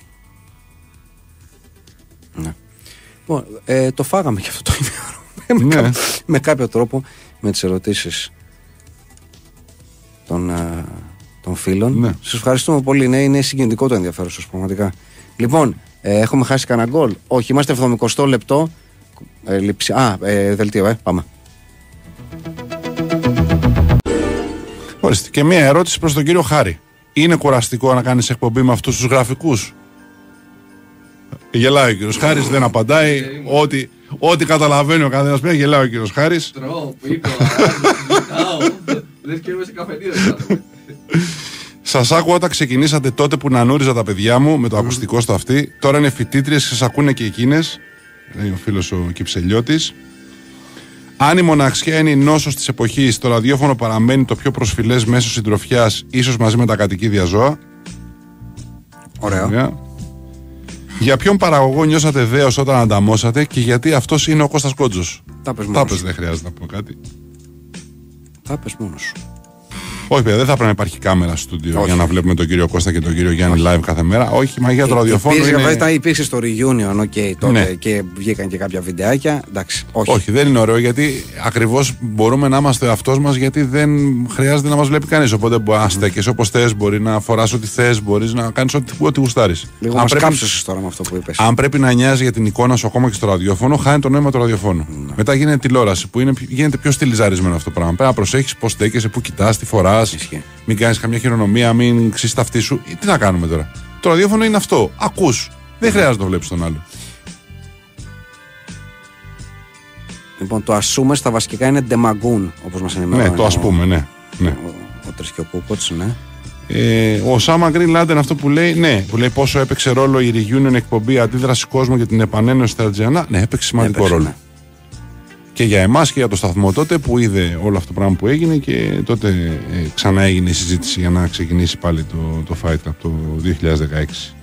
Ναι. Λοιπόν, ε, το φάγαμε και αυτό το ημίωρο. με, Ναι. κα- με κάποιο τρόπο με τις ερωτήσεις των, ε, των φίλων. Ναι. Σας ευχαριστούμε πολύ. Ναι, είναι συγκινητικό το ενδιαφέρον σας, πραγματικά. Λοιπόν, ε, έχουμε χάσει κανένα γκολ? Όχι, είμαστε εβδομηκοστό λεπτό. Ε, λειψη- Α, ε, δελτίο, ε, πάμε. Ορίστε, και μία ερώτηση προς τον κύριο Χάρη. Είναι κουραστικό να κάνεις εκπομπή με αυτούς τους γραφικούς? Γελάει ο κύριος Χάρης, δεν απαντάει. Ό,τι, Ό,τι καταλαβαίνει ο καθένας πια, γελάει ο κύριος Χάρης. Τρώω, πίνω, κοιτάω. Λες και είμαι σε καφενείο. Σας άκουγα όταν ξεκινήσατε τότε που νανούριζα τα παιδιά μου με το ακουστικό στο αυτί. Τώρα είναι φοιτήτριες και σας ακούνε και εκείνες. Λέει ο φίλος ο Κυψελιώτης. Αν η μοναξιά είναι η νόσος της εποχής, το ραδιόφωνο παραμένει το πιο προσφυλές μέσο συντροφιάς, ίσως μαζί με τα κατοικίδια ζώα. Ωραίο. Ωραία. Για ποιον παραγωγό νιώσατε δέος όταν ανταμώσατε και γιατί αυτός είναι ο Κώστας Κόντζος? Τα πες Τα μόνος πες, σου. δεν χρειάζεται να πω κάτι. Τα πες μόνος σου. Όχι, παιδιά, δεν θα πρέπει να υπάρχει κάμερα στο στούντιο Όχι. για να βλέπουμε τον κύριο Κώστα και τον κύριο Γιάννη live κάθε μέρα. Όχι, η μαγεία του ραδιοφώνου Υπήρξε, είναι... βέβαια, υπήρξε στο reunion, okay, τότε Ναι. και βγήκαν και κάποια βιντεάκια. Εντάξει, όχι. Όχι, δεν είναι ωραίο γιατί ακριβώς μπορούμε να είμαστε αυτός μας γιατί δεν χρειάζεται να μας βλέπει κανείς. Οπότε μπορεί να στέκεσαι όπως θες, μπορεί να φοράς ό,τι θες, μπορείς να κάνεις ό,τι, ό,τι γουστάρεις. Λίγο Αν μας πρέπει, κάψωσες τώρα με αυτό που είπες. αν πρέπει να νοιάζει για την εικόνα σου ακόμα και στο ραδιόφωνο, χάνει το νόημα του ραδιοφώνου. Ναι. Μετά γίνεται τηλεόραση που είναι, γίνεται πιο στυλιζαρισμένο αυτό το πράγμα. Πρέπει να προσέχεις πώς στέκεσαι, πού κοιτάς, τι φοράς. Ισχύει. Μην κάνεις καμιά χειρονομία, μην ξύσεις τα αυτή σου. Τι να κάνουμε τώρα. Το ραδιόφωνο είναι αυτό. Ακούς. Δεν χρειάζεται να το βλέπεις τον άλλο. Λοιπόν, το ασούμε στα βασικά είναι ντεμαγκούν, όπως μας ενημερώνει. Ναι, το ας πούμε, ναι. ναι. Ο, ο Τρισκιοκούκοτς, ναι. Ε, ο Σάμα Γκριν Λάντεν αυτό που λέει, ναι, που λέει πόσο έπαιξε ρόλο η reunion εκπομπή αντίδραση κόσμου για την επανένωση στα Αρτζιανά. Ναι, έπαιξε σημαντικό Έπαιξε, ρόλο. ναι. Και για εμάς και για το σταθμό τότε που είδε όλο αυτό το πράγμα που έγινε και τότε ε, ξανά έγινε η συζήτηση για να ξεκινήσει πάλι το, το Fight Club το δύο χιλιάδες δεκαέξι.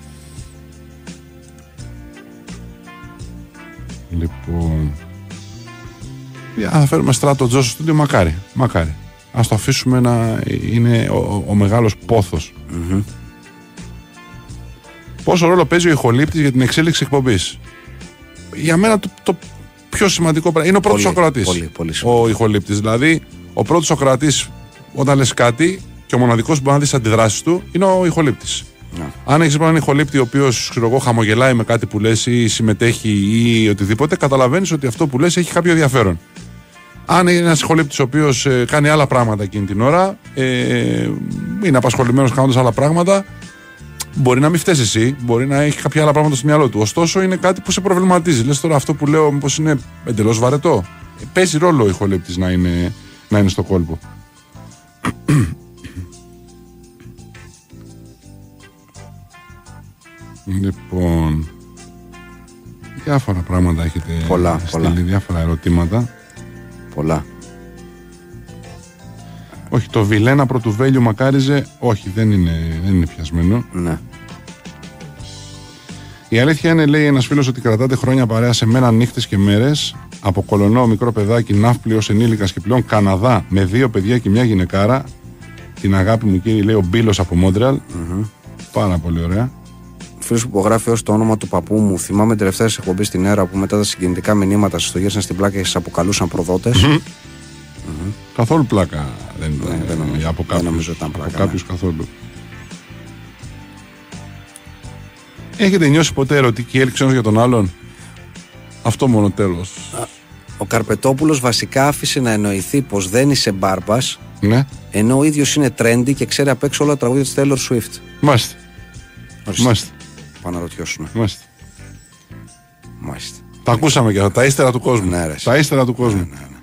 Λοιπόν. Για να φέρουμε Στράτο Τζο στο στούντιο, μακάρι. Μακάρι. Ας το αφήσουμε να είναι ο, ο μεγάλος πόθος. Mm-hmm. Πόσο ρόλο παίζει ο ηχολήπτης για την εξέλιξη εκπομπής? Για μένα το, το πιο σημαντικό πράγμα είναι ο πρώτος Πολύ, ακροατής. πολύ, πολύ σημαντικό. Ο ηχολήπτης. Δηλαδή, ο πρώτος ακροατής όταν λες κάτι και ο μοναδικός που μπορεί να δει τις αντιδράσεις του είναι ο ηχολήπτης. Ναι. Αν έχεις έναν ηχολήπτη ο οποίος ξέρω εγώ, χαμογελάει με κάτι που λες ή συμμετέχει ή οτιδήποτε, καταλαβαίνεις ότι αυτό που λες έχει κάποιο ενδιαφέρον. Αν είναι ένας ηχολήπτης ο οποίος ε, κάνει άλλα πράγματα εκείνη την ώρα, ε, είναι απασχολημένος κάνοντας άλλα πράγματα, μπορεί να μην φταίς εσύ, μπορεί να έχει κάποια άλλα πράγματα στο μυαλό του. Ωστόσο, είναι κάτι που σε προβληματίζει. Λες τώρα αυτό που λέω, μήπως είναι εντελώς βαρετό. Ε, παίζει ρόλο ο ηχολήπτης να είναι, να είναι στο κόλπο. Λοιπόν, διάφορα πράγματα έχετε Πολλά, στείλει, πολλά. διάφορα ερωτήματα. Πολλά. Όχι, το Βιλένα Πρωτουβέλιου μακάριζε, όχι, δεν είναι, δεν είναι πιασμένο. Ναι. Η αλήθεια είναι, λέει ένας φίλος, ότι κρατάτε χρόνια παρέα σε μένα νύχτες και μέρες. Από Κολονό, μικρό παιδάκι, ναύπλιος, ενήλικας και πλέον Καναδά, με δύο παιδιά και μια γυναικάρα. Την αγάπη μου, κύριε, λέει ο Μπίλος από Μόντρεαλ. Mm-hmm. Πάρα πολύ ωραία. Φίλος που υπογράφει ως το όνομα του παππού μου. Θυμάμαι την τελευταία εκπομπή στην ΕΡΑ που μετά τα συγκινητικά μηνύματα σας το γύρισαν στην πλάκα και σας αποκαλούσαν προδότες. Mm-hmm. Mm-hmm. Καθόλου πλάκα δεν ήταν. Ναι, δεν νομίζω, από δεν νομίζω ήταν πλάκα. Από κάποιους ναι. καθόλου. Έχετε νιώσει ποτέ ερωτική έλξη ένας για τον άλλον? Αυτό μόνο τέλος. Ο Καρπετόπουλος βασικά άφησε να εννοηθεί πως δεν είσαι μπάρμπας, Ναι. ενώ ο ίδιος είναι trendy και ξέρει απ' έξω όλα τα τραγούδια της Taylor Swift. Μάλιστα. Μάλιστα. Πάω να ρωτιώσουμε. Μάλιστα. Μάλιστα. Τα ακούσαμε και αυτά. Τα ύστερα του κόσμου. Ναι, ρε, τα ύστερα του κόσμου. Ναι, ναι, ναι.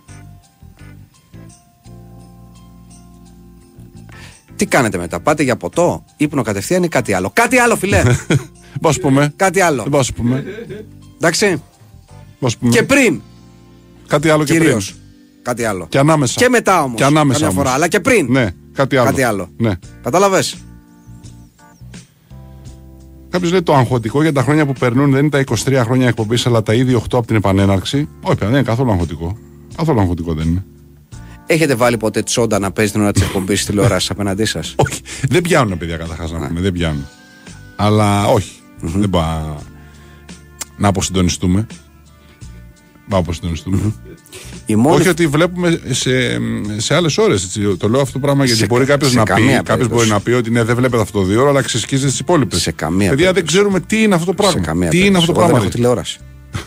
Τι κάνετε μετά, πάτε για ποτό, ύπνο κατευθείαν ή κάτι άλλο? Κάτι άλλο, φιλέ! Πώς πούμε. Κάτι άλλο. Δεν πώς πούμε. Εντάξει. Πώς πούμε. Και πριν. Κάτι άλλο και Κυρίως. πριν. Κάτι άλλο. Και ανάμεσα. Και μετά όμως. Και ανάμεσα καμιά φορά, όμως. αλλά και πριν. Ναι, κάτι άλλο. Κάτι άλλο. Ναι. Κατάλαβες. Κάποιος λέει το αγχωτικό για τα χρόνια που περνούν δεν είναι τα είκοσι τρία χρόνια εκπομπής, αλλά τα ήδη οκτώ από την επανέναρξη. Όχι, παιδιά, δεν είναι καθόλου αγχωτικό. Καθόλου αγχωτικό δεν είναι. Έχετε βάλει ποτέ τσόντα να παίζει την ώρα της εκπομπής στη τηλεόραση απέναντί σας? Όχι. Δεν πιάνουν, παιδιά, καταρχάς να πούμε. Δεν πιάνουν. Αλλά όχι. Mm-hmm. Δεν πάω να αποσυντονιστούμε. Να αποσυντονιστούμε. Mm-hmm. Μόνη... Όχι ότι βλέπουμε σε, σε άλλες ώρες. Έτσι. Το λέω αυτό το πράγμα γιατί σε, μπορεί κάποιος να πει, κάποιος μπορεί να πει ότι ναι, δεν βλέπετε αυτό το δύο ώρα, αλλά ξεσκίζετε τις υπόλοιπες. Σε καμία Παιδιά, δεν ξέρουμε τι είναι αυτό το πράγμα. Σε καμία τι είναι αυτό το πράγμα. Δεν έχω τηλεόραση.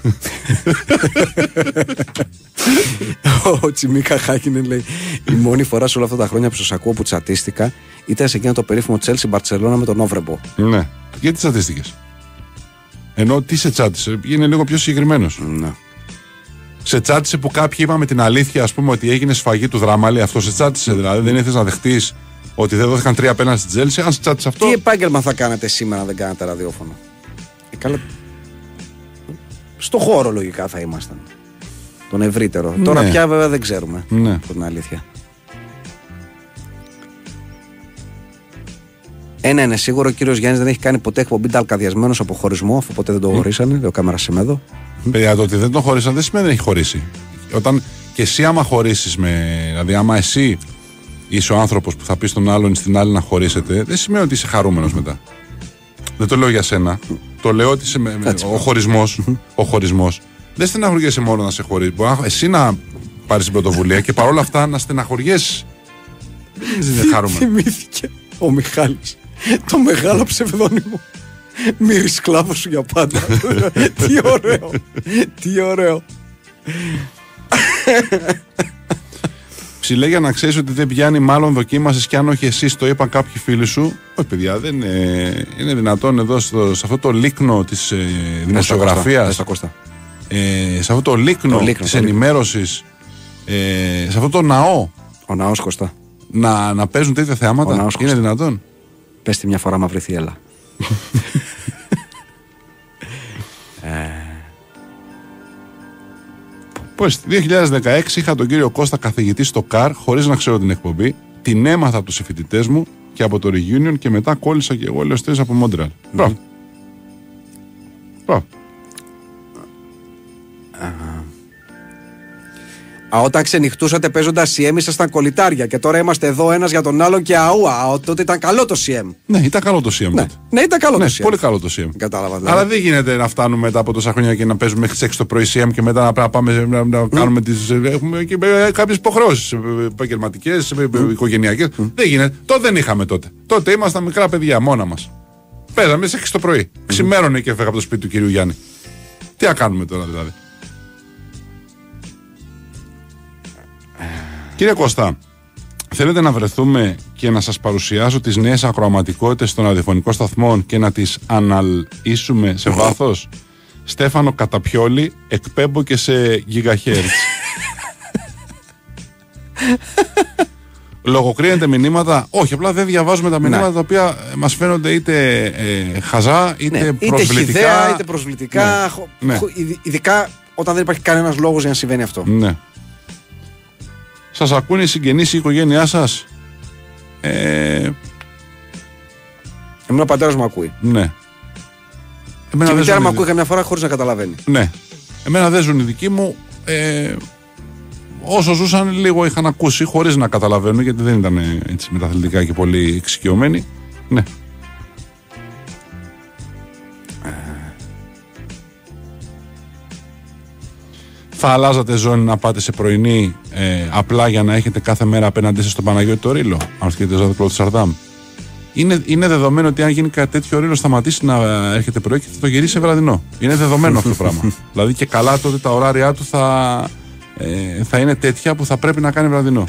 Ο Τσιμίκα Χάκινεν λέει: η μόνη φορά σε όλα αυτά τα χρόνια που σας ακούω που τσατίστηκα ήταν σε εκείνο το περίφημο Τσέλσι Μπαρτσελώνα με τον Όβρεμπο. Ναι. Γιατί τσατίστηκες? Ενώ τι σε τσάτισε, είναι λίγο πιο συγκεκριμένος. Ναι. Σε τσάτισε που κάποιοι είπαμε την αλήθεια, ας πούμε, ότι έγινε σφαγή του δράμα. Λέει αυτό, σε τσάτισε δηλαδή. Δεν ήθελες να δεχτείς ότι δεν δόθηκαν τρία απέναντι στην Τζέλσι. Αν σε τσάτισε αυτό. Τι επάγγελμα θα κάνατε σήμερα αν δεν κάνατε ραδιόφωνο? Ε, καλά... Στο χώρο λογικά θα ήμασταν. Τον ευρύτερο. Ναι. Τώρα πια βέβαια δεν ξέρουμε. Ναι. Από την αλήθεια. Ένα είναι σίγουρο, ο κύριος Γιάννης δεν έχει κάνει ποτέ εκπομπή ταλκαδιασμένος από χωρισμό, αφού ποτέ δεν το χωρίσανε. Λέω κάμερα Σεμέδο. Παιδιά, το ότι δεν τον χωρίσαν δεν σημαίνει ότι δεν έχει χωρίσει. Όταν και εσύ, άμα χωρίσεις με. Δηλαδή, άμα εσύ είσαι ο άνθρωπος που θα πει στον άλλον ή στην άλλη να χωρίσετε, δεν σημαίνει ότι είσαι χαρούμενος μετά. Δεν το λέω για σένα. Το λέω ότι είσαι με, με, ο χωρισμός. ο χωρισμός. Δεν στεναχωριέσαι μόνο να σε χωρίσει. Μπορεί εσύ να πάρεις την πρωτοβουλία και παρόλα αυτά να στεναχωριέσαι. Δεν είναι χαρούμενο. Θυμήθηκε ο Μιχάλης το μεγάλο ψευδόνυμο. Μύρι σκλάβο σου για πάντα. Τι ωραίο. Τι ωραίο. Ψηλέ, για να ξέρεις ότι δεν πιάνει, μάλλον δοκίμασες, και αν όχι εσείς, το είπαν κάποιοι φίλοι σου. Όχι, παιδιά, δεν είναι, είναι δυνατόν εδώ στο, σε αυτό το λίκνο της ε, δημοσιογραφίας, ε, σε αυτό το λίκνο, το λίκνο της ενημέρωσης, ε, σε αυτό το ναό. Ο ναός, Κωστά. Να, να παίζουν τέτοια θεάματα. Ναός, είναι Κωστά. Δυνατόν? Πες τη μια φορά, μα βρεθεί, έλα. Πώς, δύο χιλιάδες δεκαέξι είχα τον κύριο Κώστα καθηγητή στο ΚΑΡ, χωρίς να ξέρω την εκπομπή. Την έμαθα από τους συμφοιτητές μου και από το Reunion και μετά κόλλησα και εγώ λέω τρεις από Μόντρεαλ. Μπράβο. Μπράβο. Α, όταν ξενυχτούσατε παίζοντας σι εμ ήσασταν κολλητάρια και τώρα είμαστε εδώ ένας για τον άλλον και αού, α, τότε ήταν καλό το σι εμ. Ναι, ήταν καλό το σι εμ. Ναι, ναι, ήταν καλό ναι, το σι εμ. Πολύ καλό το σι εμ. Κατάλαβα. Δηλαδή. Αλλά δεν γίνεται να φτάνουμε μετά από τόσα χρόνια και να παίζουμε μέχρι τις έξι το πρωί σι εμ και μετά να πάμε να, να mm. κάνουμε τις. Έχουμε και κάποιες υποχρεώσεις επαγγελματικές, mm. οικογενειακές. Mm. Δεν γίνεται. Τότε δεν είχαμε τότε. Τότε ήμασταν μικρά παιδιά μόνα μας. Παίζαμε στις έξι το πρωί. Mm. Ξημέρωνε και έφεγα από το σπίτι του κυρίου Γιάννη. Τι να κάνουμε τώρα δηλαδή. Κύριε Κώστα, θέλετε να βρεθούμε και να σας παρουσιάσω τις νέες ακροαματικότητες των ραδιοφωνικών σταθμών και να τις αναλύσουμε σε βάθος? Στέφανο Καταπιόλη, εκπέμπω και σε gigahertz. Λογοκρίνετε μηνύματα? Όχι, απλά δεν διαβάζουμε τα μηνύματα, ναι, τα οποία μας φαίνονται είτε ε, χαζά, είτε, ναι, προσβλητικά. Είτε χυδαία, είτε προσβλητικά. Ναι. Ναι. Ειδικά όταν δεν υπάρχει κανένας λόγος για να συμβαίνει αυτό. Ναι. Σας ακούνε οι συγγενείς, η οικογένειά σας? Ε... Εμένα ο πατέρας μου ακούει. Ναι. Εμένα και η μητέρα μου ακούει καμιά φορά χωρίς να καταλαβαίνει. Ναι. Εμένα δεν ζουν οι δικοί μου. Ε... Όσο ζούσαν λίγο είχαν ακούσει χωρίς να καταλαβαίνουν, γιατί δεν ήταν έτσι μεταθλιπτικά και πολύ εξοικειωμένοι. Ναι. Θα αλλάζατε ζώνη να πάτε σε πρωινή ε, απλά για να έχετε κάθε μέρα απέναντί σας τον Παναγιώτη το Ρήλο, αν έρχεται ο Ζαδοκλώδης Σαρδάμ? Είναι, είναι δεδομένο ότι αν γίνει κάτι τέτοιο, ο Ρήλος σταματήσει να έρχεται πρωί και θα το γυρίσει σε βραδινό. Είναι δεδομένο αυτό το πράγμα. Δηλαδή και καλά τότε τα ωράρια του θα, ε, θα είναι τέτοια που θα πρέπει να κάνει βραδινό.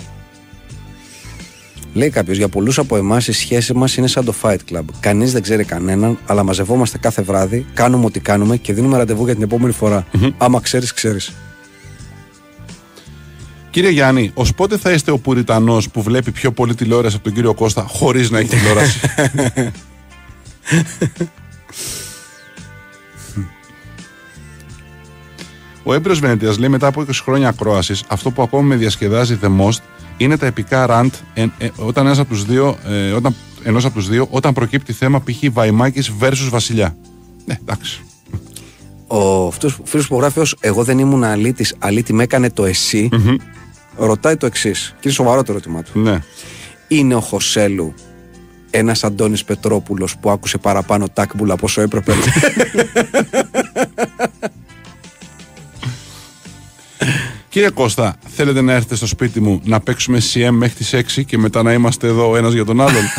Λέει κάποιος, για πολλούς από εμάς η σχέση μας είναι σαν το Fight Club. Κανείς δεν ξέρει κανέναν, αλλά μαζευόμαστε κάθε βράδυ, κάνουμε ό,τι κάνουμε και δίνουμε ραντεβού για την επόμενη φορά. Mm-hmm. Άμα ξέρεις, ξέρεις. Κύριε Γιάννη, ως πότε θα είστε ο Πουριτανός που βλέπει πιο πολύ τηλεόραση από τον κύριο Κώστα χωρίς να έχει τηλεόραση? Ο Έμπριος Βενετίας λέει, μετά από είκοσι χρόνια ακρόασης, αυτό που ακόμα με διασκεδάζει the most είναι τα επικά rant ε, ε, όταν ένας από τους δύο, ε, όταν, ενός από τους δύο, όταν προκύπτει θέμα π.χ. Βαϊμάκης versus Βασιλιά. Ναι, εντάξει. Ο αυτός ο φίλος που γράφει ως εγώ δεν ήμουν αλήτης, αλήτη με έκανε το εσύ, mm-hmm. ρωτάει το εξής, και είναι σοβαρό το ερώτημά του. Ναι. Είναι ο Χωσέλου ένας Αντώνης Πετρόπουλος που άκουσε παραπάνω τάκμπουλα από όσο έπρεπε? Κύριε Κώστα, θέλετε να έρθετε στο σπίτι μου να παίξουμε σι εμ μέχρι τις έξι και μετά να είμαστε εδώ ο ένας για τον άλλον?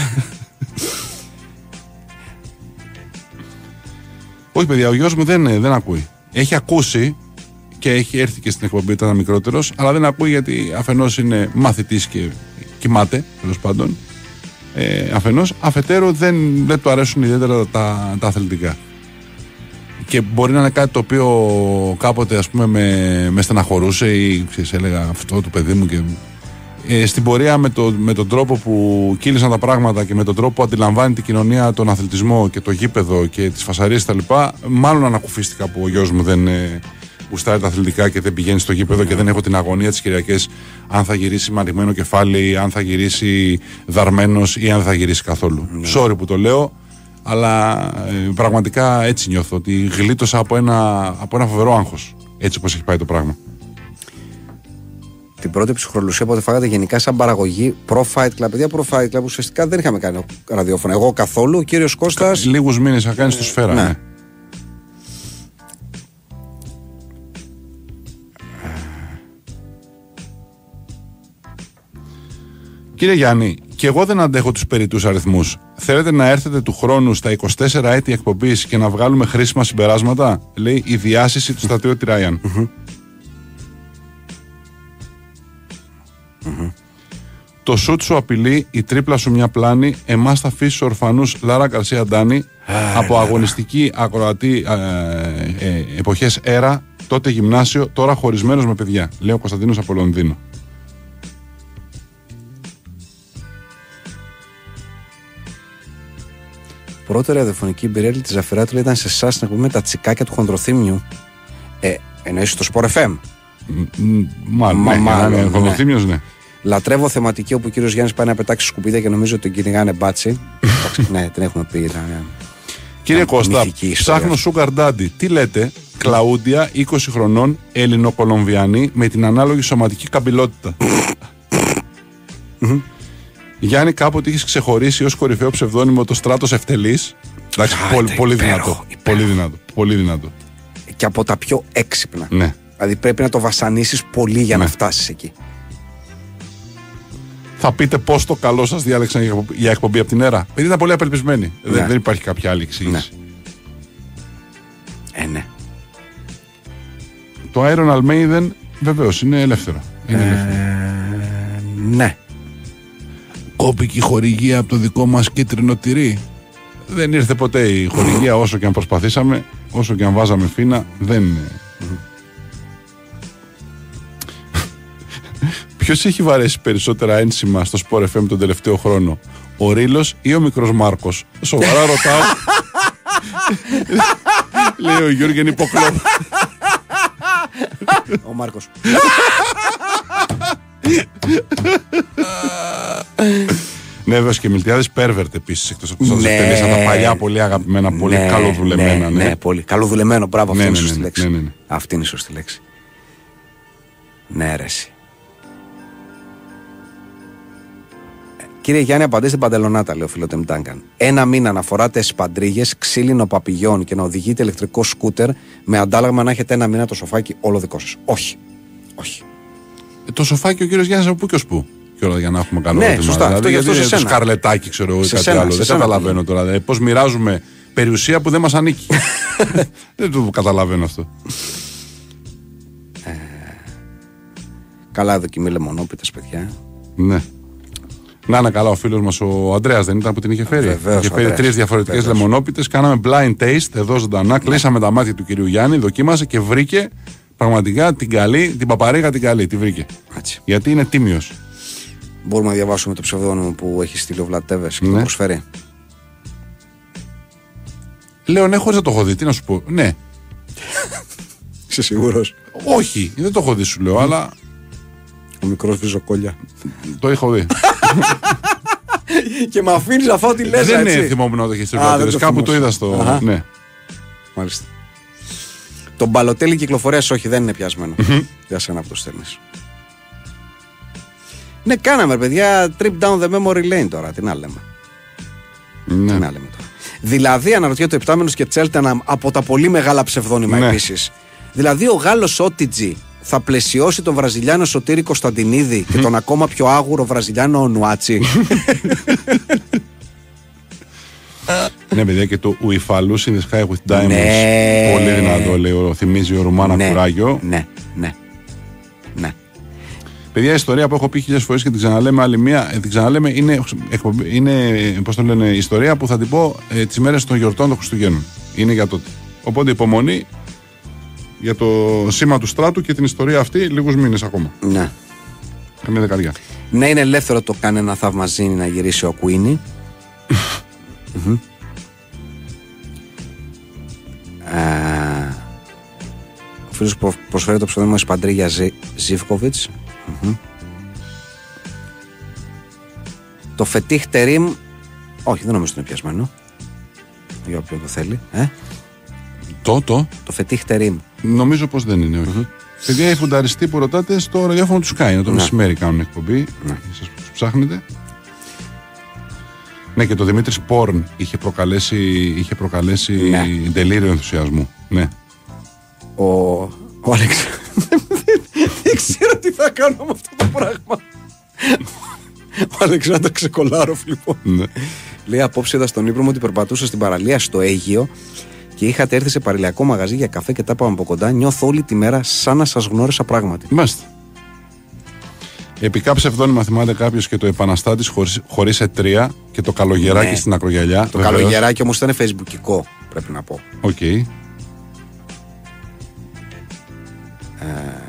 Όχι, παιδιά, ο γιος μου δεν, δεν ακούει. Έχει ακούσει και έχει έρθει και στην εκπομπή, ήταν μικρότερος, αλλά δεν ακούει γιατί αφενός είναι μαθητής και κοιμάται, τέλος πάντων. Ε, αφενός, αφετέρου δεν, δεν του αρέσουν ιδιαίτερα τα, τα αθλητικά. και μπορεί να είναι κάτι το οποίο κάποτε ας πούμε με, με στεναχωρούσε ή ξέρεις, έλεγα αυτό του παιδί μου και ε, στην πορεία με, το, με τον τρόπο που κύλησαν τα πράγματα και με τον τρόπο που αντιλαμβάνει την κοινωνία τον αθλητισμό και το γήπεδο και τις φασαρίες τα λοιπά, μάλλον ανακουφίστηκα που ο γιος μου δεν ε, γουστάρει τα αθλητικά και δεν πηγαίνει στο γήπεδο και δεν έχω την αγωνία τις Κυριακές αν θα γυρίσει με ανοιγμένο κεφάλι, αν θα γυρίσει δαρμένος ή αν θα γυρίσει καθόλου. Ναι. Sorry που το λέω, αλλά ε, πραγματικά έτσι νιώθω ότι γλίτωσα από ένα, από ένα φοβερό άγχος, έτσι όπως έχει πάει το πράγμα. Την πρώτη ψυχρολουσία που φάγατε γενικά σαν παραγωγή προ-Fight Club. Παιδιά, προ-Fight Club ουσιαστικά δεν είχαμε κάνει ραδιόφωνο. Εγώ καθόλου, ο κύριος Κώστας. Λίγους μήνες θα κάνει στο Σφαίρα. Ναι. ναι. Κύριε Γιάννη, και εγώ δεν αντέχω τους περιττούς αριθμούς. Θέλετε να έρθετε του χρόνου στα είκοσι τέσσερα έτη εκπομπής και να βγάλουμε χρήσιμα συμπεράσματα, λέει η διάσηση του στρατιώτη Ράιαν. Mm-hmm. Mm-hmm. Το σουτ σου απειλεί, η τρίπλα σου μια πλάνη, εμάς θα αφήσεις ορφανούς Λάρα Γκαρσία Ντάνη, από αγωνιστική ακροατή ε, ε, εποχές έρα, τότε γυμνάσιο, τώρα χωρισμένος με παιδιά, λέει ο Κωνσταντίνος από Λονδίνο. Πρώτη ραδιοφωνική εμπειρία τη Ζαφυράτου ήταν σε εσάς να πούμε τα τσικάκια του Χονδροθύμιου. Ε, εννοείς το Sport εφ εμ. Μάλλον, ναι, Χονδροθύμιος, ναι. Λατρεύω θεματική όπου ο κύριος Γιάννης πάει να πετάξει σκουπίδια και νομίζω ότι τον κυνηγάνε μπάτσι. Ναι, την έχουμε πει. Ήταν, κύριε Κώστα, ψάχνω Sugar Daddy. Τι λέτε, Κλαούντια, είκοσι χρονών, Ελληνοκολομβιανή, με την ανάλογη σωματική καμπυλότητα. Γιάννη, κάποτε είχες ξεχωρίσει ως κορυφαίο ψευδόνυμο το Στράτος Ευτελής. Εντάξει, πολύ, πολύ, υπέροχο, δυνατό, υπέροχο. πολύ δυνατό. Πολύ δυνατό. Και από τα πιο έξυπνα. Ναι. Δηλαδή πρέπει να το βασανίσεις πολύ για ναι. να φτάσεις εκεί. Θα πείτε πώς το καλό σας διάλεξαν για εκπομπή, για εκπομπή από την ΕΡΑ. Επειδή ήταν πολύ απελπισμένοι. Ναι. Δεν, δεν υπάρχει κάποια άλλη εξήγηση. Ναι. Ε, ναι. Το Iron Almaiden βεβαίως είναι ελεύθερο. Είναι ε, ελεύθερο. Ναι. Κόπηκε η χορηγία από το δικό μας κίτρινο τυρί. Δεν ήρθε ποτέ η χορηγία όσο και αν προσπαθήσαμε, όσο και αν βάζαμε φίνα, δεν είναι. Ποιος έχει βαρέσει περισσότερα ένσημα στο Sport εφ εμ τον τελευταίο χρόνο, ο Ρήλος ή ο μικρός Μάρκος? Σοβαρά ρωτάω. Λέει ο Γιώργεν Υποκλόπ. Ο Μάρκος. Ναι, βέβαια και Μιλτιάδες Πέρβερτ επίσης, εκτός από τους εκτελείς, τα παλιά πολύ αγαπημένα, πολύ ναι, καλοδουλεμένα. Ναι, ναι, πολύ καλοδουλεμένο, μπράβο, αυτή ναι, είναι η ναι, σωστή ναι, λέξη. ναι, ναι, ναι. Αυτή είναι η σωστή λέξη. Ναι, ρε εσύ. Κύριε Γιάννη, απαντήστε παντελονάτα, λέει ο Φιλότεμ Τάγκαν. Ένα μήνα να φοράτε εσπαντρίγες, ξύλινο παπηγιόν και να οδηγείτε ηλεκτρικό σκούτερ με αντάλλαγμα να έχετε ένα μήνα το σοφάκι όλο δικό σας. Όχι. Όχι. Ε, το σοφάκι ο κύριος Γιάννης από πού και ως πού. Και όλα για να έχουμε καλό ναι, σωστά. Δηλαδή, αυτό γι' αυτό σε σένα. Το σκαρλετάκι, ξέρω εγώ, ή κάτι σένα, άλλο. Δεν καταλαβαίνω τώρα. Δηλαδή, πώς μοιράζουμε περιουσία που δεν μας ανήκει. Δεν το καταλαβαίνω αυτό. Ε, καλά δοκιμή λεμονόπιτας, παιδιά. Ναι. Να είναι καλά ο φίλος μας ο Ανδρέας, δεν ήταν που την είχε φέρει? Βεβαίως, είχε φέρει τρεις διαφορετικές λεμονόπιτες. Κάναμε blind taste εδώ ζωντανά. Κλείσαμε τα μάτια του κυρίου Γιάννη, δοκίμασε και βρήκε πραγματικά την καλή, την παπαρίγα την καλή. Τη βρήκε. Έτσι. Γιατί είναι τίμιος. Μπορούμε να διαβάσουμε το ψευδόνυμο που έχει στείλει ο Βλατέβες και ναι. το προσφέρει. Λέω ναι, χωρίς να το έχω δει. Τι να σου πω. Ναι. Είσαι σίγουρος? Όχι, δεν το έχω δει, σου λέω, αλλά. Ο μικρός Βυζοκόλια. Το έχω δει. Και με αφήνεις αυτό τι λες, δεν έτσι. είναι θυμόμουν να το έχεις στείλει. Κάπου το είδα στο. Αχα. Ναι. Μάλιστα. Το μπαλοτέλι κυκλοφορίας, όχι, δεν είναι πιασμένο. Για σένα που το στέλνεις. Ναι, κάναμε, παιδιά, trip down the memory lane τώρα. Τι να λέμε. Ναι. Τι να λέμε τώρα. Δηλαδή, αναρωτιέται ο Επτάμενος και Τσέλτεναμ από τα πολύ μεγάλα ψευδόνυμα ναι. επίσης. Δηλαδή, ο Γάλλος Ότιτζι θα πλαισιώσει τον Βραζιλιάνο Σωτήρη Κωνσταντινίδη και τον ακόμα πιο άγουρο Βραζιλιάνο Νουάτσι. Ναι, παιδιά, και το Ουιφαλούς in the sky with diamonds. Ναι. Πολύ δυνατό, λέει, θυμίζει ο Ρουμάνα ναι. κουράγιο. Ναι, ναι, ναι. Παιδιά, η ιστορία που έχω πει χίλιες φορές και την ξαναλέμε άλλη μία, την ξαναλέμε, είναι, είναι πώς το λένε, ιστορία που θα την πω ε, τις μέρες των γιορτών των Χριστουγέννων. Είναι για τότε. Οπότε υπομονή για το σήμα του στράτου και την ιστορία αυτή λίγους μήνες ακόμα. Ναι. Καμία δεκαετία. Ναι, είναι ελεύθερο το κάνει ένα θαυμαζίνη να γυρίσει ο Κουίνι. Ο φίλος που προσφέρει το ψευδόνυμο Ισπαντρίγια Ζίβκοβιτς. Το Φετίχ Τερίμ. Όχι, δεν νομίζω ότι είναι πιασμένο. Για όποιον το θέλει. Ε? Το, το. Το Φετίχ Τερίμ. Νομίζω πως δεν είναι, όχι. Mm-hmm. Παιδιά, οι φουνταριστοί που ρωτάτε στο ραδιόφωνο του Sky. Το μεσημέρι κάνουν εκπομπή. Ναι. Σας ψάχνετε. Ναι, και το Δημήτρης Πόρν είχε προκαλέσει, είχε προκαλέσει ναι. τελείριο ενθουσιασμού. Ναι. Ο, ο Αλέξανδρος. Δεν ξέρω τι θα κάνω με αυτό το πράγμα. Ο Αλεξάνδρος Ξεκολάροφ, λοιπόν. Ναι. Λέει: απόψε είδα στον ύπνο μου ότι περπατούσα στην παραλία στο Αίγυο και είχατε έρθει σε παραλιακό μαγαζί για καφέ και τα είπαμε από κοντά. Νιώθω όλη τη μέρα σαν να σας γνώρισα πράγματι. Μάλιστα. Επικά ψευδόνυμα θυμάται κάποιος και το Επαναστάτης χωρίς, χωρίς ετρία και το καλογεράκι ναι. στην ακρογιαλιά. Το βεβαίως. Καλογεράκι όμως ήταν φεϊσμπουκικό, πρέπει να πω. Οκ. Okay. Ε...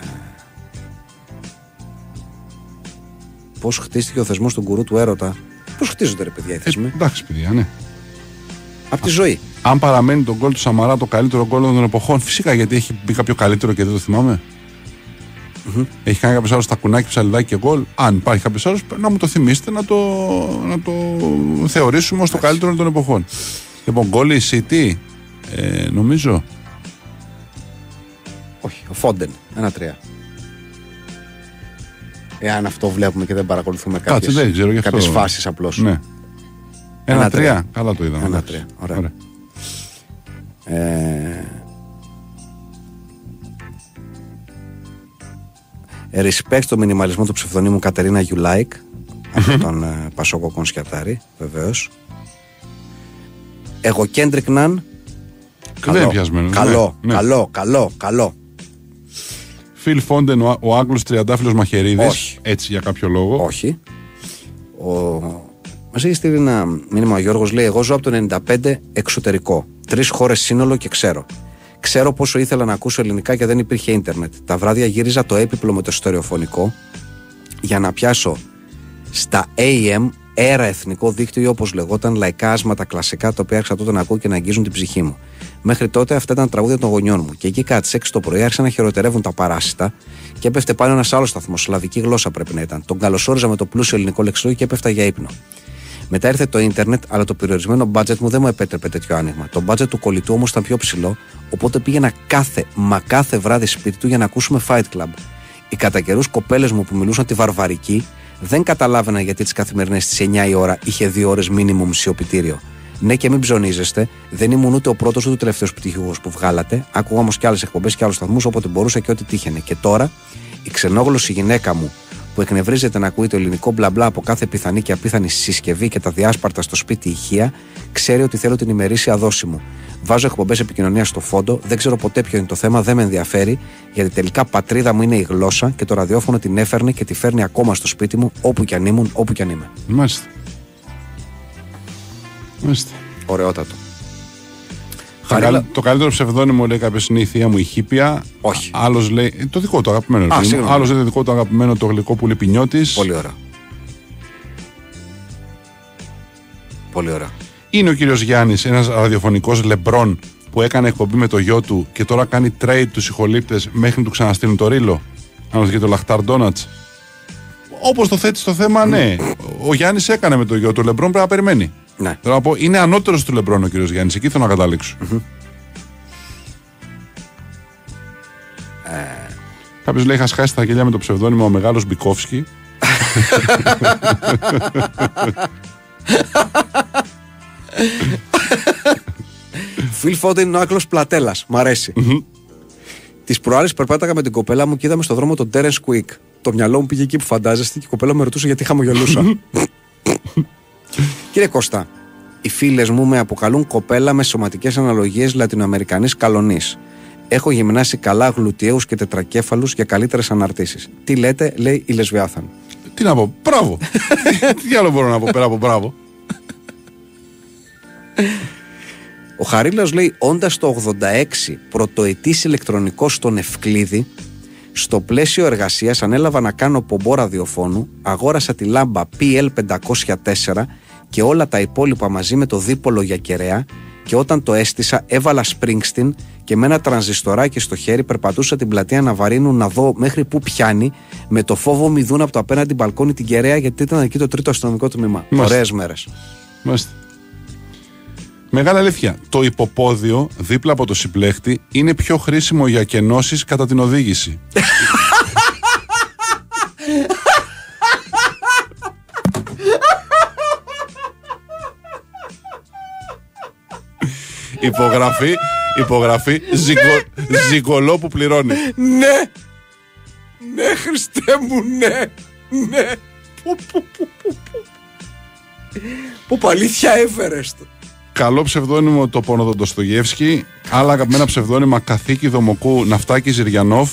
Πώς χτίστηκε ο θεσμός του γκουρού του έρωτα. Πώς χτίζονται, ρε παιδιά, οι θεσμοί. Ε, εντάξει, παιδιά, ναι. Από τη ζωή. Αν παραμένει τον γκολ του Σαμαρά το καλύτερο γκολ των εποχών, φυσικά γιατί έχει μπει κάποιο καλύτερο και δεν το θυμάμαι. Mm-hmm. Έχει κάνει κάποιο άλλο στα κουνάκι, ψαλιδάκι και γκολ. Αν υπάρχει κάποιο άλλο, να μου το θυμίσετε να το, να το θεωρήσουμε ως το καλύτερο των εποχών. Λοιπόν, γκολ η City, ε, νομίζω. Όχι, ο Φόντεν, ένα τρία. Εάν αυτό βλέπουμε και δεν παρακολουθούμε κάποιες, δεν ξέρω, αυτό... κάποιες φάσεις απλώς. Ναι. Ένα, ένα τρία. τρία, καλά το είδαμε. Ένα τρία, ωραία. ωραία. Ε... Respect στο μινιμαλισμό του ψευδονύμου Κατερίνα You Like από τον uh, Πασόκο Κονσιατάρη, βεβαίως. Εγωκέντρικ Ναν. Δεν πιασμένο. Καλό, ναι, καλό, ναι. καλό, καλό. Φιλ Φόντεν, ο, ο Άγγλος τριαντάφυλλος Μαχαιρίδης. Όχι. Έτσι για κάποιο λόγο. Όχι. Ο... Μας έχει στείλει ένα μήνυμα ο Γιώργος, λέει: εγώ ζω από το ενενήντα πέντε εξωτερικό. Τρεις χώρες σύνολο και ξέρω. Ξέρω πόσο ήθελα να ακούσω ελληνικά και δεν υπήρχε ίντερνετ. Τα βράδια γύριζα το έπιπλο με το στερεοφωνικό για να πιάσω στα έι εμ αέρα εθνικό δίκτυο ή όπως λεγόταν, λαϊκά άσματα κλασικά τα οποία άρχισα τότε να ακούω και να αγγίζουν την ψυχή μου. Μέχρι τότε αυτά ήταν τραγούδια των γονιών μου. Και εκεί κάτι έξι το πρωί άρχισαν να χειροτερεύουν τα παράσιτα και έπεφτε πάνω ένα άλλο σταθμό. Σλαβική γλώσσα πρέπει να ήταν. Τον καλωσόριζα με το πλούσιο ελληνικό λεξιλόγιο και έπεφτα για ύπνο. Μετά ήρθε το ίντερνετ, αλλά το περιορισμένο budget μου δεν μου επέτρεπε τέτοιο άνοιγμα. Το budget του κολλητού όμως ήταν πιο ψηλό, οπότε πήγαινα κάθε μα κάθε βράδυ σπίτι του για να ακούσουμε Fight Club. Οι κατά καιρούς κοπέλες μου που μιλούσαν τη βαρβαρική δεν καταλάβαιναν γιατί τις καθημερινές στις εννιά η ώρα είχε δύο ώρες minimum σιωπητήριο. Ναι, και μην ψωνίζεστε, δεν ήμουν ούτε ο πρώτος ούτε ο τελευταίος πτυχιούχος που βγάλατε. Άκουγα όμως και άλλες εκπομπές και άλλους σταθμούς όποτε μπορούσα και ό,τι τύχαινε. Και τώρα η ξενόγλωση γυναίκα μου που εκνευρίζεται να ακούει το ελληνικό μπλα μπλα από κάθε πιθανή και απίθανη συσκευή και τα διάσπαρτα στο σπίτι ηχεία, ξέρει ότι θέλω την ημερήσια δόση μου. Βάζω εκπομπές επικοινωνίας στο φόντο, δεν ξέρω ποτέ ποιο είναι το θέμα, δεν με ενδιαφέρει, γιατί τελικά πατρίδα μου είναι η γλώσσα και το ραδιόφωνο την έφερνε και τη φέρνει ακόμα στο σπίτι μου, όπου κι αν ήμουν, όπου κι αν είμαι. Μάλιστα. Μάλιστα. Ωραιότατο. Το, καλ, το καλύτερο ψευδόνυμο, λέει κάποιος, είναι η θεία μου η Χίπια. Όχι. Άλλος λέει. Το δικό του αγαπημένο. Άλλος λέει το δικό του αγαπημένο, το γλυκό πουλί Πινιώτης. Πολύ ωραία. Πολύ ωραία. Είναι ο κύριος Γιάννης, ένας ραδιοφωνικός λεμπρόν που έκανε εκπομπή με το γιο του και τώρα κάνει trade τους ηχολήπτες μέχρι να του ξαναστείλουν το ρίλο. Αν και το Λαχτάρ Ντόνατς. Όπως το θέτει στο θέμα, ναι. Ο Γιάννης έκανε με το γιο του. Ο Λεμπρόν πρέπει να περιμένει. Ναι. Θέλω να πω, είναι ανώτερος του Λεμπρόν ο κύριος Γιάννης. Εκεί θέλω να καταλήξω. Mm-hmm. Ε... Κάποιος λέει: είχα σχάσει τα γέλια με το ψευδόνυμο ο Μεγάλος Μπικόφσκι. Φιλ Φόντεν είναι ο Άκλος Πλατέλας. Μ' αρέσει. Mm-hmm. Τις προάλλες περπάταγα με την κοπέλα μου και είδαμε στον δρόμο τον Τέρενς Κουίκ. Το μυαλό μου πήγε εκεί που φαντάζεστε και η κοπέλα με ρωτούσε γιατί χαμογελούσα. Κύριε Κώστα, οι φίλες μου με αποκαλούν κοπέλα με σωματικές αναλογίες λατινοαμερικανής καλονής. Έχω γυμνάσει καλά γλουτιαίους και τετρακέφαλους για καλύτερες αναρτήσεις. Τι λέτε, λέει η Λεσβιάθαν. Τι να πω, μπράβο. Τι άλλο μπορώ να πω πέρα από μπράβο. Ο Χαρίλαος λέει, όντας το ογδόντα έξι πρωτοετής ηλεκτρονικός στον Ευκλήδη, στο πλαίσιο εργασίας ανέλαβα να κάνω πομπό ραδιοφώνου, αγόρασα τη λάμπα πι ελ πεντακόσια τέσσερα και όλα τα υπόλοιπα μαζί με το δίπολο για κεραία, και όταν το έστησα έβαλα Springsteen και με ένα τρανζιστοράκι στο χέρι περπατούσα την πλατεία Ναβαρίνου να δω μέχρι που πιάνει, με το φόβο μη δουν από το απέναντι μπαλκόνι την κεραία, γιατί ήταν εκεί το τρίτο αστυνομικό τμήμα. Ωραίες μέρες. Μάλιστα. Μεγάλη αλήθεια. Το υποπόδιο δίπλα από το συμπλέχτη είναι πιο χρήσιμο για κενώσεις κατά την οδήγηση. Υπογραφή, υπογραφή, ζυγο, ζυγολό που πληρώνει. Ναι, ναι Χριστέ μου, ναι, ναι. Που, που, που, που, που. Που αλήθεια έφερες το. Καλό ψευδόνυμο το Πόνοδο Ντοστογεύσκη. Άλλα αγαπημένα ψευδόνυμα Καθήκη Δομοκού Ναυτάκη Ζυριανόφ.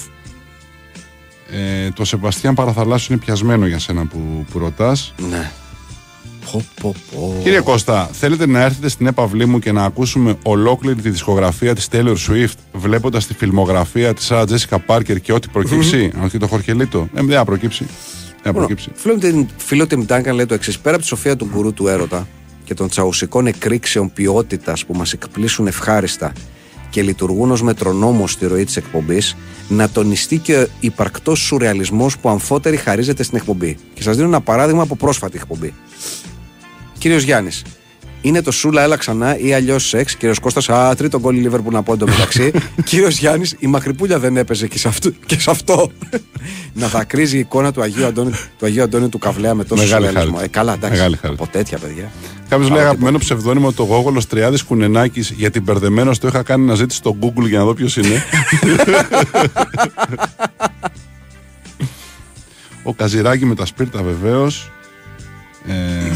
Ε, το Σεβαστιάν Παραθαλάσσου είναι πιασμένο για σένα που, που ρωτάς. Ναι. Πω, πω, πω. Κύριε Κώστα, θέλετε να έρθετε στην έπαυλή μου και να ακούσουμε ολόκληρη τη δισκογραφία της Taylor Swift, βλέποντας τη φιλμογραφία της Sarah Jessica Parker και ό,τι προκύψει? Αν και το Χορχελίτο. Ε, δεν θα προκύψει. Δεν θα προκύψει. Φίλο Τιμ Ντάγκαν λέει το εξής: πέρα από τη σοφία του γκουρού του έρωτα και των τσαουσικών εκρήξεων ποιότητας που μας εκπλήσουν ευχάριστα και λειτουργούν ως μετρονόμος στη ροή της εκπομπής, να τονιστεί και ο υπαρκτός σουρεαλισμός που αμφότερη χαρίζεται στην εκπομπή. Και σας δίνω ένα παράδειγμα από πρόσφατη εκπομπή. Κύριος Γιάννης, είναι το Σούλα έλα ξανά ή αλλιώς σεξ? Κύριος Κώστας, α, τρίτο γκολ Λίβερπουλ να πω εντωμεταξύ. Κύριος Γιάννης, η Μαχρυπούλια δεν έπαιζε και σε αυτό. Και σε αυτό. Να δακρύζει η εικόνα του Αγίου Αντώνη του, Αγίου Αντώνη του Καβλέα με τόσο σουρεαλισμό. Ε, καλά, εντάξει. Από τέτοια παιδιά. Κάποιος λέει αγαπημένο ψευδόνυμο το Γόγολος Τριάδης Κουνενάκης, γιατί μπερδεμένος το είχα κάνει να ζήτηση στο Google για να δω ποιος είναι. Ο Καζιράκη με τα σπίρτα βεβαίως. Ε,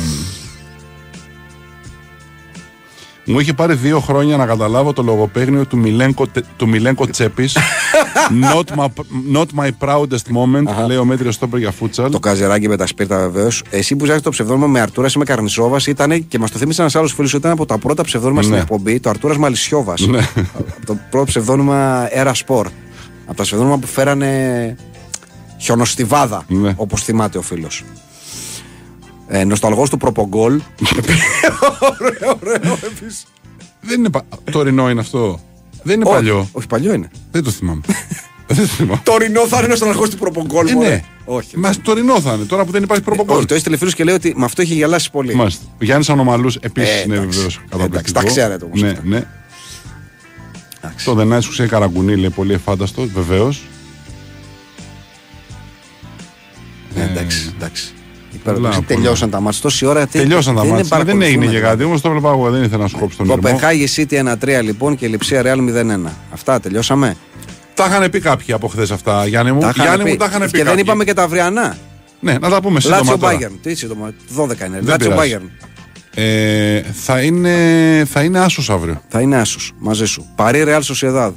μου είχε πάρει δύο χρόνια να καταλάβω το λογοπαίγνιο του Μιλένκο, του Μιλένκο Τσέπης. not, my, not my proudest moment. Αχα. Λέει ο Μέτριος Στόπερ για φούτσαλ. Το Καζεράκι με τα σπίρτα βεβαίως. Εσύ που ζάχεις το ψευδόνυμο με Αρτούρας ή με Καρνισόβας ήταν, και μας το θύμισε ένας άλλος φίλος, ήταν από τα πρώτα ψευδόνυμα ναι. στην εκπομπή, το Αρτούρας Μαλισιόβας. Ναι. Το πρώτο ψευδόνυμα Έρα Σπορ. Από τα ψευδόνυμα που φέρανε χιονοστιβάδα, ναι. όπως θυμάται ο φίλος. Ε, νοσταλγός του Προπογκόλ. Ωραίο, ωραίο επίσης. Δεν είναι πα... τωρινό είναι αυτό. Δεν είναι όχι, παλιό. Όχι, παλιό είναι. Δεν το θυμάμαι. Δεν το θυμάμαι. Τωρινό θα είναι νοσταλγός του Προπογκόλ. Ε, ναι. Όχι. Μα τωρινό θα είναι τώρα που δεν υπάρχει Προπογκόλ. Όχι, το έστειλε φίλος και λέει ότι με αυτό έχει γελάσει πολύ. Μάλιστα. Ο Γιάννης Ανομαλούς επίσης ε, είναι βεβαίως καταπληκτικό. Τα ξέρετε όμως. Ναι, ναι. Το Δενάι σου ξέρει Καραγκουνί, λέει, πολύ εφάνταστο, βεβαίως. Εντάξει, εντάξει. Τελειώσαν τα μάτς τόση ώρα. Τελειώσαν τα μάτς. Δεν, δεν έγινε και κάτι. Όμως το έβλεπα εγώ. Δεν ήθελα να σου κόψω τον νερμό. Κοπενχάγη City ένα τρία λοιπόν και Λειψία Real μηδέν ένα. Αυτά τελειώσαμε. Τα είχαν πει κάποιοι από χθες αυτά. Γιάννη μου, τα Γιάννη μου τα είχαν πει. Και δεν είπαμε και τα αυριανά. Ναι, να τα πούμε σύντομα. Λάτσιο Μπάγερν. Τι σύντομα. δώδεκα είναι. Λάτσιο Μπάγερν. Ε, θα, είναι, θα είναι άσος αύριο. Θα είναι άσος μαζί σου. Παρί Ρεάλ Σοσιεδάδ.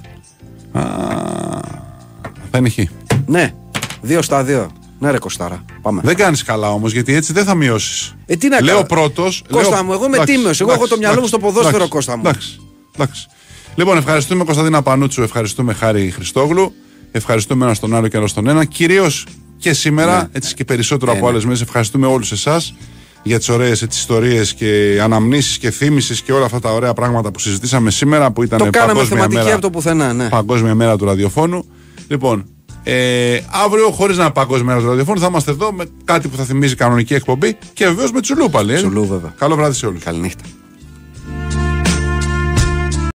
Θα είναι χ. Ναι, δύο στα δύο. Ναι, ρε Κωστάρα. Πάμε. Δεν κάνεις καλά όμως, γιατί έτσι δεν θα μειώσεις. Ε, τι να λέω κάνω. Πρώτος. Κώστα λέω... μου, εγώ είμαι τίμιος. Εγώ έχω το μυαλό μου στο ποδόσφαιρο, Κώστα μου. Εντάξει. Εντάξει. Λοιπόν, ευχαριστούμε Κωνσταντίνα Πανούτσου, ευχαριστούμε Χάρη Χριστόγλου, ευχαριστούμε ένα τον άλλο και ένα στον ένα. Κυρίως και σήμερα, ναι. έτσι και περισσότερο ναι, από άλλες ναι. μέρες, ευχαριστούμε όλους εσάς για τις ωραίες τις ιστορίες και αναμνήσεις και θύμισης και όλα αυτά τα ωραία πράγματα που συζητήσαμε σήμερα, που ήταν το παγκόσμια μέρα, από το πουθενά, ναι. παγκόσμια μέρα του ραδιοφώνου. Λοιπόν, ε, αύριο, χωρίς να είναι παγκόσμια μέρα του ραδιοφώνου, θα είμαστε εδώ με κάτι που θα θυμίζει κανονική εκπομπή και βεβαίως με Τσουλού πάλι. Τσουλού, βέβαια. Καλό βράδυ σε όλους. Καληνύχτα.